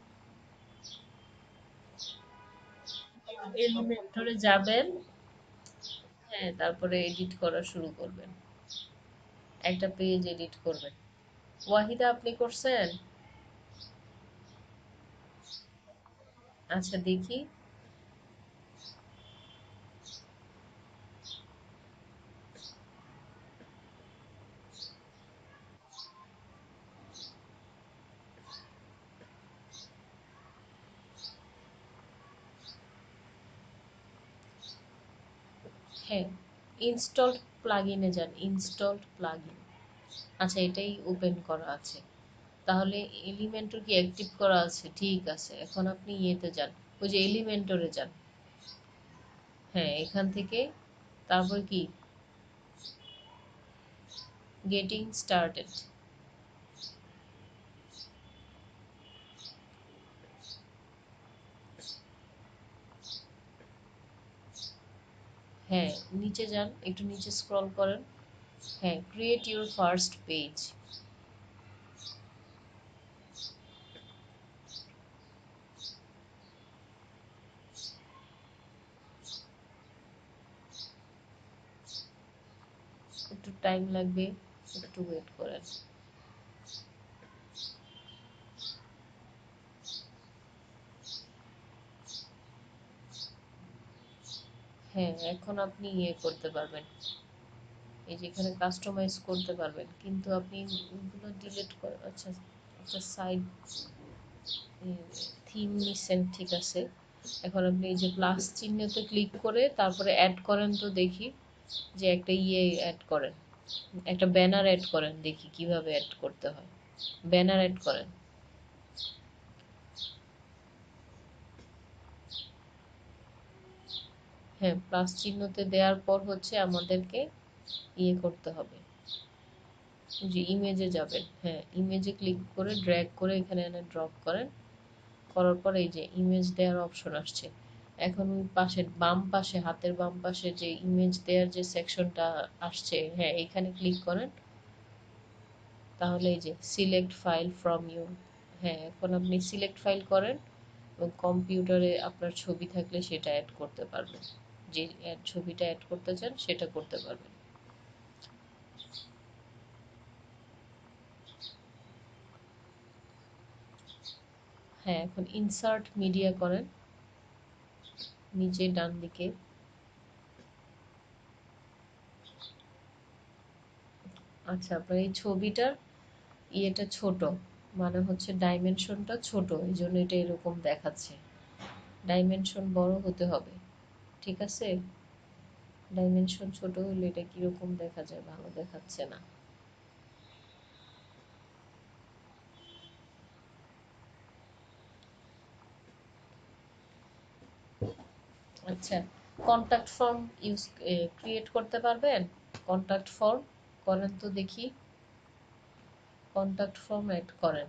এলিমেন্টরে যাবেন, হ্যাঁ তারপরে এডিট করা শুরু করবেন, একটা পেজ এডিট করবেন। ওয়াহিদা আপনি করছেন? আচ্ছা দেখি। হ্যাঁ, ইনস্টলড প্লাগইনে যান, ইনস্টলড প্লাগইন। আচ্ছা এটাই ওপেন করা আছে, তাহলে এলিমেন্টর কি অ্যাক্টিভ করা আছে? ঠিক আছে, এখন আপনি ইয়েতে যান, ওই যে এলিমেন্টরে যান। হ্যাঁ এখান থেকে, তারপর কি, গেটিং স্টার্টেড। হ্যাঁ নিচে যান, একটু নিচে স্ক্রল করেন। হ্যাঁ ক্রিয়েট ইউর ফার্স্ট পেজ। একটু টাইম লাগবে, একটু ওয়েট করেন। হ্যাঁ এখন আপনি ইয়ে করতে পারবেন, এই যে এখানে কাস্টমাইজ করতে পারবেন, কিন্তু আপনি ওগুলো ডিলিট করে, আচ্ছা আচ্ছা সাইড থিম নিছেন ঠিক আছে। এখন আপনি এই যে প্লাস চিহ্নতে ক্লিক করে তারপরে অ্যাড করেন তো দেখি, যে একটা ইয়ে অ্যাড করেন, একটা ব্যানার অ্যাড করেন দেখি কিভাবে অ্যাড করতে হয়। ব্যানার অ্যাড করেন। হ্যাঁ প্লাস চিহ্নতে দেওয়ার পর হচ্ছে আমাদেরকে ইয়ে করতে হবে, যে ইমেজে যাবেন, হ্যাঁ ইমেজে ক্লিক করে ড্র্যাগ করে এখানে এনে ড্রপ করেন, করার পর এই যে ইমেজ দেওয়ার অপশন আসছে। এখন ওই পাশের বাম পাশে, হাতের বাম পাশে যে ইমেজ দেওয়ার যে সেকশনটা আসছে, হ্যাঁ এখানে ক্লিক করেন, তাহলে এই যে সিলেক্ট ফাইল ফ্রম ইউ। হ্যাঁ এখন আপনি সিলেক্ট ফাইল করেন এবং কম্পিউটারে আপনার ছবি থাকলে সেটা অ্যাড করতে পারবেন, যে ছবিটা অ্যাড করতে চান সেটা করতে পারবেন। হ্যাঁ এখন ইনসার্ট মিডিয়া করেন, নিচে ডান দিকে। আচ্ছা আপনার এই ছবিটার ইয়েটা ছোট, মানে হচ্ছে ডাইমেনশনটা ছোট, এই জন্য এটা এরকম দেখাচ্ছে। ডাইমেনশন বড় হতে হবে, ঠিক আছে? ডাইমেনশন ছোট হলে এটা কিরকম দেখা যায়, ভালো দেখাচ্ছে না। আচ্ছা, কন্টাক্ট ফর্ম ইউজ ক্রিয়েট করতে পারবেন? কন্টাক্ট ফর্ম করেন তো দেখি। কন্টাক্ট ফর্ম এড করেন।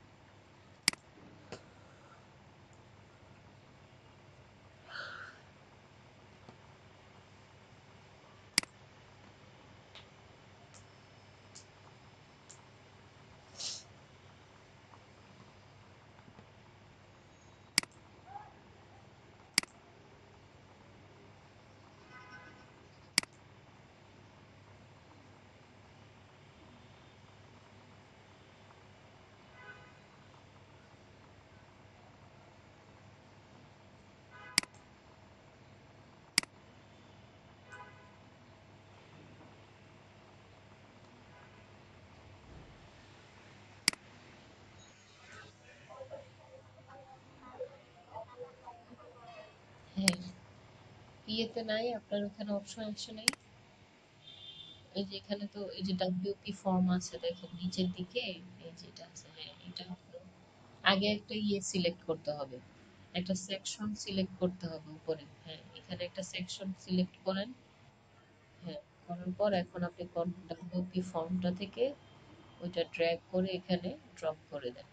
হ্যাঁ, ইয়েতে নাই, আপনার ওখানে অপশন আসে নাই? এই যে এখানে তো এই যে ডাব্লিউপি ফর্ম আছে, দেখেন নিচের দিকে এই যেটা আছে, হ্যাঁ এটা আপনার আগে একটা ইয়ে সিলেক্ট করতে হবে, একটা সেকশন সিলেক্ট করতে হবে উপরে। হ্যাঁ, এখানে একটা সেকশন সিলেক্ট করেন। হ্যাঁ, করার পর এখন আপনি ডাব্লিউপি ফর্মটা থেকে ওইটা ড্র্যাগ করে এখানে ড্রপ করে দেন।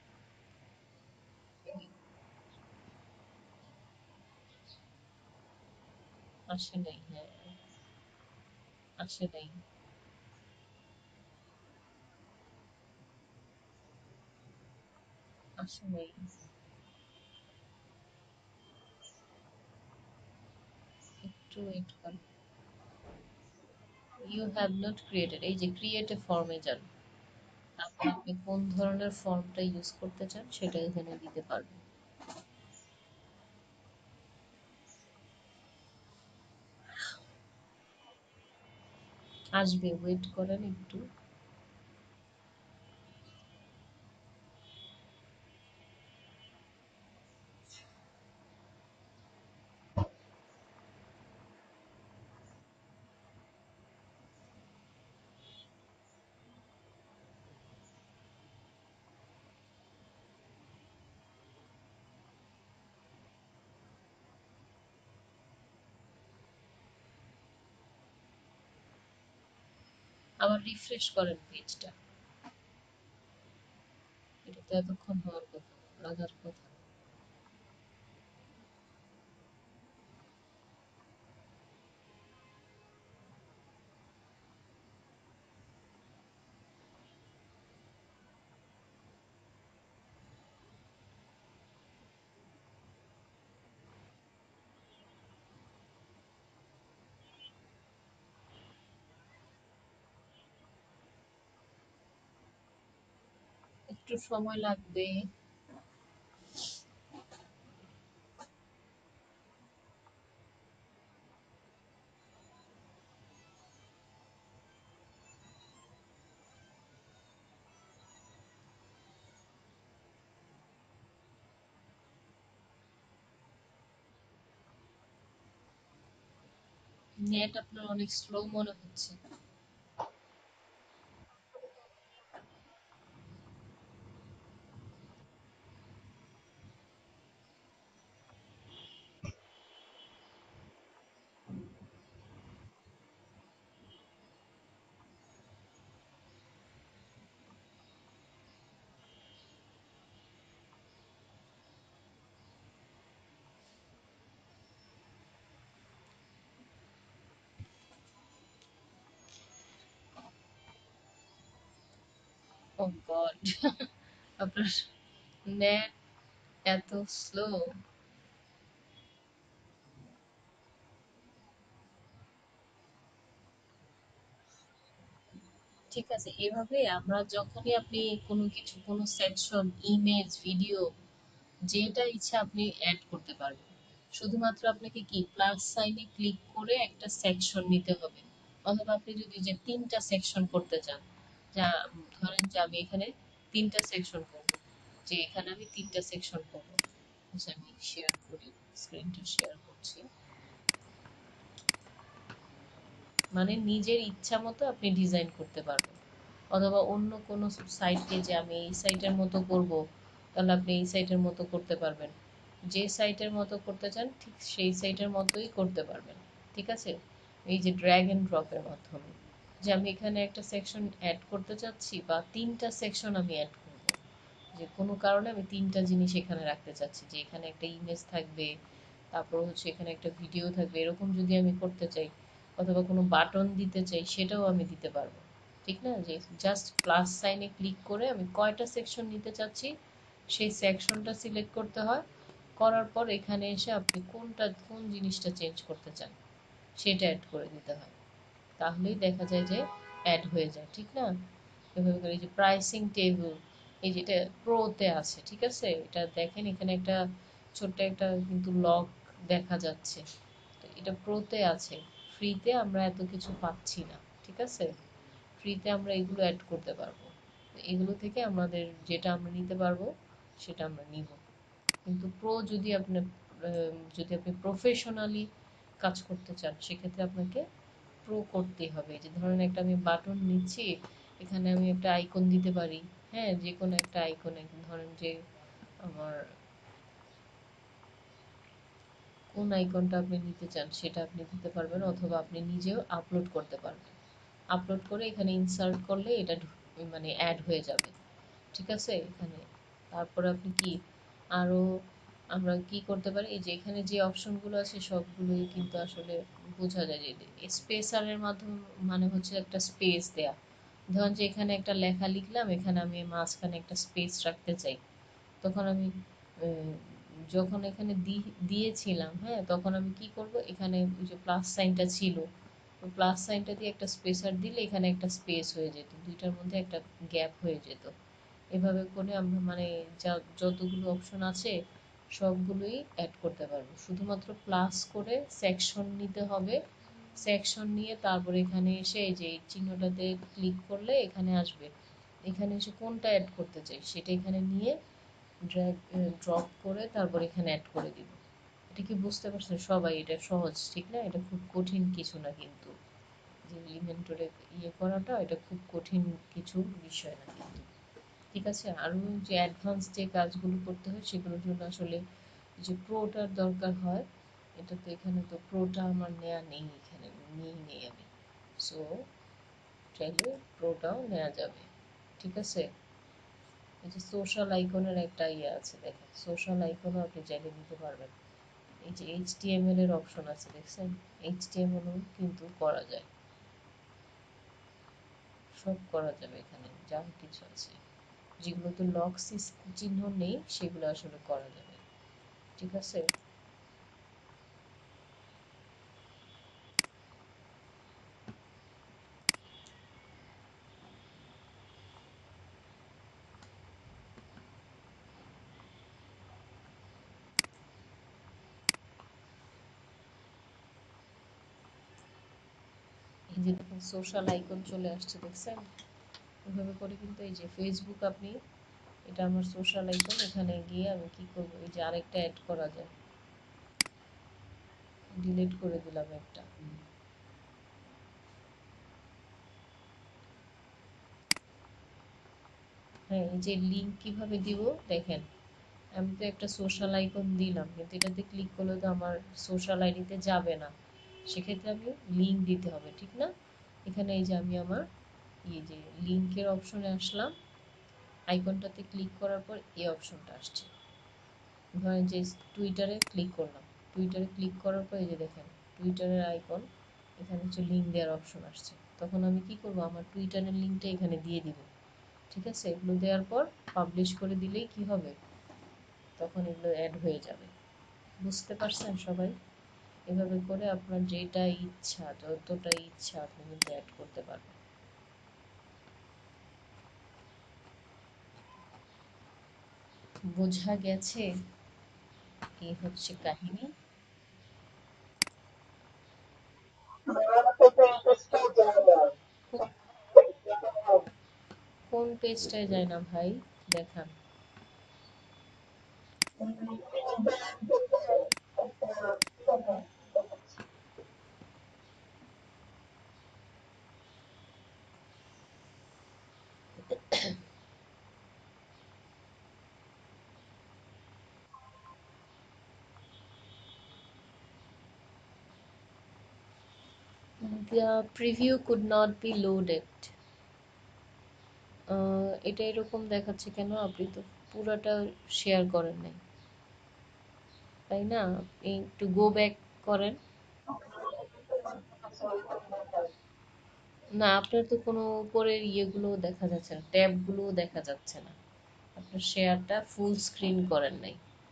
আসে নাই, হ্যাঁ আসে নাই। আসে নাই। একটু ওয়েট করেন। ইউ হ্যাভ নট ক্রিয়েটেড, এই যে ক্রিয়েট এ ফর্মে যান। তারপর আপনি কোন ধরনের ফর্মটা ইউজ করতে চান সেটা এখানে দিতে পারবেন। আসবে, ওয়েট করেন একটু। আবার রিফ্রেশ করেন পেজটা। এটা তো এতক্ষণ হওয়ার কথা, লাগার কথা। একটু সময় লাগবে। নেট আপনার অনেক স্লো মনে হচ্ছে। ও গড, আপনার নেট এত স্লো। ঠিক আছে, এভাবে আমরা যখনই আপনি কোনো কিছু, কোনো সেকশন, ইমেজ, ভিডিও, যেটা ইচ্ছা আপনি অ্যাড করতে পারবেন। শুধুমাত্র আপনাকে কি প্লাস সাইনে ক্লিক করে একটা সেকশন নিতে হবে। অথবা আপনি যদি যে তিনটা সেকশন করতে চান, যা ধরেন যে আমি এখানে তিনটা সেকশন করব, যে এখানে আমি তিনটা সেকশন করব। আচ্ছা, আমি শেয়ার করি, স্ক্রিনটা শেয়ার করছি। মানে নিজের ইচ্ছা মতো আপনি ডিজাইন করতে পারবেন। অথবা অন্য কোনো সাইটকে যে আমি এই সাইটের মতো করব, তাহলে আপনি এই সাইটের মতো করতে পারবেন। যে সাইটের মতো করতে চান ঠিক সেই সাইটের মতোই করতে পারবেন। ঠিক আছে? এই যে ড্র্যাগ এন্ড ড্রপের মাধ্যমে যে আমি এখানে একটা সেকশন অ্যাড করতে চাচ্ছি বা তিনটা সেকশন আমি অ্যাড করব, যে কোনো কারণে আমি তিনটা জিনিস এখানে রাখতে চাচ্ছি, যে এখানে একটা ইমেজ থাকবে, তারপর হচ্ছে এখানে একটা ভিডিও থাকবে, এরকম যদি আমি করতে চাই অথবা কোনো বাটন দিতে চাই সেটাও আমি দিতে পারবো। ঠিক না? যে জাস্ট প্লাস সাইনে ক্লিক করে আমি কয়টা সেকশন নিতে চাচ্ছি সেই সেকশনটা সিলেক্ট করতে হয়। করার পর এখানে এসে আপনি কোনটা কোন জিনিসটা চেঞ্জ করতে চান সেটা অ্যাড করে দিতে হয়। তাহলেই দেখা যায় যে অ্যাড হয়ে যায়। ঠিক না? এভাবে করে এই যে প্রাইসিং টেবিল, এই যেটা প্রোতে আছে, ঠিক আছে? এটা দেখেন এখানে একটা ছোট্ট একটা কিন্তু লক দেখা যাচ্ছে, তো এটা প্রোতে আছে। ফ্রিতে আমরা এত কিছু পাচ্ছি না। ঠিক আছে? ফ্রিতে আমরা এগুলো অ্যাড করতে পারবো। এগুলো থেকে আমাদের যেটা আমরা নিতে পারবো সেটা আমরা নিব। কিন্তু প্রো যদি আপনি যদি আপনি প্রফেশনালি কাজ করতে চান সেক্ষেত্রে আপনাকে প্রো করতেই হবে। যে ধরেন একটা আমি বাটন নিচ্ছি, এখানে আমি একটা আইকন দিতে পারি। হ্যাঁ, যে কোনো একটা আইকনে ধরেন যে আমার কোন আইকনটা আপনি নিতে চান সেটা আপনি দিতে পারবেন, অথবা আপনি নিজেও আপলোড করতে পারবেন। আপলোড করে এখানে ইনসার্ট করলে এটা মানে অ্যাড হয়ে যাবে। ঠিক আছে? এখানে তারপরে আপনি কি আরো আমরা কি করতে পারি, এই যে এখানে যে অপশনগুলো আছে সবগুলোই কিন্তু আসলে বোঝা যায় যে স্পেসারের মাধ্যমে, মানে হচ্ছে একটা স্পেস দেয়া। ধরেন যে এখানে একটা লেখা লিখলাম, এখানে আমি মাঝখানে একটা স্পেস রাখতে চাই, তখন আমি আহ, যখন এখানে দিয়েছিলাম, হ্যাঁ, তখন আমি কি করব, এখানে ওই যে প্লাস সাইনটা ছিল, প্লাস সাইনটা দিয়ে একটা স্পেসার দিলে এখানে একটা স্পেস হয়ে যেত, দুইটার মধ্যে একটা গ্যাপ হয়ে যেত। এভাবে করে আমরা মানে যা যতগুলো অপশন আছে সবগুলোই অ্যাড করতে পারবো। শুধুমাত্র প্লাস করে সেকশন নিতে হবে। সেকশন নিয়ে তারপর এখানে এসে এই যে এই চিহ্নটাতে ক্লিক করলে এখানে আসবে। এখানে এসে কোনটা অ্যাড করতে চাই সেটা এখানে নিয়ে ড্র্যাগ ড্রপ করে তারপর এখানে অ্যাড করে দিব। এটা কি বুঝতে পারছেন সবাই? এটা সহজ, ঠিক না? এটা খুব কঠিন কিছু না কিন্তু, যে ইনভেন্টরে ইয়ে করাটা এটা খুব কঠিন কিছু বিষয় না কিন্তু। ঠিক আছে? আরও যে অ্যাডভান্স যে কাজগুলো করতে হয় সেগুলোর জন্য আসলে যে প্রোটার দরকার হয়। এটা তো এখানে তো প্রোটা আমার নেওয়া নেই, এখানে নিয়েই নেই আমি। সো চাইলে প্রোটাও নেওয়া যাবে। ঠিক আছে? এই যে সোশ্যাল আইকনের একটা ইয়ে আছে দেখেন, সোশ্যাল আইকনও আপনি চাইলে নিতে পারবেন। এই যে এইচটিএমএল এর অপশন আছে দেখছেন, এইচটিএমএলও কিন্তু করা যায়, সব করা যাবে এখানে যা কিছু আছে। যেগুলোতে লক চিহ্ন নেই সেগুলো আসলে করা যাবে। ঠিক আছে? এই যে দেখুন সোশ্যাল আইকন চলে আসছে দেখছেন, এভাবে করে কিন্তু এই যে ফেসবুক আপনি, এটা আমার সোশ্যাল আইকন, এখানে গিয়ে আমি কি করব, এই যে আরেকটা অ্যাড করা যায়, ডিলিট করে দিলাম একটা। হ্যাঁ, এই যে লিঙ্ক কিভাবে দিব দেখেন, আমি তো একটা সোশ্যাল আইকন দিলাম কিন্তু এটাতে ক্লিক করলে তো আমার সোশ্যাল আইডিতে যাবে না, সেক্ষেত্রে আমি লিঙ্ক দিতে হবে। ঠিক না? এখানে এই যে আমি আমার এই যে লিঙ্কের অপশনে আসলাম, আইকনটাতে ক্লিক করার পর এই অপশনটা আসছে। ধরেন যে টুইটারে ক্লিক করলাম, টুইটারে ক্লিক করার পর এই যে দেখেন টুইটারের আইকন, এখানে হচ্ছে লিঙ্ক দেওয়ার অপশন আসছে। তখন আমি কি করব, আমার টুইটারের লিঙ্কটা এখানে দিয়ে দিব। ঠিক আছে? এগুলো দেওয়ার পর পাবলিশ করে দিলেই কি হবে, তখন এগুলো অ্যাড হয়ে যাবে। বুঝতে পারছেন সবাই? এভাবে করে আপনার যেটা ইচ্ছা, যতটা ইচ্ছা আপনি কিন্তু অ্যাড করতে পারবেন। বোঝা গেছে? এই হচ্ছে কাহিনী। কো- কোন পেজটায় যায় না ভাই? দেখান। The preview could not be loaded. আহ, এটা এরকম দেখাচ্ছে কেন? আপনি তো পুরাটা শেয়ার করেন নাই, তাই না? আপনি একটু গো ব্যাক করেন। না, আপনার তো কোনো উপরের ইয়েগুলো দেখা যাচ্ছে না, ট্যাবগুলোও দেখা যাচ্ছে না। আপনার শেয়ারটা ফুল স্ক্রিন করেন নাই।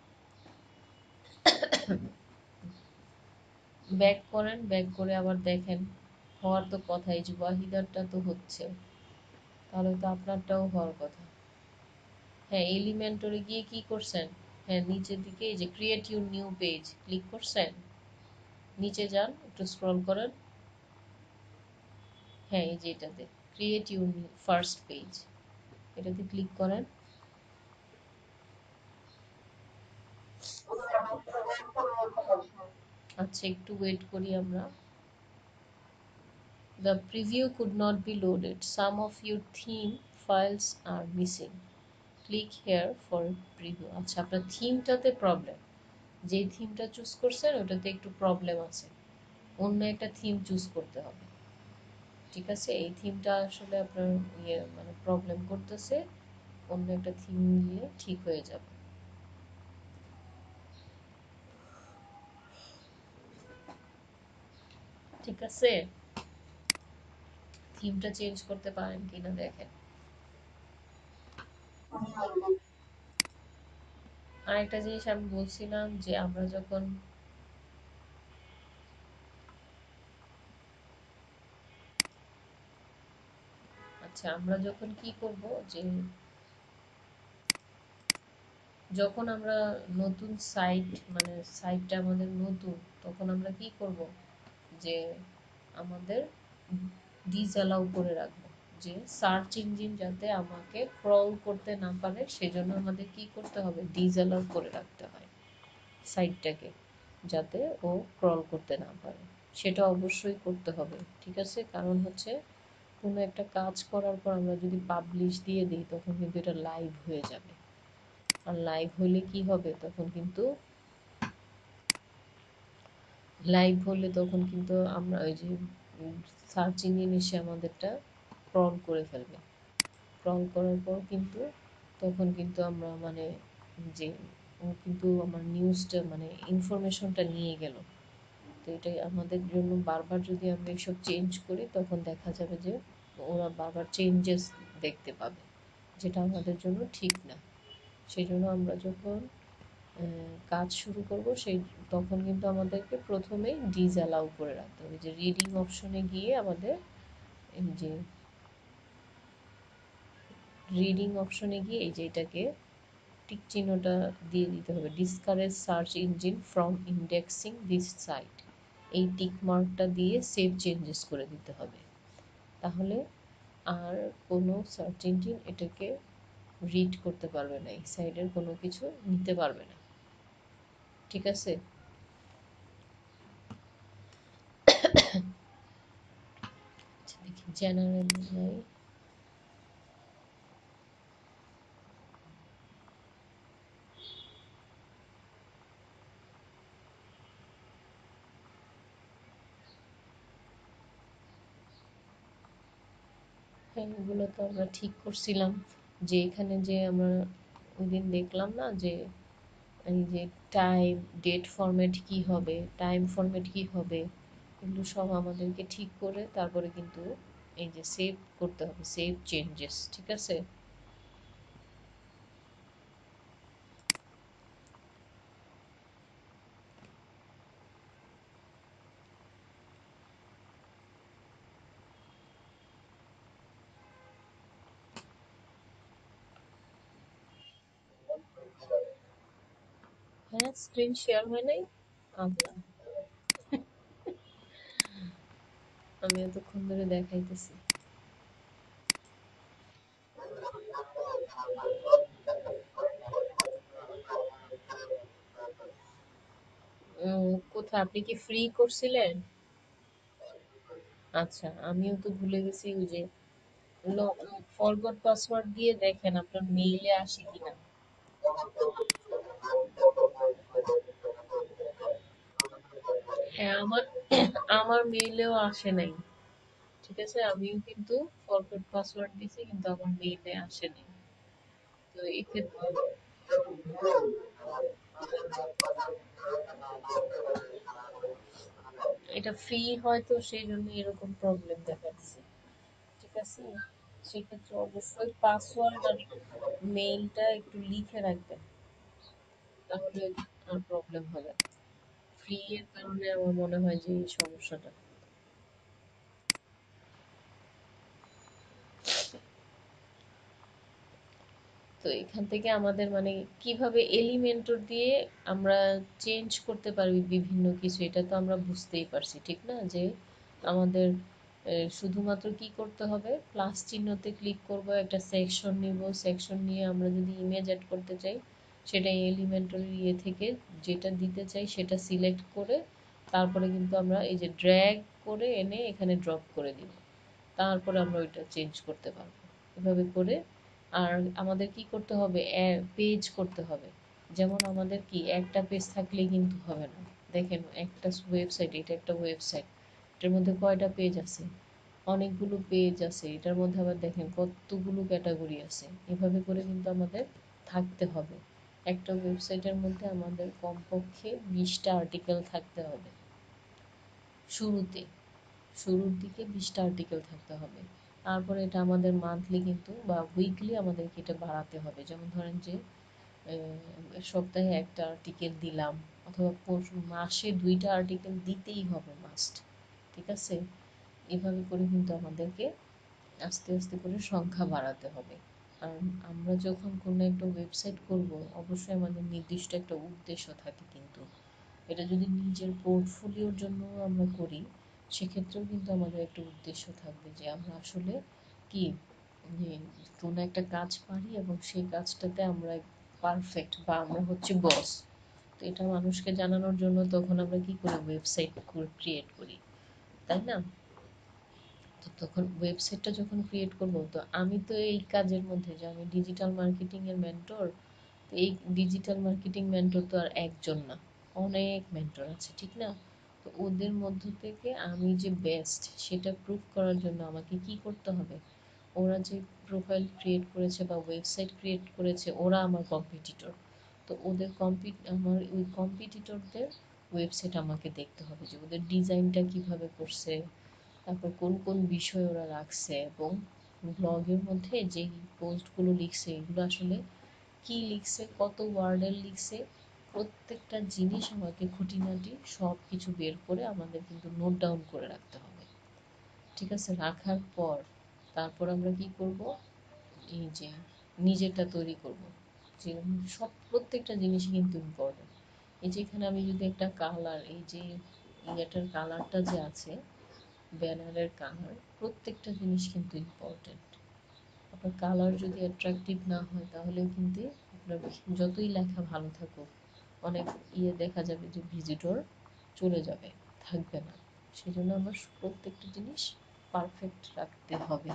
ব্যাক করেন, ব্যাক করে আবার দেখেন। হওয়ার তো কথা, এই যে ওয়াহিদারটা তো হচ্ছে, তাহলে তো আপনারটাও হওয়ার কথা। হ্যাঁ, এলিমেন্টরে গিয়ে কি করছেন? হ্যাঁ, নিচের দিকে এই যে create your new page click করছেন। নিচে যান, একটু স্ক্রল করেন। হ্যাঁ, এই যে এটাতে create your new first page, এটাতে ক্লিক করেন। আচ্ছা, একটু ওয়েট করি আমরা। The preview could not be loaded. Some of your theme files are missing. Click here for preview. আচ্ছা, আপনার থিমটাতে প্রবলেম। যে থিমটা চুজ করছেন ওটাতে একটু প্রবলেম আছে, অন্য একটা থিম চুজ করতে হবে। ঠিক আছে, এই থিমটা আসলে আপনার ইয়ে মানে প্রবলেম করতেছে, অন্য একটা থিম নিলে ঠিক হয়ে যাবে। ঠিক আছে, থিমটা চেঞ্জ করতে পারেন কিনা দেখেন। আরেকটা জিনিস আমি বলছিলাম যে আমরা যখন আচ্ছা আমরা যখন কি করব, যে যখন আমরা নতুন সাইট মানে সাইটটা আমাদের নতুন, তখন আমরা কি করব, যে আমাদের ডিসঅ্যালাউ করে রাখবো, যে সার্চ ইঞ্জিন যাতে আমাকে ক্রল করতে না পারে সেজন্য আমাদের কি করতে হবে, ডিসঅ্যালাউ করে রাখতে হয় সাইটটাকে, যাতে ও ক্রল করতে না পারে। সেটা অবশ্যই করতে হবে, ঠিক আছে? কারণ হচ্ছে কোনো একটা কাজ করার পর আমরা যদি পাবলিশ দিয়ে দিই তখন কিন্তু এটা লাইভ হয়ে যাবে। আর লাইভ হলে কি হবে, তখন কিন্তু লাইভ হলে তখন কিন্তু আমরা ওই যে সার্চ ইঞ্জিন এসে আমাদেরটা ক্রল করে ফেলবে। ক্রল করার পর কিন্তু তখন কিন্তু আমরা মানে যে ও কিন্তু আমার নিউজটা মানে ইনফরমেশনটা নিয়ে গেল। তো এটাই আমাদের জন্য বারবার যদি আমরা এসব চেঞ্জ করি তখন দেখা যাবে যে ওরা বারবার চেঞ্জেস দেখতে পাবে, যেটা আমাদের জন্য ঠিক না। সেই জন্য আমরা যখন কাজ শুরু করব সেই তখন কিন্তু আমাদেরকে প্রথমেই ডিসঅ্যালাউ করে রাখতে হবে, যে রিডিং অপশনে গিয়ে আমাদের এই যে রিডিং অপশনে গিয়ে এই যে এটাকে টিক চিহ্নটা দিয়ে দিতে হবে, discourage search engine from indexing this site. এই টিক মার্কটা দিয়ে সেভ চেঞ্জেস করে দিতে হবে। তাহলে আর কোনো সার্চ ইঞ্জিন এটাকে রিড করতে পারবে না, এই সাইটের কোনো কিছু নিতে পারবে না। ঠিক আছে? আচ্ছা, দেখি জেনারেল নাই। হ্যাঁ, এগুলো তো আমরা ঠিক করছিলাম, যে এখানে যে আমরা ওইদিন দেখলাম না যে এই যে টাইম ডেট ফরম্যাট কি হবে, টাইম ফরম্যাট কি হবে, এগুলো সব আমাদেরকে ঠিক করে তারপরে কিন্তু এই যে সেভ করতে হবে, সেভ চেঞ্জেস। ঠিক আছে? হ্যাঁ, স্ক্রিন শেয়ার হয় নাই। আল্লাহ, আমি এতক্ষণ ধরে দেখাইতেছি। উম, কোথায় আপনি কি ফ্রি করছিলেন? আচ্ছা, আমিও তো ভুলে গেছি। ওই যে ফরগট পাসওয়ার্ড দিয়ে দেখেন আপনার মেইলে আসে কিনা। হ্যাঁ, আমার আমার মেইলেও আসে নাই। ঠিক আছে, আমিও কিন্তু ফরগট পাসওয়ার্ড দিছি কিন্তু আমার মেইলে আসে নাই। তো এক্ষেত্রে এটা ফ্রি হয়তো সেই জন্য এরকম প্রবলেম দেখাচ্ছে। ঠিক আছে, সেক্ষেত্রে অবশ্যই পাসওয়ার্ড আর মেইলটা একটু লিখে রাখবেন, তাহলে আর প্রবলেম হবে না। ফ্রি এর কারণে আমার মনে হয় যে এই সমস্যাটা। তো এখান থেকে আমাদের মানে কিভাবে এলিমেন্টর দিয়ে আমরা চেঞ্জ করতে পারি বিভিন্ন কিছু, এটা তো আমরা বুঝতেই পারছি ঠিক না, যে আমাদের আহ, শুধুমাত্র কি করতে হবে, প্লাস চিহ্নতে ক্লিক করব, একটা সেকশন নিব, সেকশন নিয়ে আমরা যদি ইমেজ অ্যাড করতে চাই সেটা এলিমেন্টর ইয়ে থেকে যেটা দিতে চাই সেটা সিলেক্ট করে তারপরে কিন্তু আমরা এই যে ড্র্যাগ করে এনে এখানে ড্রপ করে দিব, তারপরে আমরা ওইটা চেঞ্জ করতে পারবো এভাবে করে। আর আমাদের কি করতে হবে, পেজ করতে হবে। যেমন আমাদের কি একটা পেজ থাকলেই কিন্তু হবে না। দেখেন একটা ওয়েবসাইট, এটা একটা ওয়েবসাইট, এটার মধ্যে কয়টা পেজ আছে, অনেকগুলো পেজ আছে, এটার মধ্যে আবার দেখেন কতগুলো ক্যাটাগরি আছে। এভাবে করে কিন্তু আমাদের থাকতে হবে। একটা ওয়েবসাইটের মধ্যে আমাদের কমপক্ষে বিশটা আর্টিকেল থাকতে হবে শুরুতে, শুরুর দিকে বিশটা আর্টিকেল থাকতে হবে। তারপরে এটা আমাদের মান্থলি কিন্তু বা উইকলি আমাদেরকে এটা বাড়াতে হবে। যেমন ধরেন যে আহ, সপ্তাহে একটা আর্টিকেল দিলাম, অথবা মাসে দুইটা আর্টিকেল দিতেই হবে মাস্ট। ঠিক আছে, এভাবে করে কিন্তু আমাদেরকে আস্তে আস্তে করে সংখ্যা বাড়াতে হবে। কারণ আমরা যখন কোনো একটা ওয়েবসাইট করব অবশ্যই আমাদের নির্দিষ্ট একটা উদ্দেশ্য থাকে কিন্তু। এটা যদি নিজের পোর্টফোলিওর জন্য আমরা করি সেক্ষেত্রেও কিন্তু আমাদের একটা উদ্দেশ্য থাকবে যে আমরা আসলে কি, যে কোনো একটা কাজ পারি এবং সেই কাজটাতে আমরা পারফেক্ট বা আমরা হচ্ছে বস। তো এটা মানুষকে জানানোর জন্য তখন আমরা কি করি, ওয়েবসাইট ক্রিয়েট করি, তাই না? তো তখন ওয়েবসাইটটা যখন ক্রিয়েট করব, তো আমি তো এই কাজের মধ্যে যে আমি ডিজিটাল মার্কেটিং এর মেন্টর, তো এই ডিজিটাল মার্কেটিং মেন্টর তো আর একজন না, অনেক মেন্টর আছে ঠিক না? তো ওদের মধ্য থেকে আমি যে বেস্ট সেটা প্রুভ করার জন্য আমাকে কি করতে হবে, ওরা যে প্রোফাইল ক্রিয়েট করেছে বা ওয়েবসাইট ক্রিয়েট করেছে ওরা আমার কম্পিটিটর। তো ওদের কম্পি আমার ওই কম্পিটিটরদের ওয়েবসাইট আমাকে দেখতে হবে যে ওদের ডিজাইনটা কিভাবে করছে, তারপর কোন কোন বিষয় ওরা রাখছে, এবং ব্লগের মধ্যে যেই পোস্টগুলো লিখছে এগুলো আসলে কি লিখছে, কত ওয়ার্ডের লিখছে, প্রত্যেকটা জিনিস আমাকে খুঁটিনাটি সব কিছু বের করে আমাদের কিন্তু নোট ডাউন করে রাখতে হবে। ঠিক আছে, রাখার পর তারপর আমরা কি করব, এই যে নিজেরটা তৈরি করব, যে সব প্রত্যেকটা জিনিসই কিন্তু ইম্পর্টেন্ট। এই যে এখানে আমি যদি একটা কালার, এই যে ইয়েটার কালারটা যে আছে, ব্যানারের কালার, প্রত্যেকটা জিনিস কিন্তু ইম্পর্টেন্ট। আপনার কালার যদি অ্যাট্রাকটিভ না হয় তাহলে কিন্তু আপনার যতই লেখা ভালো থাকুক অনেক ইয়ে দেখা যাবে যে ভিজিটর চলে যাবে, থাকবে না। সেজন্য আমার প্রত্যেকটা জিনিস পারফেক্ট রাখতে হবে।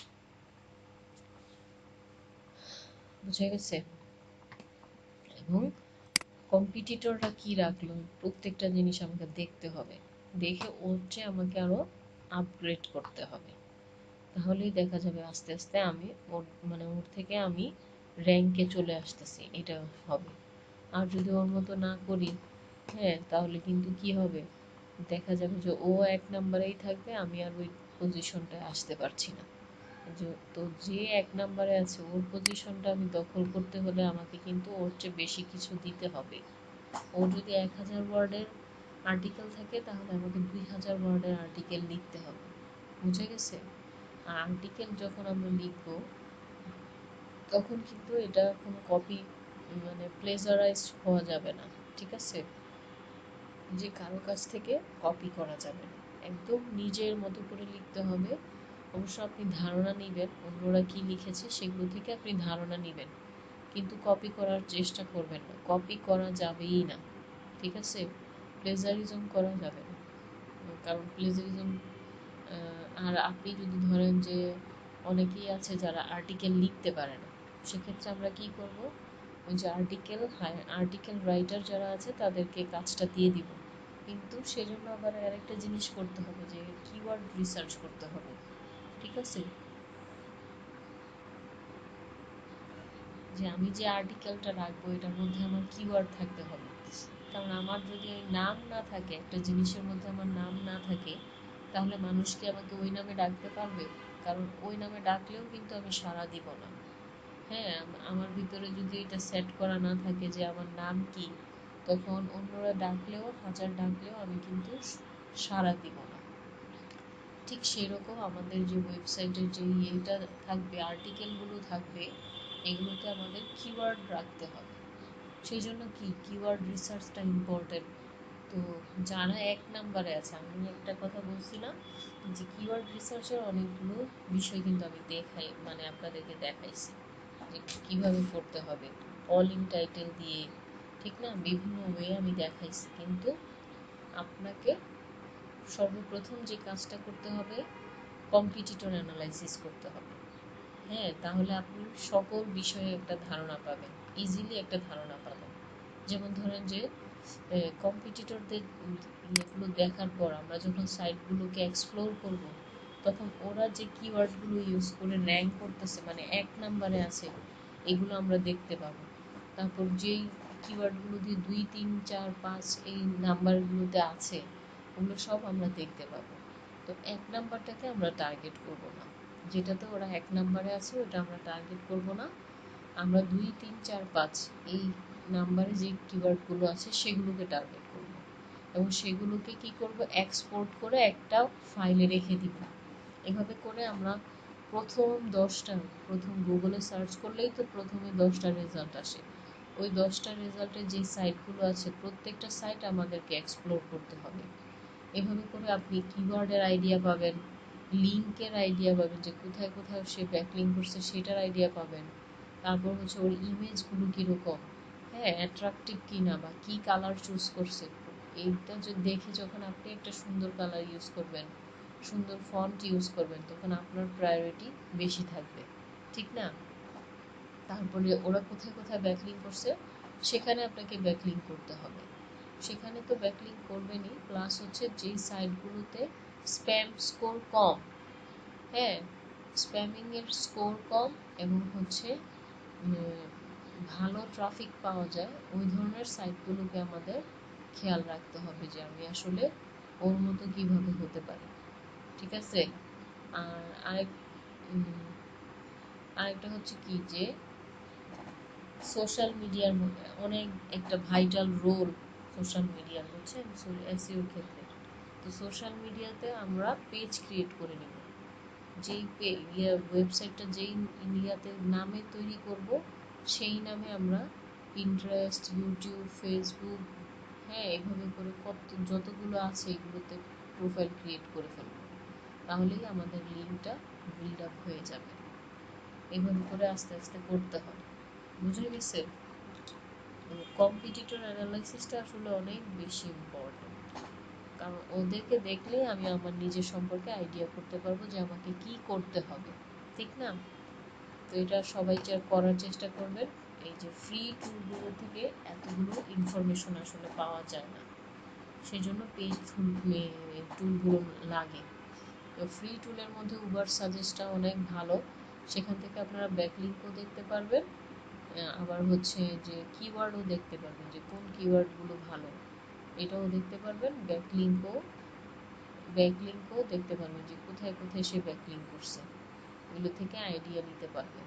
বুঝে গেছে? এবং কম্পিটিটররা কি রাখলো প্রত্যেকটা জিনিস আমাকে দেখতে হবে, দেখে ওর চেয়ে আমাকে আরো আপগ্রেড করতে হবে। তাহলেই দেখা যাবে আস্তে আস্তে আমি ওর মানে ওর থেকে আমি র্যাঙ্কে চলে আসতেছি, এটা হবে। আর যদি ওর মতো না করি, হ্যাঁ, তাহলে কিন্তু কি হবে, দেখা যাবে যে ও এক নাম্বারেই থাকবে, আমি আর ওই পজিশনটায় আসতে পারছি না। যে- তো যে এক নাম্বারে আছে ওর পজিশনটা আমি দখল করতে হলে আমাকে কিন্তু ওর চেয়ে বেশি কিছু দিতে হবে। ওর যদি এক হাজার ওয়ার্ডের আর্টিকেল থাকে তাহলে আমাকে দুই হাজার ওয়ার্ডের আর্টিকেল লিখতে হবে। বুঝে গেছে? আর আর্টিকেল যখন আমরা লিখব তখন কিন্তু এটা কোনো কপি মানে প্লেজারাইজড হওয়া যাবে না। ঠিক আছে, যে কারো কাছ থেকে কপি করা যাবে না, একদম নিজের মতো করে লিখতে হবে। অবশ্য আপনি ধারণা নেবেন অন্যরা কি লিখেছে সেগুলো থেকে, আপনি ধারণা নেবেন, কিন্তু কপি করার চেষ্টা করবেন না, কপি করা যাবেই না। ঠিক আছে, প্লেজারিজম করা যাবে না। কারণ প্লেজারিজম, আর আপনি যদি ধরেন যে অনেকেই আছে যারা আর্টিকেল লিখতে পারে না, সেক্ষেত্রে আমরা কি করব, ওই যে আর্টিকেল আর্টিকেল রাইটার যারা আছে তাদেরকে কাজটা দিয়ে দিব, কিন্তু সেজন্য আবার আরেকটা জিনিস করতে হবে, যে কিওয়ার্ড রিসার্চ করতে হবে। ঠিক আছে, যে আমি যে আর্টিকেলটা রাখবো এটার মধ্যে আমার কিওয়ার্ড থাকতে হবে। কারণ আমার যদি ওই নাম না থাকে, একটা জিনিসের মধ্যে আমার নাম না থাকে, তাহলে মানুষ কি আমাকে ওই নামে ডাকতে পারবে? কারণ ওই নামে ডাকলেও কিন্তু আমি সাড়া দিব না। হ্যাঁ, আমার ভিতরে যদি এটা সেট করা না থাকে যে আমার নাম কি, তখন অন্যরা ডাকলেও, হাজার ডাকলেও আমি কিন্তু সাড়া দিব না। ঠিক সেরকম আমাদের যে ওয়েবসাইটের যে এইটা থাকবে, আর্টিকেলগুলো থাকবে, এগুলোতে আমাদের কিওয়ার্ড রাখতে হবে। সেই জন্য কি কিওয়ার্ড রিসার্চটা ইম্পর্টেন্ট। তো যারা এক নাম্বারে আছে, আমি একটা কথা বলছিলাম যে কিওয়ার্ড রিসার্চের অনেকগুলো বিষয় কিন্তু আমি দেখাই, মানে আপনাদেরকে দেখাইছি যে কিভাবে করতে হবে, অল ইন টাইটেল দিয়ে, ঠিক না, বিভিন্ন ওয়ে আমি দেখাইছি। কিন্তু আপনাকে সর্বপ্রথম যে কাজটা করতে হবে, কম্পিটিটর অ্যানালাইসিস করতে হবে। হ্যাঁ, তাহলে আপনি সকল বিষয়ে একটা ধারণা পাবেন, ইজিলি একটা ধারণা পাবেন। যেমন ধরেন যে কম্পিটিটরদের ইয়েগুলো দেখার পর আমরা যখন সাইটগুলোকে এক্সপ্লোর করব, তখন ওরা যে কিওয়ার্ডগুলো ইউজ করে র্যাঙ্ক করতেছে, মানে এক নাম্বারে আছে, এগুলো আমরা দেখতে পাবো। তারপর যেই কিওয়ার্ডগুলো দিয়ে দুই তিন চার পাঁচ এই নাম্বারগুলোতে আছে, ওগুলো সব আমরা দেখতে পাবো। তো এক নাম্বারটাকে আমরা টার্গেট করব না, যেটাতে ওরা এক নাম্বারে আছে ওটা আমরা টার্গেট করব না। আমরা দুই তিন চার পাঁচ এই নাম্বারে যে কিওয়ার্ডগুলো আছে সেগুলোকে টার্গেট করব, এবং সেগুলোকে কি করব, এক্সপোর্ট করে একটা ফাইলে রেখে দিব। এভাবে করে আমরা প্রথম দশটা, প্রথম গুগলে সার্চ করলেই তো প্রথমে দশটা রেজাল্ট আসে। ওই দশটা রেজাল্টের যে সাইটগুলো আছে, প্রত্যেকটা সাইট আমাদেরকে এক্সপ্লোর করতে হবে। এভাবে করে আপনি কিওয়ার্ডের আইডিয়া পাবেন, লিঙ্কের আইডিয়া পাবেন, যে কোথায় কোথায় সে ব্যাকলিঙ্ক করছে সেটার আইডিয়া পাবেন। তারপর হচ্ছে ওর ইমেজগুলো কীরকম, হ্যাঁ, অ্যাট্রাকটিভ কিনা, বা কী কালার চুজ করছে, এইটা দেখে যখন আপনি একটা সুন্দর কালার ইউজ করবেন, সুন্দর ফন্ট ইউজ করবেন, তখন আপনার প্রায়োরিটি বেশি থাকবে। ঠিক না? তারপরে ওরা কোথায় কোথায় ব্যাকলিঙ্ক করছে সেখানে আপনাকে ব্যাকলিঙ্ক করতে হবে। সেখানে তো ব্যাকলিঙ্ক করবেনই, প্লাস হচ্ছে যেই সাইটগুলোতে স্প্যাম স্কোর কম, হ্যাঁ, স্প্যামিং এর স্কোর কম, এবং হচ্ছে ভালো ট্রাফিক পাওয়া যায়, ওই ধরনের সাইটগুলোকে আমাদের খেয়াল রাখতে হবে, যে আমি আসলে ওর মতো কিভাবে হতে পারি। ঠিক আছে? আর আরেক আরেকটা হচ্ছে কি, যে সোশ্যাল মিডিয়ার অনেক একটা ভাইটাল রোল সোশ্যাল মিডিয়ার, বুঝছেন, এসইওর ক্ষেত্রে। তো সোশ্যাল মিডিয়াতে আমরা পেজ ক্রিয়েট করে নিব, যেই ইয়ে ওয়েবসাইটটা যেই ইন্ডিয়াতে নামে তৈরি করব, সেই নামে আমরা পিন্টারেস্ট, ইউটিউব, ফেসবুক, হ্যাঁ, এভাবে করে কত যতগুলো আছে এগুলোতে প্রোফাইল ক্রিয়েট করে ফেলব। তাহলেই আমাদের লিঙ্কটা বিল্ড আপ হয়ে যাবে। এইভাবে করে আস্তে আস্তে করতে হবে। বুঝে গেছে? কম্পিটিটর অ্যানালাইসিসটা আসলে অনেক বেশি ইম্পর্টেন্ট, কারণ ওদেরকে দেখলেই আমি আমার নিজের সম্পর্কে আইডিয়া করতে পারবো যে আমাকে কি করতে হবে। ঠিক না? তো এটা সবাই করার চেষ্টা করবেন। এই যে ফ্রি টুলগুলো থেকে এতগুলো ইনফরমেশন আসলে পাওয়া যায় না, সেই জন্য পেইড টুলগুলো লাগে। তো ফ্রি টুলের মধ্যে উবার সাজেস্টটা অনেক ভালো, সেখান থেকে আপনারা ব্যাকলিঙ্কও দেখতে পারবেন, আবার হচ্ছে যে কিওয়ার্ডও দেখতে পারবেন, যে কোন কিওয়ার্ডগুলো ভালো এটাও দেখতে পারবেন, ব্যাকলিঙ্কও ব্যাকলিঙ্কও দেখতে পারবেন, যে কোথায় কোথায় সে ব্যাকলিঙ্ক করছে, এগুলো থেকে আইডিয়া নিতে পারবেন।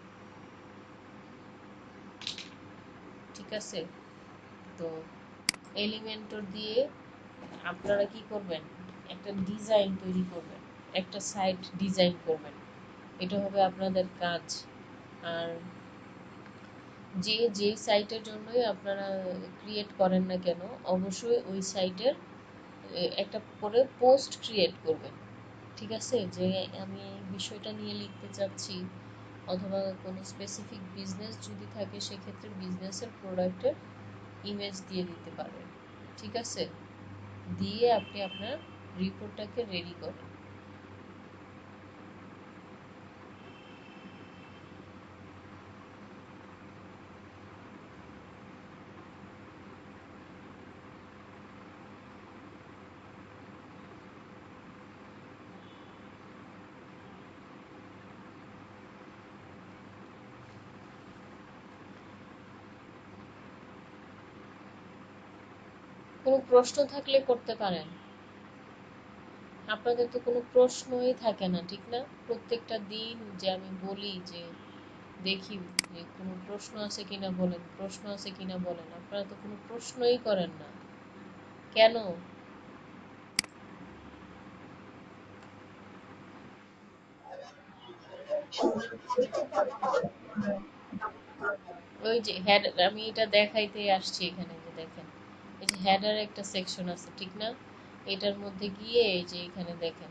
ঠিক আছে? তো এলিমেন্টর দিয়ে আপনারা কি করবেন, একটা ডিজাইন তৈরি করবেন, একটা সাইট ডিজাইন করবেন, এটা হবে আপনাদের কাজ। আর যে যে সাইটের জন্যই আপনারা ক্রিয়েট করেন না কেন, অবশ্যই ওই সাইটের একটা করে পোস্ট ক্রিয়েট করবেন। ঠিক আছে? যে আমি এই বিষয়টা নিয়ে লিখতে চাচ্ছি, অথবা কোনো স্পেসিফিক বিজনেস যদি থাকে সেক্ষেত্রে বিজনেসের প্রোডাক্টের ইমেজ দিয়ে দিতে পারবেন। ঠিক আছে? দিয়ে আপনি আপনার রিপোর্টটাকে রেডি করেন। কোনো প্রশ্ন থাকলে করতে পারেন। আপনাদের তো কোনো প্রশ্নই থাকে না, ঠিক না? প্রত্যেকটা দিন যে আমি বলি যে দেখি যে কোনো প্রশ্ন আছে কিনা বলেন, প্রশ্ন আছে কিনা বলেন, আপনারা তো কোনো প্রশ্নই করেন না, কেন? ওই যে হেড, আমি এটা দেখাইতে আসছি এখানে, যে দেখেন এই যে হেডার একটা সেকশন আছে, ঠিক না? এটার মধ্যে গিয়ে এই যে এখানে দেখেন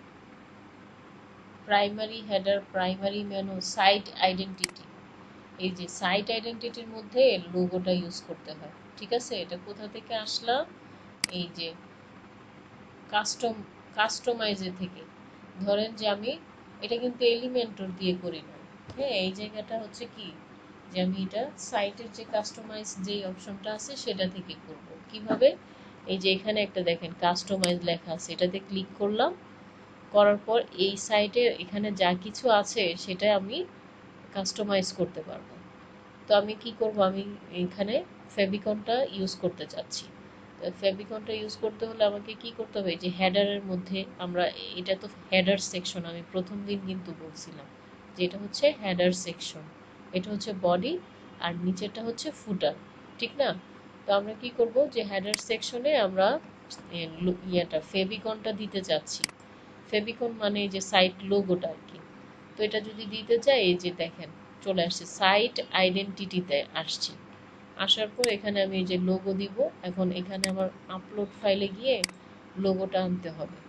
primary header, primary menu, site identity. এই যে সাইট আইডেন্টিটির মধ্যে লোগোটা ইউজ করতে হয়, ঠিক আছে? এটা কোথা থেকে আসলাম? এই যে কাস্টম কাস্টমাইজে থেকে। ধরেন যে আমি এটা কিন্তু এলিমেন্টর দিয়ে করি না, হ্যাঁ, এই জায়গাটা হচ্ছে কি যে আমি এটা সাইটের যে কাস্টমাইজ যে অপশনটা আছে সেটা থেকে করব। কিভাবে? এই যে এখানে একটা দেখেন কাস্টমাইজ লেখা আছে, এটাতে ক্লিক করলাম, করার পর এই সাইটে এখানে যা কিছু আছে সেটা আমি কাস্টমাইজ করতে পারবো। তো আমি কি করব, আমি এখানে ফেভিকনটা ইউজ করতে চাচ্ছি। তো ফেভিকনটা ইউজ করতে হলে আমাকে কি করতে হবে, যে হেডারের মধ্যে আমরা, এটা তো হেডার সেকশন, আমি প্রথম দিন কিন্তু বলছিলাম যে এটা হচ্ছে হেডার সেকশন, এটা হচ্ছে বডি, আর নিচেরটা হচ্ছে ফুটার, ঠিক না? তো আমরা কি করব, যে হেডার সেকশনে আমরা এ, লো- ইয়েটা ফেভিকনটা দিতে চাচ্ছি। ফেভিকন মানে এই যে সাইট লোগোটা আর কি। তো এটা যদি দিতে চাই, এই যে দেখেন চলে আসছে, সাইট আইডেন্টিটিতে আসছে। আসার পর এখানে আমি এই যে লোগো দিব। এখন এখানে আমার আপলোড ফাইলে গিয়ে লোগোটা আনতে হবে।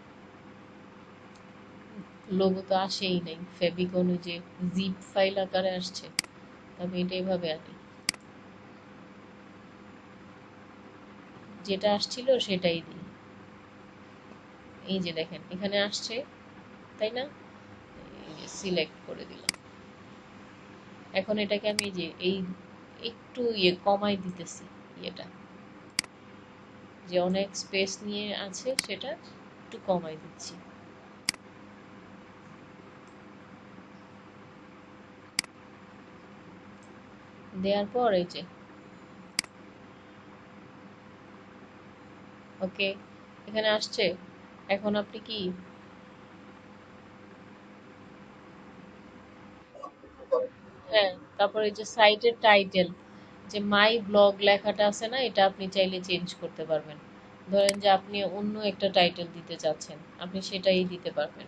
লোগো তো আসেই নাই, ফেভিকন ওই যে জিপ ফাইল আকারে আসছে। আমি এটা এইভাবে আনি, যেটা আসছিল সেটাই দিই। এই যে দেখেন এখানে আসছে, তাই না? এই যে সিলেক্ট করে দিলাম। এখন এটাকে আমি এই যে এই একটু ইয়ে কমাই দিতেছি, ইয়েটা যে অনেক স্পেস নিয়ে আছে সেটা একটু কমাই দিচ্ছি। দেওয়ার পর এই যে ওকে, এখানে আসছে। এখন আপনি কি, হ্যাঁ, তারপর এই যে সাইটের টাইটেল, যে মাই ব্লগ লেখাটা আছে না, এটা আপনি চাইলে চেঞ্জ করতে পারবেন। ধরেন যে আপনি অন্য একটা টাইটেল দিতে চাচ্ছেন, আপনি সেটাই দিতে পারবেন।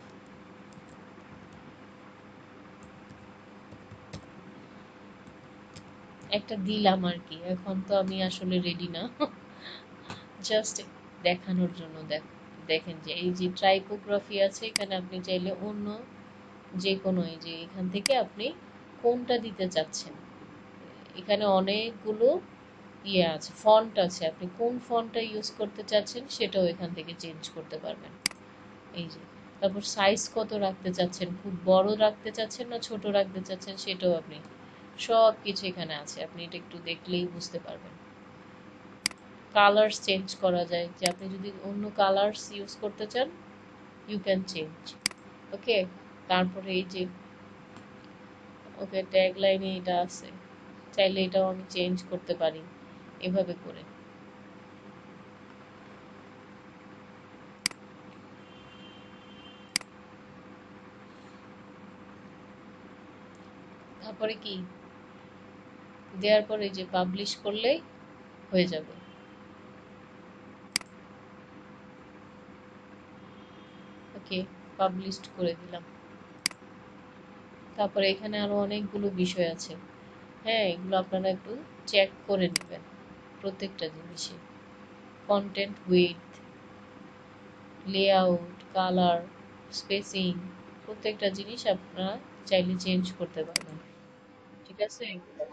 একটা দিলাম আর কি, এখন তো আমি আসলে রেডি না, জাস্ট দেখানোর জন্য। দেখ দেখেন যে এই যে টাইপোগ্রাফি আছে, এখানে আপনি চাইলে অন্য যে কোনো, এই যে এখান থেকে আপনি কোনটা দিতে চাচ্ছেন, এখানে অনেকগুলো ইয়ে আছে, ফন্ট আছে, আপনি কোন ফন্টটা ইউজ করতে চাচ্ছেন সেটাও এখান থেকে চেঞ্জ করতে পারবেন। এই যে তারপর সাইজ কত রাখতে চাচ্ছেন, খুব বড় রাখতে চাচ্ছেন না ছোট রাখতে চাচ্ছেন, সেটাও আপনি সব কিছু এখানে আছে, আপনি এটা একটু দেখলেই বুঝতে পারবেন। কালার্স চেঞ্জ করা যায়, যে আপনি যদি অন্য কালার্স ইউজ করতে চান, ইউ ক্যান চেঞ্জ। ওকে, তারপরে এই যে ওকে ট্যাগ লাইনে এটা আছে, চাইলে এটাও আমি চেঞ্জ করতে পারি এভাবে করে। তারপরে কি দেওয়ার পরে যে পাবলিশ করলেই হয়ে যাবে। ওকে, পাবলিশড করে দিলাম। তারপরে এখানে আরো অনেকগুলো বিষয় আছে, হ্যাঁ, এগুলো আপনারা একটু চেক করে নেবেন প্রত্যেকটা জিনিসে। Content width, layout, colour, spacing, প্রত্যেকটা জিনিস আপনারা চাইলে চেঞ্জ করতে পারবেন, ঠিক আছে?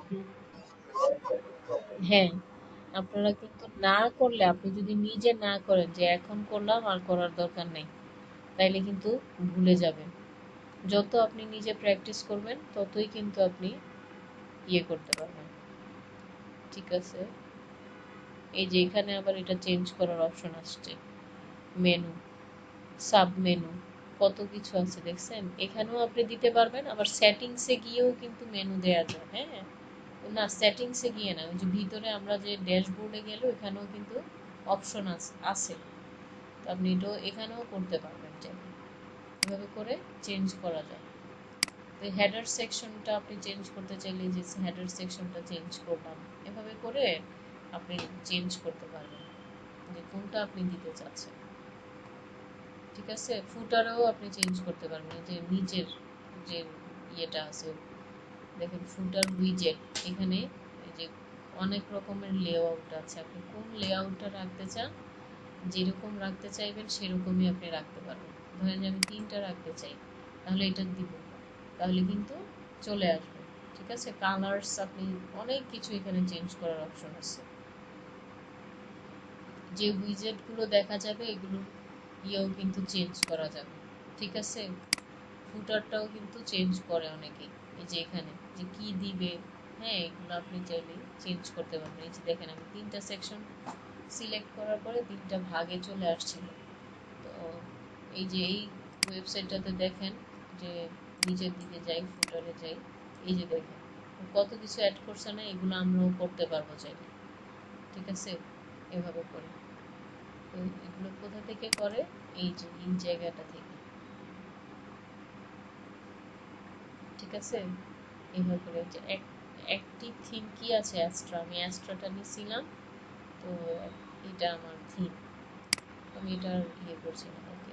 হ্যাঁ, আপনারা কিন্তু না করলে, আপনি যদি নিজে না করেন যে এখন করলাম আর করার দরকার নেই, তাইলে কিন্তু ভুলে যাবেন। যত আপনি নিজে প্র্যাকটিস করবেন ততই কিন্তু আপনি ইয়ে করতে পারবেন, ঠিক আছে? এই যে এখানে আবার এটা চেঞ্জ করার অপশন আসছে, মেনু, সাব মেনু, কত কিছু আছে দেখছেন? এখানেও আপনি দিতে পারবেন, আবার সেটিংসে গিয়েও কিন্তু মেনু দেওয়া যায়, হ্যাঁ, না, সেটিংসে গিয়ে না, ওই যে ভিতরে আমরা যে ড্যাশবোর্ডে গেলে ওখানেও কিন্তু অপশন আছে। তো আপনি এটাও এখানেও করতে পারবেন, চাইলে এভাবে করে চেঞ্জ করা যায়। তো হেডার সেকশনটা আপনি চেঞ্জ করতে চাইলে যে হেডার সেকশনটা চেঞ্জ করলাম, এভাবে করে আপনি চেঞ্জ করতে পারবেন যে কোনটা আপনি দিতে চাচ্ছেন। ঠিক আছে, ফুটারেও আপনি চেঞ্জ করতে পারবেন, যে নিচের যে ইয়েটা আছে, দেখেন ফুটার উইজেট, এখানে এই যে অনেক রকমের লেআউট আছে, আপনি কোন লেআউটটা রাখতে চান, যেরকম রাখতে চাইবেন সেরকমই আপনি রাখতে পারবেন। ধরেন আমি তিনটা রাখতে চাই, তাহলে এটা দিব, তাহলে কিন্তু চলে আসবে। ঠিক আছে, কালার্স, আপনি অনেক কিছু এখানে চেঞ্জ করার অপশন আছে। যে উইজেটগুলো দেখা যাবে এগুলোর ইয়েও কিন্তু চেঞ্জ করা যাবে। ঠিক আছে, ফুটারটাও কিন্তু চেঞ্জ করে অনেকেই, এই যে এখানে যে কি দিবে, হ্যাঁ এগুলো আপনি চাইলে চেঞ্জ করতে পারবেন। এই যে দেখেন আমি তিনটা সেকশন সিলেক্ট করার পরে তিনটা ভাগে চলে আসছিল। তো এই যে এই ওয়েবসাইটটাতে দেখেন যে নিচের দিকে যাই, ফুটারে যাই, এই যে দেখেন কত কিছু অ্যাড করছে না, এগুলো আমরাও করতে পারবো চাইলে। ঠিক আছে, এভাবে করে। তো এগুলো কোথা থেকে করে, এই যে এই জায়গাটা থেকে। ঠিক আছে, এভাবে করে যে অ্যাক্টিভ থিম কি আছে, অ্যাস্ট্রা, আমি অ্যাস্ট্রাটা নিছিলাম। তো এটা আমার থিম, আমি এটার ইয়ে করছি না। ওকে,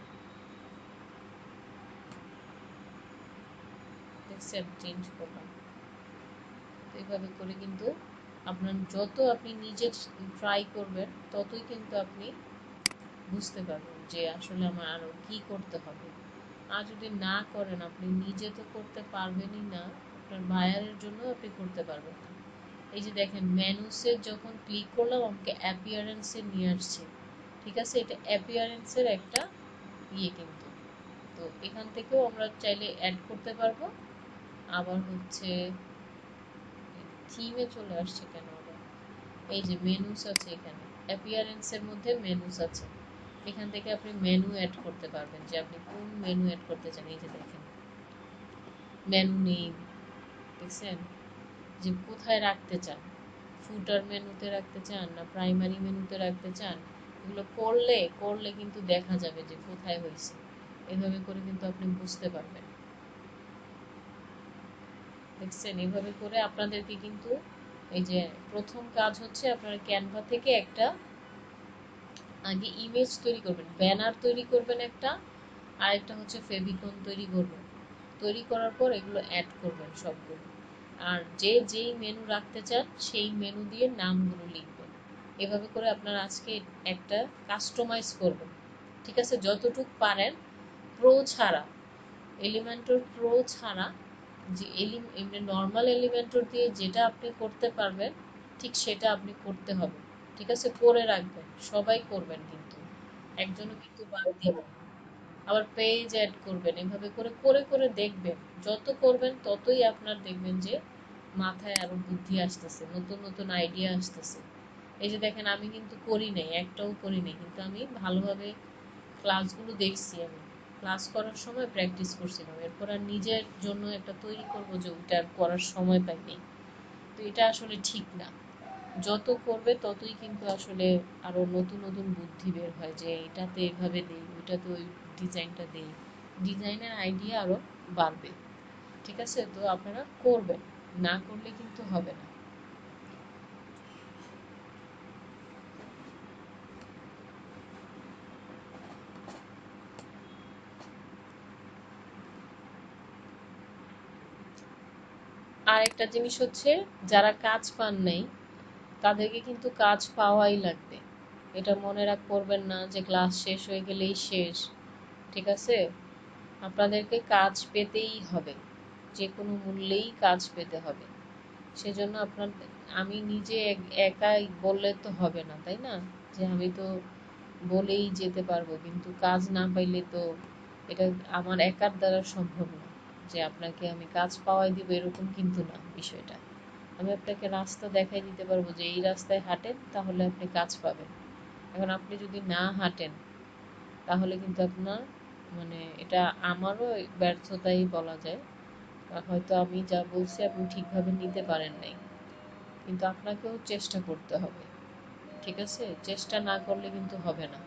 দেখছেন চেঞ্জ করলাম। তো এইভাবে করে কিন্তু আপনার যত আপনি নিজে ট্রাই করবেন ততই কিন্তু আপনি বুঝতে পারবেন যে আসলে আমার আরো কি করতে হবে। আর যদি না করেন, আপনি নিজে তো করতে পারবেনই না, আপনার বায়ারের জন্য আপনি করতে পারবেন না। এই যে দেখেন মেনুসে যখন ক্লিক করলাম আমাকে অ্যাপিয়ারেন্সে নিয়ে আসছে। ঠিক আছে, এটা অ্যাপিয়ারেন্সের একটা ইয়ে কিন্তু। তো এখান থেকেও আমরা চাইলে অ্যাড করতে পারবো। আবার হচ্ছে থিমে চলে আসছে কেন আবার, এই যে মেনুস আছে এখানে, অ্যাপিয়ারেন্সের মধ্যে মেনুস আছে, এখান থেকে আপনি মেনু অ্যাড করতে পারবেন যে আপনি কোন মেনু অ্যাড করতে চান। এই যে দেখেন মেনু নেম, দেখছেন যে কোথায় রাখতে চান, ফুটার মেনুতে রাখতে চান না প্রাইমারি মেনুতে রাখতে চান, এগুলো করলে করলে কিন্তু দেখা যাবে যে কোথায় হয়েছে। এভাবে করে কিন্তু আপনি বুঝতে পারবেন। দেখছেন, এভাবে করে আপনাদেরকে কিন্তু এই যে প্রথম কাজ হচ্ছে আপনারা ক্যানভা থেকে একটা আগে ইমেজ তৈরি করবেন, ব্যানার তৈরি করবেন একটা, আর একটা হচ্ছে ফেভিকন তৈরি করবেন। তৈরি করার পর এগুলো অ্যাড করবেন সবগুলো, আর যে যেই মেনু রাখতে চান সেই মেনু দিয়ে নামগুলো লিখবেন। এভাবে করে আপনারা আজকে একটা কাস্টমাইজ করবেন। ঠিক আছে, যতটুক পারেন, প্রো ছাড়া, এলিমেন্টর প্রো ছাড়া, যে এমনি নর্মাল এলিমেন্টর দিয়ে যেটা আপনি করতে পারবেন ঠিক সেটা আপনি করতে হবে। ঠিক আছে, করে রাখবেন, সবাই করবেন কিন্তু, একজনও কিন্তু বাদ দিবেন। আবার পেজ অ্যাড করবেন, এভাবে করে করে করে দেখবেন, যত করবেন ততই আপনার দেখবেন যে মাথায় আরো বুদ্ধি আসতেছে, নতুন নতুন আইডিয়া আসতেছে। এই যে দেখেন আমি কিন্তু করি নাই, একটাও করি নাই, কিন্তু আমি ভালোভাবে ক্লাসগুলো দেখছি, আমি ক্লাস করার সময় প্র্যাকটিস করছিলাম, এরপর আর নিজের জন্য একটা তৈরি করবো যে ওইটা আর করার সময় পাইনি। তো এটা আসলে ঠিক না, যত করবে ততই কিন্তু আসলে আরো নতুন নতুন বুদ্ধি বের হয় যে এটাতে এভাবে দেই, ওইটাতে ওই ডিজাইনটা দেই, ডিজাইনের আইডিয়া আরো বাড়বে। ঠিক আছে, তো আপনারা করবেন, না করলে কিন্তু হবে না। আর একটা জিনিস হচ্ছে, যারা কাজ পান নাই তাদেরকে কিন্তু কাজ পাওয়াই লাগবে। এটা মনে রাখ করবেন না যে ক্লাস শেষ হয়ে গেলেই শেষ। ঠিক আছে, আপনাদেরকে কাজ পেতেই হবে, যে কোনো মূল্যেই কাজ পেতে হবে। সেজন্য আপনার, আমি নিজে একাই বললে তো হবে না, তাই না, যে আমি তো বলেই যেতে পারবো, কিন্তু কাজ না পাইলে তো এটা আমার একার দ্বারা সম্ভব না যে আপনাকে আমি কাজ পাওয়াই দিব, এরকম কিন্তু না বিষয়টা। আমি আপনাকে রাস্তা দেখাই দিতে পারবো যে এই রাস্তায় হাঁটেন তাহলে আপনি কাজ পাবেন। এখন আপনি যদি না হাঁটেন তাহলে কিন্তু আপনার, মানে এটা আমারও ব্যর্থতাই বলা যায়, হয়তো আমি যা বলছি আপনি ঠিকভাবে নিতে পারেন নাই, কিন্তু আপনাকেও চেষ্টা করতে হবে। ঠিক আছে, চেষ্টা না করলে কিন্তু হবে না।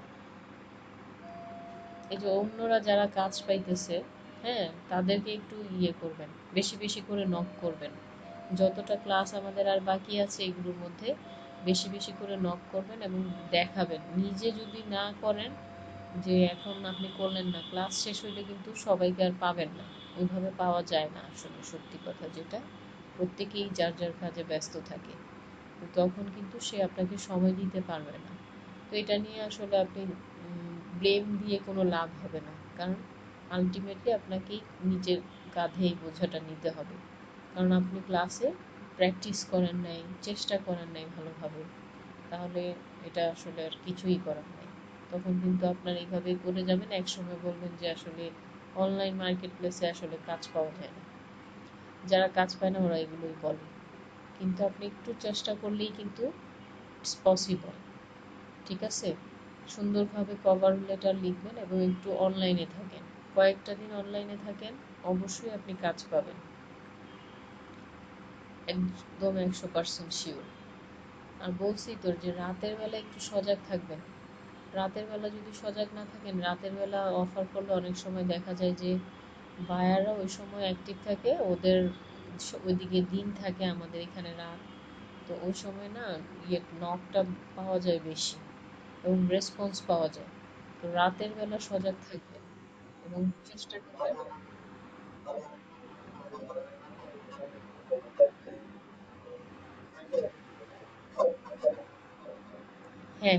এই যে অন্যরা যারা কাজ পাইতেছে, হ্যাঁ, তাদেরকে একটু ইয়ে করবেন, বেশি বেশি করে নক করবেন। যতটা ক্লাস আমাদের আর বাকি আছে এগুলোর মধ্যে বেশি বেশি করে নক করবেন এবং দেখাবেন। নিজে যদি না করেন, যে এখন আপনি করলেন না, ক্লাস শেষ হইলে কিন্তু সবাইকে আর পাবেন না, ওইভাবে পাওয়া যায় না আসলে, সত্যি কথা যেটা। প্রত্যেকেই যার যার কাজে ব্যস্ত থাকে, তো তখন কিন্তু সে আপনাকে সময় দিতে পারবে না। তো এটা নিয়ে আসলে আপনি ব্লেম দিয়ে কোনো লাভ হবে না, কারণ আলটিমেটলি আপনাকেই নিজের কাঁধে এই বোঝাটা নিতে হবে। কারণ আপনি ক্লাসে প্র্যাকটিস করেন নাই, চেষ্টা করেন নাই ভালোভাবে, তাহলে এটা আসলে আর কিছুই করার নাই। তখন কিন্তু আপনার এইভাবেই করে যাবেন, একসময় বলবেন যে আসলে অনলাইন মার্কেট প্লেসে আসলে কাজ পাওয়া যায় না। যারা কাজ পায় না ওরা এগুলোই বলে, কিন্তু আপনি একটু চেষ্টা করলেই কিন্তু ইটস পসিবল। ঠিক আছে, সুন্দরভাবে কভার লেটার লিখবেন এবং একটু অনলাইনে থাকেন, কয়েকটা দিন অনলাইনে থাকেন, অবশ্যই আপনি কাজ পাবেন, একদম একশো পার্সেন্ট শিওর। আর বলছি তো যে রাতের বেলা একটু সজাগ থাকবেন। রাতের বেলা যদি সজাগ না থাকেন, রাতের বেলা অফার করলে অনেক সময় দেখা যায় যে বায়াররা ওই সময় অ্যাক্টিভ থাকে, ওদের ওইদিকে দিন থাকে, আমাদের এখানে রাত। তো ওই সময় না ইয়ে নকটা পাওয়া যায় বেশি এবং রেসপন্স পাওয়া যায়। তো রাতের বেলা সজাগ থাকবেন এবং চেষ্টা করবেন। হ্যাঁ,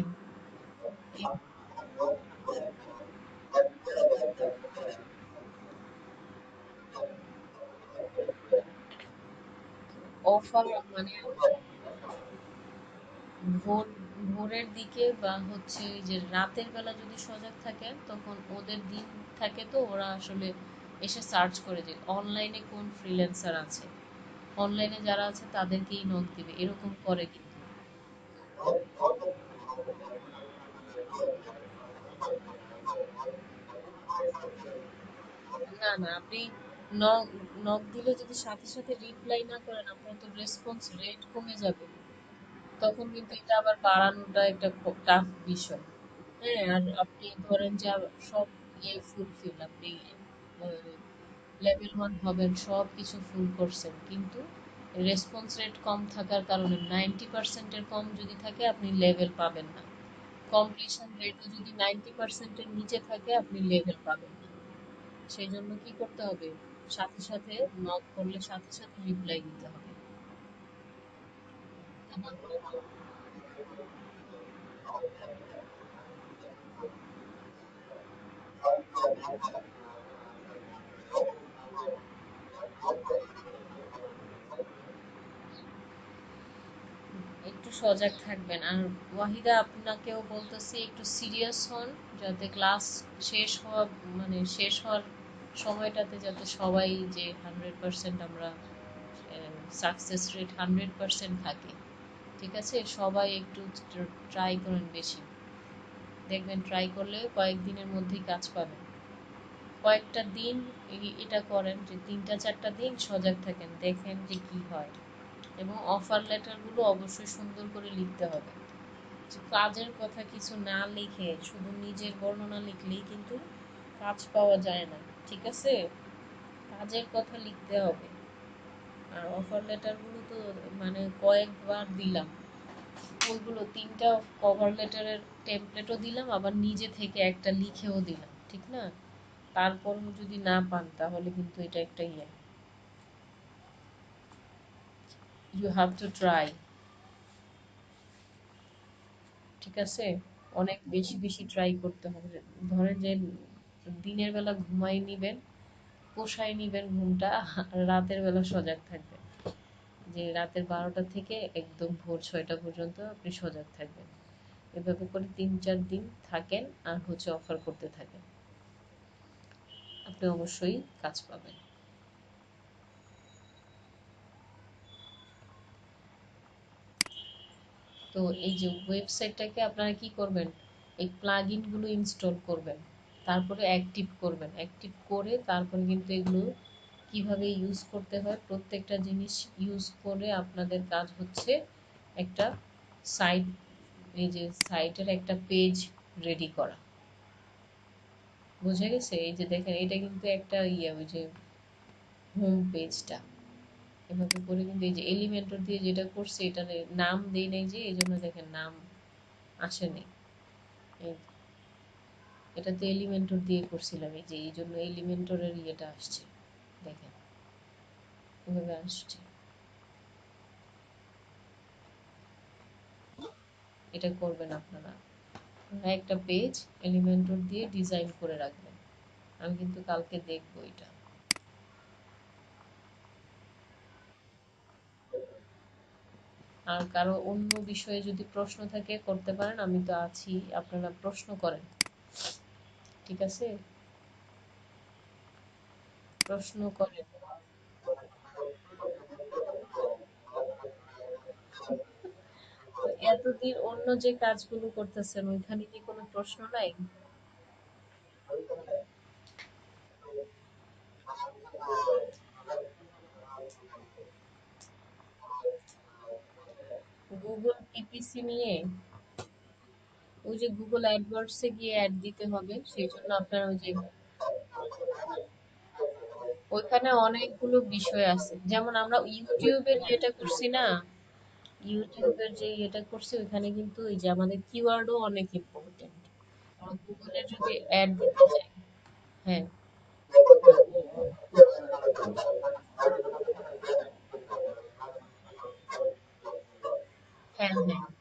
অফার মানে ভোর ভোরের দিকে বা হচ্ছে ওই যে রাতের বেলা যদি সজাগ থাকেন, তখন ওদের দিন থাকে, তো ওরা আসলে এসে সার্চ করে যে অনলাইনে কোন ফ্রিল্যান্সার আছে, অনলাইনে যারা আছে তাদেরকেই নক দিবে, এরকম করে কিন্তু। না না, আপনি নক নক দিলে যদি সাথে সাথে রিপ্লাই না করেন, আপনার তো রেসপন্স রেট কমে যাবে। তখন কিন্তু এটা আবার বাড়ানোটা একটা টাফ বিষয়। হ্যাঁ, আর আপনি ধরেন যে আ- সব ইয়ে ফুলফিল, আপনি লেভেল ওয়ান হবেন, সব কিছু ফুল করছেন, কিন্তু রেসপন্স রেট কম থাকার কারণে নাইনটি পার্সেন্টের কম যদি থাকে আপনি লেভেল পাবেন না। কমপ্লিশন রেটও যদি নাইনটি পার্সেন্টের নিচে থাকে আপনি লেভেল পাবেন না। সেই জন্য কি করতে হবে, সাথে সাথে নক করলে সাথে সাথে রিপ্লাই দিতে হবে। একটু সজাগ থাকবেন। আর ওয়াহিদা, আপনাকেও বলতেছি একটু সিরিয়াস হন, যাতে ক্লাস শেষ হওয়া মানে শেষ হওয়ার সময়টাতে যাতে সবাই, যে হান্ড্রেড পার্সেন্ট আমরা সাকসেস রেট হান্ড্রেড পার্সেন্ট থাকে। ঠিক আছে, সবাই একটু ট্রাই করেন বেশি, দেখবেন ট্রাই করলে কয়েকদিনের মধ্যেই কাজ পাবেন। কয়েকটা দিন এই- এটা করেন যে তিনটা চারটা দিন সজাগ থাকেন, দেখেন যে কি হয়। এবং অফার লেটারগুলো অবশ্যই সুন্দর করে লিখতে হবে। যে কাজের কথা কিছু না লিখে শুধু নিজের বর্ণনা লিখলেই কিন্তু কাজ পাওয়া যায় না। ঠিক আছে, কাজের কথা লিখতে হবে। আর অফার লেটারগুলো তো মানে কয়েকবার দিলাম, ওইগুলো তিনটা কভার লেটারের টেমপ্লেটও দিলাম, আবার নিজে থেকে একটা লিখেও দিলাম, ঠিক না? তারপরও যদি না পান তাহলে কিন্তু এটা একটা ইয়ে, ইউ হ্যাভ টু ট্রাই। ঠিক আছে, অনেক বেশি বেশি ট্রাই করতে হবে। ধরেন যে দিনের বেলা ঘুমাই নিবেন, পোষায় নিবেন ঘুমটা, আর রাতের বেলা সজাগ থাকবেন, যে রাতের বারোটা থেকে একদম ভোর ছয়টা পর্যন্ত আপনি সজাগ থাকবেন। এভাবে করে তিন চার দিন থাকেন আর হচ্ছে অফার করতে থাকেন, আপনি অবশ্যই কাজ পাবেন। তো এই যে ওয়েবসাইটটাকে আপনারা কি করবেন, এই প্লাগ ইনগুলো ইনস্টল করবেন, তারপরে অ্যাক্টিভ করবেন, অ্যাক্টিভ করে তারপরে কিন্তু এগুলো কিভাবে ইউজ করতে হয়, প্রত্যেকটা জিনিস ইউজ করে আপনাদের কাজ হচ্ছে একটা সাইট, এই যে সাইটের একটা পেজ রেডি করা। বুঝে গেছে? এই যে দেখেন এটা কিন্তু একটা ইয়ে, ওই যে হোম পেজটা এভাবে করে কিন্তু এই যে এলিমেন্টর দিয়ে যেটা করছে এটা নাম দেই নাই, যে এই জন্য দেখেন নাম আসেনি। এই এটা তো এলিমেন্টর দিয়ে করছিলাম, এই যে এই জন্য এলিমেন্টরের ইয়েটা আসছে, দেখেন এভাবে আসছে। এটা করবেন আপনারা, আপনারা একটা পেজ এলিমেন্টর দিয়ে ডিজাইন করে রাখবেন। আমি কিন্তু কালকে দেখবো এটা। আর কারো অন্য বিষয়ে যদি প্রশ্ন থাকে করতে পারেন, আমি তো আছি, আপনারা প্রশ্ন করেন, ঠিক আছে? প্রশ্ন করেন। তো এতদিন অন্য যে কাজগুলো করতেছেন ওইখানে কি কোনো প্রশ্ন নাই? গুগল পিপিসি নিয়ে ওই যে গুগল অ্যাডওয়ার্ডসে গিয়ে অ্যাড দিতে হবে, সেই জন্য আপনার ওই যে ওইখানে অনেকগুলো বিষয় আছে, যেমন আমরা ইউটিউবের যেটা করছি না, ইউটিউবের যে এটা করছি ওইখানে কিন্তু ওই যে আমাদের কিওয়ার্ডও অনেক ইম্পর্টেন্ট। গুগলে যদি অ্যাড দিতে চাই, হ্যাঁ হ্যাঁ হ্যাঁ